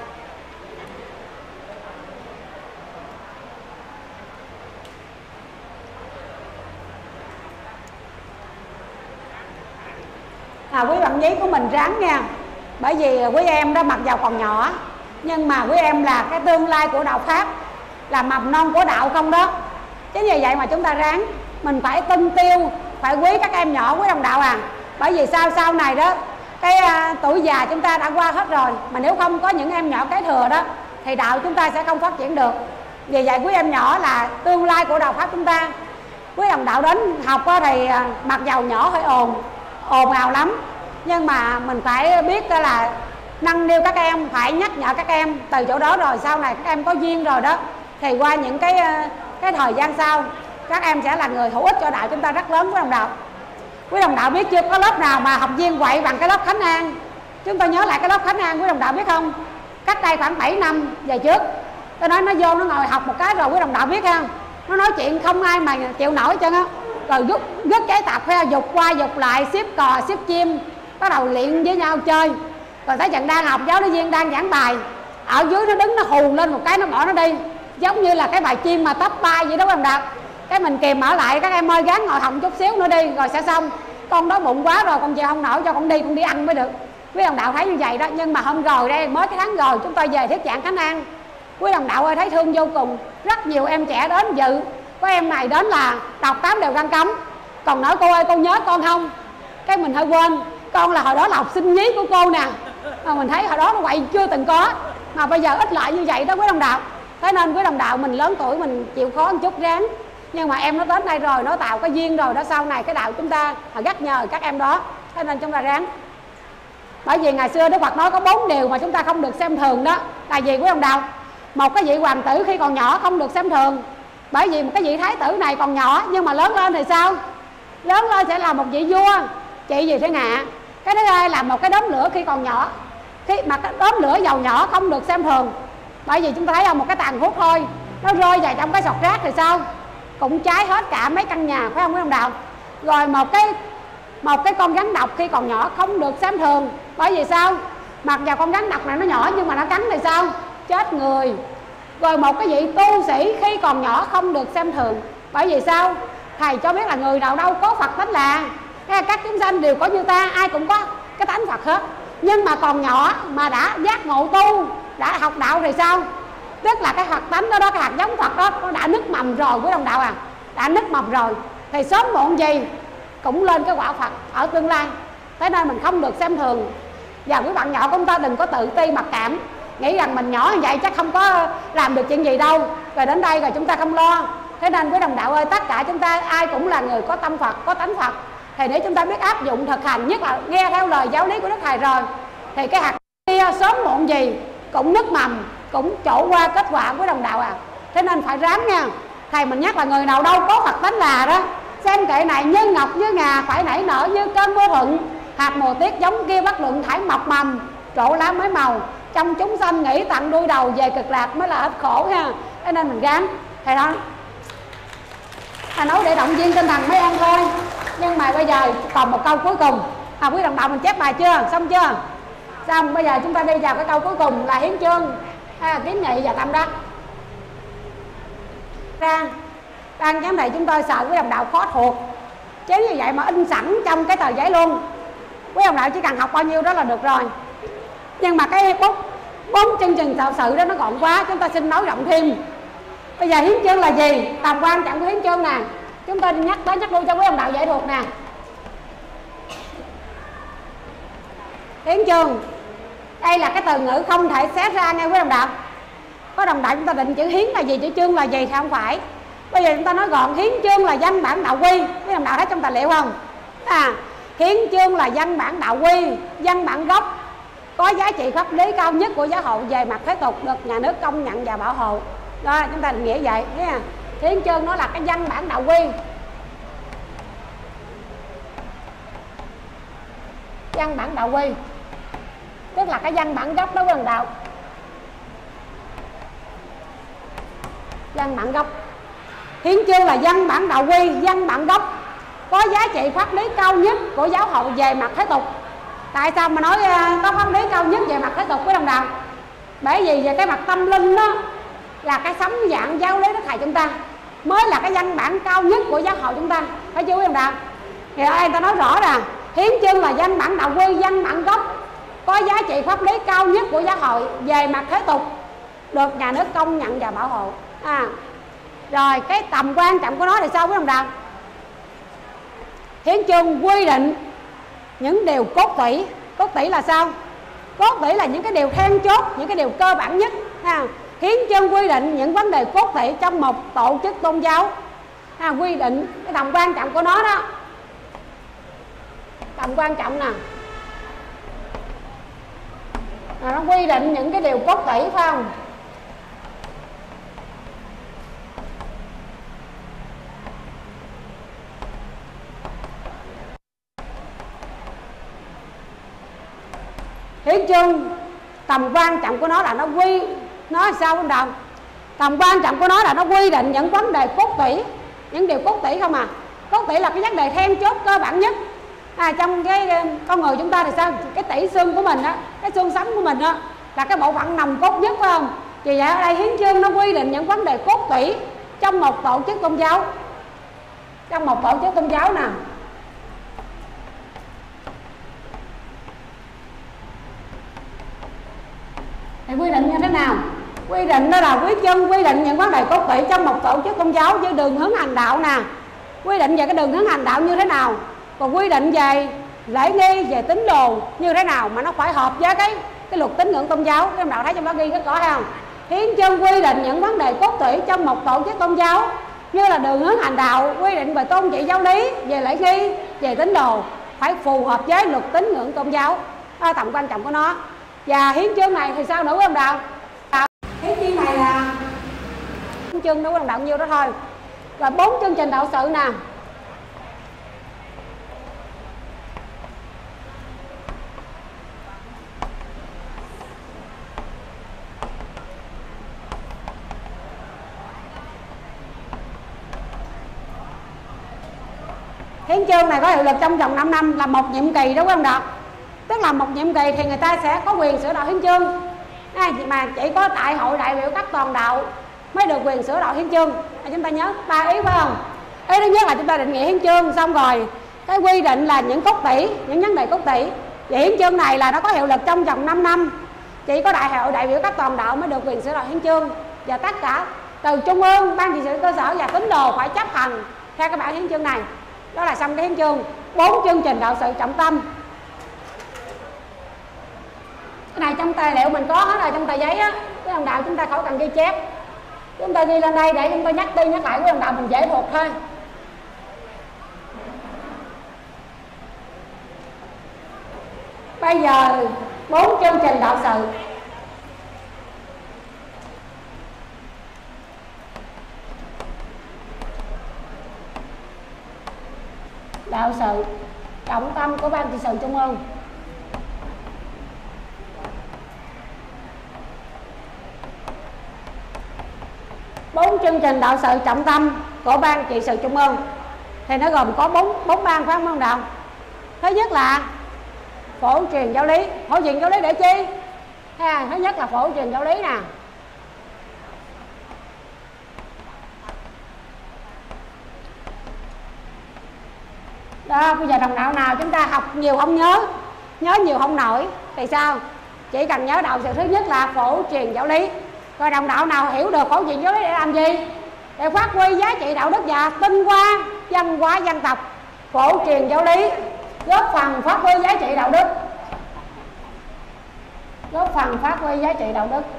Quý bạn giấy của mình ráng nha. Bởi vì quý em đó mặc dầu còn nhỏ, nhưng mà quý em là cái tương lai của đạo Pháp, là mầm non của đạo không đó. Chính vì vậy mà chúng ta ráng. Mình phải tin tiêu, phải quý các em nhỏ, quý đồng đạo à. Bởi vì sau này đó, cái tuổi già chúng ta đã qua hết rồi. Mà nếu không có những em nhỏ kế thừa đó thì đạo chúng ta sẽ không phát triển được. Vì vậy quý em nhỏ là tương lai của đạo Pháp chúng ta. Quý đồng đạo đến học thì mặc dầu nhỏ hơi ồn ào lắm, nhưng mà mình phải biết là nâng niu các em, phải nhắc nhở các em từ chỗ đó. Rồi sau này các em có duyên rồi đó thì qua những cái thời gian sau, các em sẽ là người hữu ích cho đạo chúng ta rất lớn. Quý đồng đạo, quý đồng đạo biết chưa, có lớp nào mà học viên quậy bằng cái lớp Khánh An. Chúng ta nhớ lại cái lớp Khánh An, quý đồng đạo biết không? Cách đây khoảng 7 năm về trước, tôi nói nó vô nó ngồi học một cái rồi quý đồng đạo biết không, nó nói chuyện không ai mà chịu nổi chân á. Rồi gứt cái tạp khoe, dục qua dục lại, xếp cò xếp chim, bắt đầu luyện với nhau chơi. Còn thấy trận đang học, giáo lý viên đang giảng bài, ở dưới nó đứng nó hù lên một cái nó bỏ nó đi, giống như là cái bài chim mà tấp bay vậy đó quý đồng đạo. Cái mình kìm ở lại, các em ơi gắng ngồi học chút xíu nữa đi rồi sẽ xong. Con đói bụng quá rồi, con chịu không nổi, cho con đi ăn mới được. Quý đồng đạo thấy như vậy đó. Nhưng mà hôm rồi đây, mới cái tháng rồi chúng tôi về Thiết Giảng Khánh An, quý đồng đạo ơi thấy thương vô cùng. Rất nhiều em trẻ đến dự. Có em này đến là đọc 8 điều răn cấm, còn nói cô ơi con nhớ con không. Cái mình hơi quên, con là hồi đó là học sinh nhí của cô nè, mà mình thấy hồi đó nó quậy chưa từng có, mà bây giờ ít lại như vậy đó quý đồng đạo. Thế nên quý đồng đạo mình lớn tuổi mình chịu khó một chút ráng. Nhưng mà em nó đến đây rồi, nó tạo cái duyên rồi đó, sau này cái đạo chúng ta rất nhờ các em đó. Thế nên chúng ta ráng. Bởi vì ngày xưa Đức Phật nói có 4 điều mà chúng ta không được xem thường đó. Là gì quý đồng đạo? Một cái vị hoàng tử khi còn nhỏ không được xem thường. Bởi vì một cái vị thái tử này còn nhỏ, nhưng mà lớn lên thì sao? Lớn lên sẽ là một vị vua, chị gì thiên hạ. Cái thứ hai là một cái đốm lửa khi còn nhỏ, mà cái đốm lửa dầu nhỏ không được xem thường. Bởi vì chúng ta thấy không, một cái tàn thuốc thôi nó rơi vào trong cái sọt rác thì sao? Cũng cháy hết cả mấy căn nhà, phải không quý đồng đạo? Rồi một cái con rắn độc khi còn nhỏ không được xem thường. Bởi vì sao? Mặc dù con rắn độc này nó nhỏ nhưng mà nó cắn thì sao? Chết người. Rồi một cái vị tu sĩ khi còn nhỏ không được xem thường. Bởi vì sao? Thầy cho biết là người nào đâu có Phật tánh là các chúng sanh đều có như ta, ai cũng có cái tánh Phật hết. Nhưng mà còn nhỏ mà đã giác ngộ tu, đã học đạo thì sao? Tức là cái Phật tánh đó, cái hạt giống Phật đó nó đã nứt mầm rồi quý đồng đạo à. Đã nứt mầm rồi thì sớm muộn gì cũng lên cái quả Phật ở tương lai. Thế nên mình không được xem thường. Và quý bạn nhỏ của chúng ta đừng có tự ti mặc cảm, nghĩ rằng mình nhỏ như vậy chắc không có làm được chuyện gì đâu, rồi đến đây rồi chúng ta không lo. Thế nên quý đồng đạo ơi, tất cả chúng ta ai cũng là người có tâm Phật, có tánh Phật. Thì nếu chúng ta biết áp dụng thực hành, nhất là nghe theo lời giáo lý của Đức Thầy rồi, thì cái hạt kia sớm muộn gì cũng nứt mầm, cũng trổ qua kết quả quý đồng đạo à. Thế nên phải ráng nha. Thầy mình nhắc là người nào đâu có Phật tánh là đó, xem kệ này như ngọc như ngà, phải nảy nở như cơn mưa thuận. Hạt mùa tiết giống kia bất luận thải mọc mầm, trổ lá mới màu. Trong chúng sanh nghĩ tặng đuôi đầu về cực lạc mới là hết khổ ha. Thế nên mình gắng. Thầy đó, thầy nói để động viên tinh thần mấy em thôi. Nhưng mà bây giờ còn một câu cuối cùng. Quý đồng đạo mình chép bài chưa? Xong chưa? Xong bây giờ chúng ta đi vào cái câu cuối cùng là hiến chương, kiến nghị và tâm đắc. Ban giám thị chúng tôi sợ quý đồng đạo khó thuộc, chứ như vậy mà in sẵn trong cái tờ giấy luôn. Quý đồng đạo chỉ cần học bao nhiêu đó là được rồi. Nhưng mà cái bốn chương trình tạo sự đó nó gọn quá, chúng ta xin nói rộng thêm. Bây giờ hiến chương là gì? Tầm quan trọng của hiến chương nè, chúng tôi nhắc luôn cho quý đồng đạo dễ thuộc nè. Hiến chương đây là cái từ ngữ không thể xé ra nghe quý đồng đạo. Có đồng đạo chúng ta định chữ hiến là gì, chữ chương là gì thì không phải. Bây giờ chúng ta nói gọn, hiến chương là văn bản đạo quy. Quý đồng đạo thấy trong tài liệu không? Hiến chương là văn bản đạo quy, văn bản gốc. có giá trị pháp lý cao nhất của giáo hội về mặt thế tục, được nhà nước công nhận và bảo hộ. Đó, chúng ta định nghĩa vậy nha. Hiến chương nó là cái văn bản đạo quy. Văn bản đạo quy tức là cái văn bản gốc đó của đạo. Văn bản gốc. Hiến chương là văn bản đạo quy, văn bản gốc, có giá trị pháp lý cao nhất của giáo hội về mặt thế tục. Tại sao mà nói có pháp lý cao nhất về mặt thế tục với đồng đạo? Bởi vì về cái mặt tâm linh đó là cái sống dạng giáo lý Đức Thầy chúng ta mới là cái văn bản cao nhất của giáo hội chúng ta, phải chú ý đồng đạo. Thì ở đây người ta nói rõ là hiến chương là văn bản đạo quy, văn bản gốc, có giá trị pháp lý cao nhất của giáo hội về mặt thế tục, được nhà nước công nhận và bảo hộ. Rồi cái tầm quan trọng của nó thì sao với đồng đạo? Hiến chương quy định những điều cốt tủy. Cốt tủy là sao? Cốt tủy là những cái điều then chốt, những cái điều cơ bản nhất. Hiến chương quy định những vấn đề cốt tủy trong một tổ chức tôn giáo. Quy định cái tầm quan trọng của nó đó. Tầm quan trọng nè, nó quy định những cái điều cốt tủy, phải không? Hiến chương tầm quan trọng của nó là nó sao không đồng? Tầm quan trọng của nó là nó quy định những vấn đề cốt tủy, những điều cốt tủy không à. Cốt tủy là cái vấn đề then chốt cơ bản nhất. Trong cái con người chúng ta thì sao? Cái tủy xương của mình á, cái xương sống của mình á là cái bộ phận nòng cốt nhất, phải không? Vì vậy ở đây hiến chương nó quy định những vấn đề cốt tủy trong một tổ chức tôn giáo. Trong một tổ chức tôn giáo nè, thì quy định như thế nào? Quy định đó là hiến chương quy định những vấn đề cốt tủy trong một tổ chức tôn giáo với đường hướng hành đạo nè. Quy định về cái đường hướng hành đạo như thế nào, còn quy định về lễ nghi, về tín đồ như thế nào mà nó phải hợp với cái luật tín ngưỡng tôn giáo. Các đạo thấy trong đó ghi cái có hay không? Hiến chương quy định những vấn đề cốt tủy trong một tổ chức tôn giáo như là đường hướng hành đạo, quy định về tôn trị giáo lý, về lễ nghi, về tín đồ phải phù hợp với luật tín ngưỡng tôn giáo. Đó là tầm quan trọng của nó. Và hiến chương này thì sao nữa quý ông đạo? Hiến chương này là hiến chương đâu quý ông đạo nhiêu đó thôi. Rồi 4 chương trình đạo sự nè. Hiến chương này có hiệu lực trong vòng 5 năm, là một nhiệm kỳ đó quý ông đạo. Tức là một nhiệm kỳ thì người ta sẽ có quyền sửa đổi hiến chương. Mà chỉ có tại hội đại biểu các toàn đạo mới được quyền sửa đổi hiến chương. Chúng ta nhớ 3 ý phải không? Ý thứ nhất là chúng ta định nghĩa hiến chương, xong rồi cái quy định là những cốt tủy, những vấn đề cốt tủy. Và hiến chương này là nó có hiệu lực trong vòng 5 năm. Chỉ có đại hội đại biểu các toàn đạo mới được quyền sửa đổi hiến chương. Và tất cả từ trung ương, ban trị sự cơ sở và tín đồ phải chấp hành theo cái bản hiến chương này. Đó là xong cái hiến chương. 4 chương trình đạo sự trọng tâm. Cái này trong tài liệu mình có hết rồi, trong tờ giấy á. Cái đồng đạo chúng ta khỏi cần ghi chép, chúng ta ghi lên đây để chúng ta nhắc đi nhắc lại của đồng đạo mình dễ thuộc thôi. Bây giờ 4 chương trình đạo sự. Đạo sự trọng tâm của ban trị sự trung ương. Bốn chương trình đạo sự trọng tâm của ban trị sự trung ương thì nó gồm có bốn ban, phải không đạo? Thứ nhất là phổ truyền giáo lý. Phổ truyền giáo lý để chi? Thứ nhất là phổ truyền giáo lý nè. Đó, bây giờ đồng đạo nào chúng ta học nhiều không nhớ, nhớ nhiều không nổi thì sao? Chỉ cần nhớ đạo sự thứ nhất là phổ truyền giáo lý. Rồi đồng đạo nào hiểu được phổ truyền giáo lý để làm gì? Để phát huy giá trị đạo đức và tinh hoa văn hóa dân tộc. Phổ truyền giáo lý góp phần phát huy giá trị đạo đức. Góp phần phát huy giá trị đạo đức.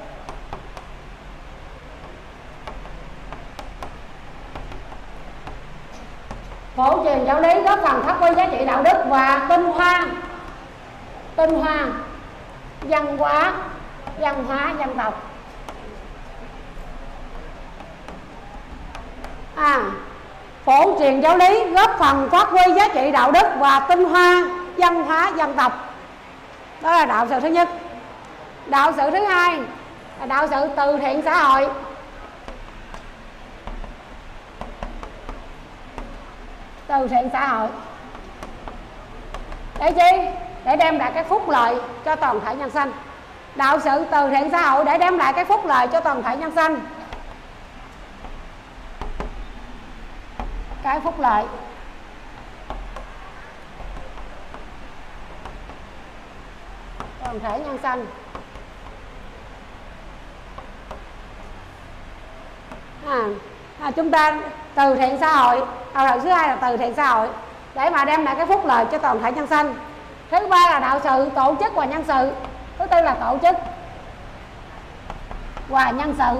Phổ truyền giáo lý góp phần phát huy giá trị đạo đức và tinh hoa văn hóa dân tộc. Phổ truyền giáo lý góp phần phát huy giá trị đạo đức và tinh hoa văn hóa dân tộc. Đó là đạo sự thứ nhất. Đạo sự thứ hai là đạo sự từ thiện xã hội. Từ thiện xã hội để chi? Để đem lại cái phúc lợi cho toàn thể nhân dân. Đạo sự từ thiện xã hội để đem lại cái phúc lợi cho toàn thể nhân dân. Cái phúc lợi toàn thể nhân dân. Chúng ta từ thiện xã hội, đạo thứ hai là từ thiện xã hội để mà đem lại cái phúc lợi cho toàn thể nhân dân. Thứ ba là đạo sự tổ chức và nhân sự. Thứ tư là tổ chức và nhân sự.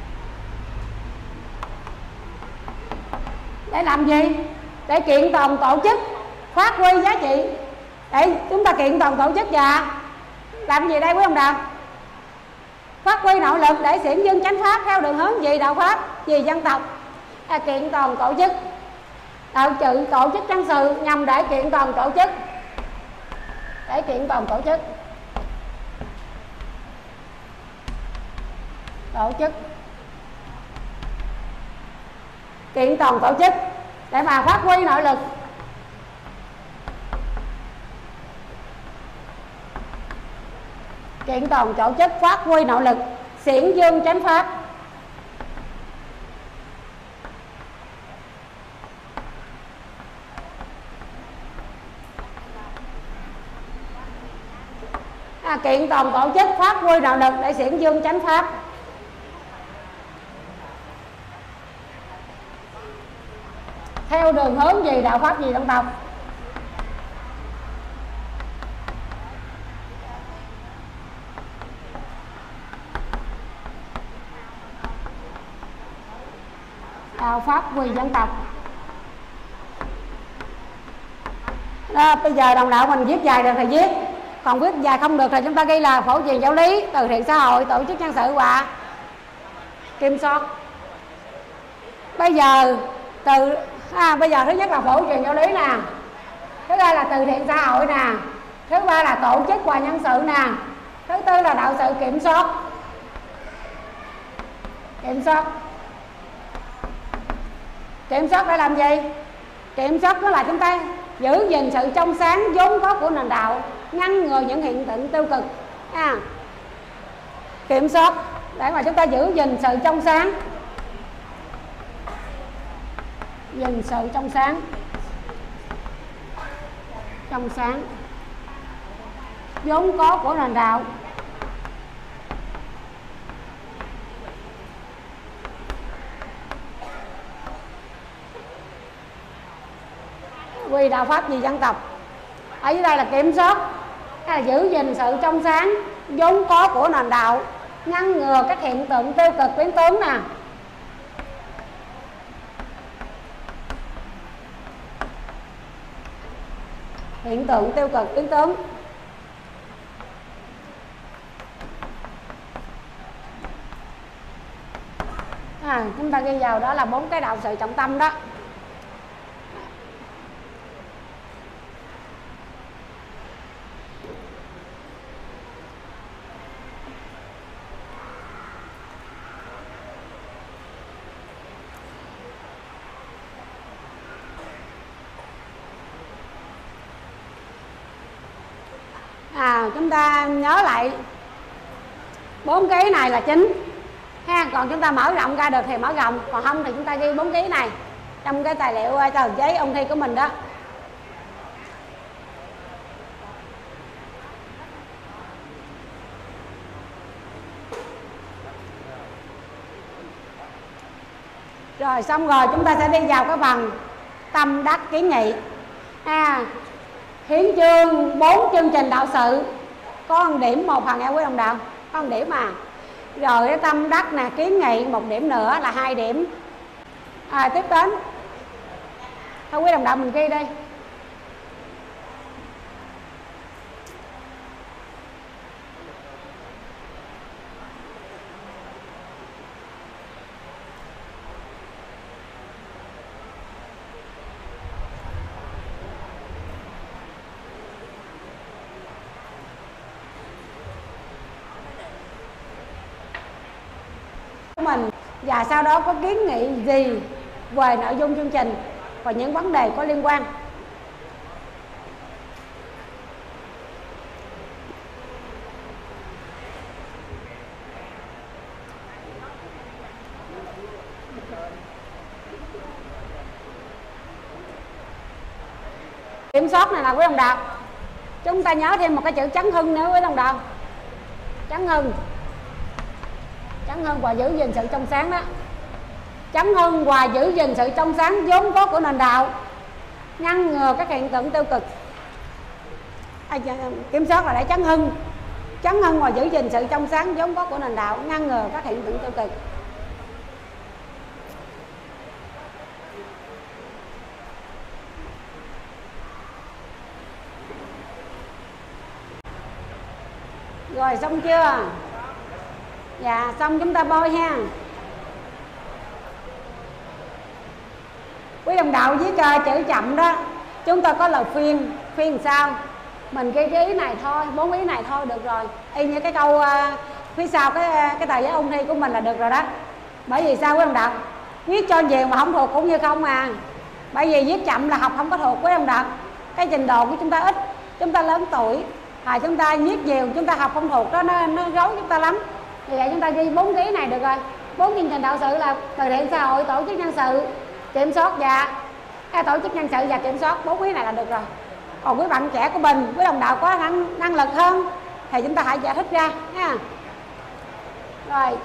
Để làm gì? Để kiện toàn tổ chức phát huy giá trị. Để chúng ta kiện toàn tổ chức và làm gì đây quý ông đạo? Phát huy nội lực để xiển dương chánh pháp theo đường hướng gì? Đạo pháp, vì dân tộc. Kiện toàn tổ chức. Đạo sự tổ chức nhân sự nhằm để kiện toàn tổ chức. Để kiện toàn tổ chức. Tổ chức. Kiện toàn tổ chức để mà phát huy nội lực. Kiện toàn tổ chức phát huy nội lực xiển dương chánh pháp. Kiện toàn tổ chức phát huy nội lực để xiển dương chánh pháp. Theo đường hướng gì? Đạo pháp gì dân tộc. Đạo pháp vì dân tộc. Đó, bây giờ đồng đạo mình viết dài được thì viết, còn viết dài không được thì chúng ta ghi là phổ truyền giáo lý, từ thiện xã hội, tổ chức nhân sự và kiểm soát. Bây giờ bây giờ thứ nhất là phổ truyền giáo lý nè, thứ hai là từ thiện xã hội nè, thứ ba là tổ chức và nhân sự nè, thứ tư là đạo sự kiểm soát. Kiểm soát để làm gì? Kiểm soát đó là chúng ta giữ gìn sự trong sáng vốn có của nền đạo, ngăn ngừa những hiện tượng tiêu cực. Kiểm soát để mà chúng ta giữ gìn sự trong sáng, gìn sự trong sáng vốn có của nền đạo. Vì đạo pháp vì dân tộc. Ở dưới đây là kiểm soát, hay là giữ gìn sự trong sáng vốn có của nền đạo, ngăn ngừa các hiện tượng tiêu cực biến tướng nè. Hiện tượng tiêu cực biến tướng. Chúng ta ghi vào đó là 4 cái đạo sự trọng tâm đó. Chúng ta nhớ lại 4 cái này là chính ha, còn chúng ta mở rộng ra được thì mở rộng, còn không thì chúng ta ghi 4 cái này trong cái tài liệu tờ giấy ôn thi của mình đó. Rồi xong rồi chúng ta sẽ đi vào cái phần tâm đắc kiến nghị. Hiến chương 4 chương trình đạo sự có 1 điểm một phần nha quý đồng đạo, có 1 điểm mà. Rồi cái tâm đắc nè, kiến nghị 1 điểm nữa là 2 điểm. Tiếp đến thôi quý đồng đạo mình ghi đây. mình, và sau đó có kiến nghị gì về nội dung chương trình và những vấn đề có liên quan. Kiểm soát này là quý đồng đạo, chúng ta nhớ thêm một cái chữ chấn hưng nữa quý đồng đạo. Chấn hưng và giữ gìn sự trong sáng đó. Chấn hưng và giữ gìn sự trong sáng vốn có của nền đạo, ngăn ngừa các hiện tượng tiêu cực. Kiểm soát là để chấn hưng và giữ gìn sự trong sáng vốn có của nền đạo, ngăn ngừa các hiện tượng tiêu cực. Rồi xong chưa? Dạ xong, chúng ta bôi ha. Quý đồng đạo viết chữ chậm đó, chúng ta có lời phiên sao mình ghi cái ý này thôi, 4 ý này thôi được rồi, y như cái câu phía sau cái tờ giấy ôn thi của mình là được rồi đó. Bởi vì sao quý đồng đạo? Viết cho nhiều mà không thuộc cũng như không à. Bởi vì viết chậm là học không có thuộc quý đồng đạo. Cái trình độ của chúng ta ít, chúng ta lớn tuổi, chúng ta viết nhiều chúng ta học không thuộc đó, nó gấu chúng ta lắm. Vì vậy chúng ta ghi 4 ký này được rồi. 4 chương trình đạo sự là từ thiện xã hội, tổ chức nhân sự, kiểm soát và tổ chức nhân sự và kiểm soát, 4 ký này là được rồi. Còn quý bạn trẻ của mình, quý đồng đạo có năng lực hơn thì chúng ta hãy giải thích ra nha. Rồi.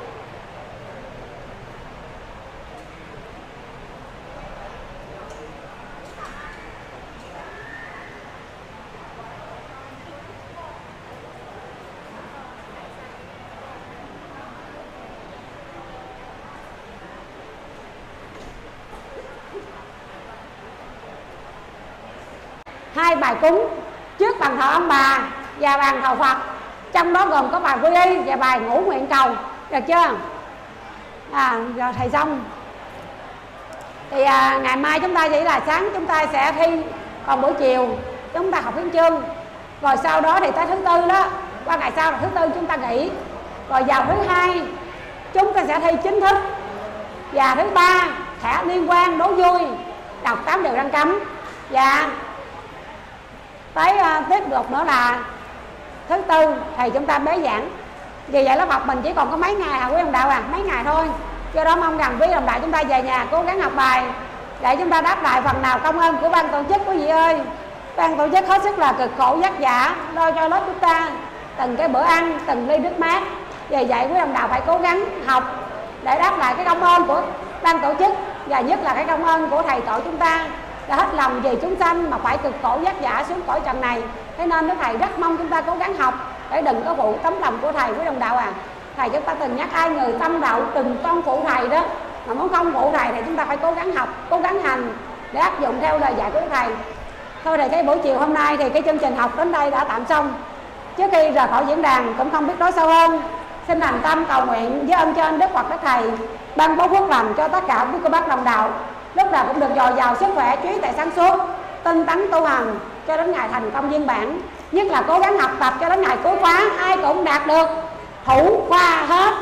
Hai bài cúng trước bàn thờ ông bà và bàn thờ Phật, trong đó gồm có bài quy y và bài ngũ nguyện cầu, được chưa? Rồi thầy xong thì ngày mai chúng ta chỉ là sáng chúng ta sẽ thi, còn buổi chiều chúng ta học hiến chương, rồi sau đó thì tới thứ tư đó, qua ngày sau là thứ tư chúng ta nghỉ, rồi vào thứ hai chúng ta sẽ thi chính thức, và thứ ba thẻ liên quan đố vui, đọc 8 điều răn cấm, và tới tiếp được nữa là thứ tư thì chúng ta bế giảng. Vì vậy lớp học mình chỉ còn có mấy ngày quý đồng đạo mấy ngày thôi. Do đó mong rằng quý đồng đạo chúng ta về nhà cố gắng học bài để chúng ta đáp lại phần nào công ơn của ban tổ chức quý vị ơi. Ban tổ chức hết sức là cực khổ vất vả lo cho lớp chúng ta từng cái bữa ăn, từng ly nước mát. Vì vậy quý đồng đạo phải cố gắng học để đáp lại cái công ơn của ban tổ chức, và nhất là cái công ơn của thầy tổ chúng ta đã hết lòng vì chúng sanh mà phải cực khổ vất vả xuống cõi trần này. Thế nên Đức Thầy rất mong chúng ta cố gắng học để đừng có phụ tấm lòng của thầy quý đồng đạo Thầy chúng ta từng nhắc ai người tâm đạo đừng con phụ thầy đó, mà muốn không phụ thầy thì chúng ta phải cố gắng học, cố gắng hành để áp dụng theo lời dạy của thầy. Thôi thì cái buổi chiều hôm nay thì cái chương trình học đến đây đã tạm xong. Trước khi rời khỏi diễn đàn cũng không biết nói sao hơn, xin thành tâm cầu nguyện với ơn trên Đức Phật Đức Thầy ban bố phước lành cho tất cả quý cô bác đồng đạo, lúc nào cũng được dồi dào sức khỏe, trí tuệ sáng suốt, tinh tấn tu hành cho đến ngày thành công viên mãn. Nhất là cố gắng học tập cho đến ngày cuối khóa ai cũng đạt được thủ khoa hết.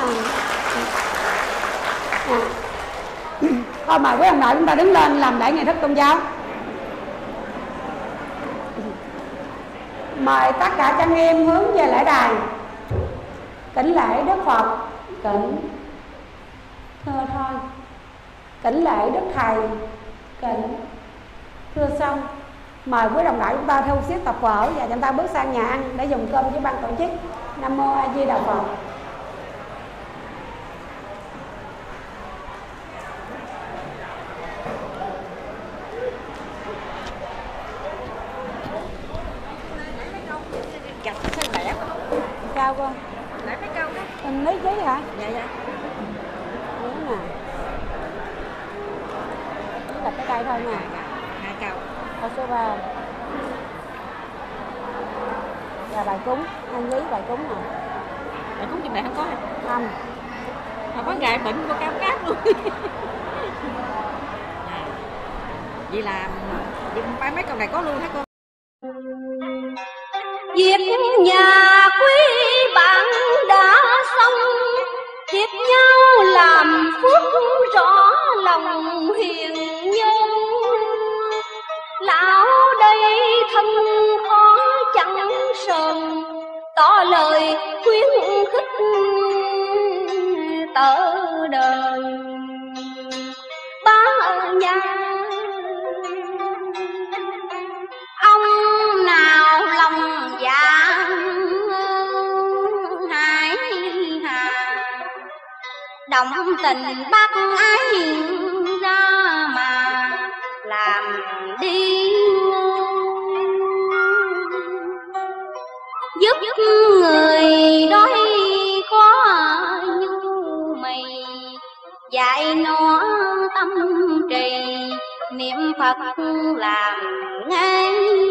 Thôi mời quý ông nội chúng ta đứng lên làm lễ nghi thức tôn giáo. Mời tất cả trang nghiêm hướng về lễ đài, kính lễ Đức Phật, kính thưa thôi, kính lễ Đức Thầy, kính thưa xong. Mời quý đồng đạo chúng ta thu xếp tập vở và chúng ta bước sang nhà ăn để dùng cơm với ban tổ chức. Nam mô A Di Đà Phật. Cao con Lại mấy câu đó. Mình lấy giấy hả? Dạ dạ. Đúng nè. Chỉ là cái cây thôi nè. 2 câu. Câu số 3 là bài cúng, ăn giấy bài cúng nè. Bài cúng trên này không có hả? Không. Mà có gài bệnh của cam cáp luôn. Vậy là mấy câu này có luôn hả cô? Việc nhà quý bạn đã xong, thiệp nhau là hiền nhân, lão đây thân khó chẳng sờn, tỏ lời khuyến khích tở đời. Ba nhà ông nào lòng dạ hải hà, động tình bác ái ra mà làm đi, giúp người đói có như mày, dạy nó tâm trì niệm Phật làm ngay.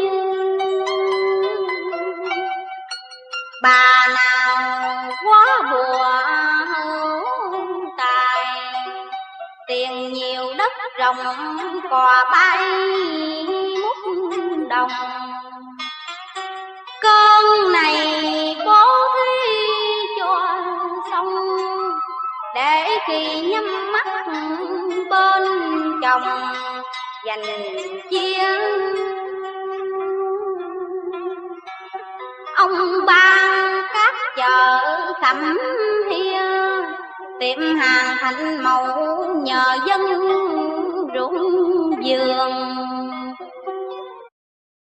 Bà nào quá bùa hữu tài, tiền nhiều đất rộng cò bay mút đồng, cơn này cố thi cho xong, để khi nhắm mắt bên chồng dành chia. Ông ban các chợ Cẩm Hia, tiệm hàng thành mẫu nhờ dân ruộng vườn.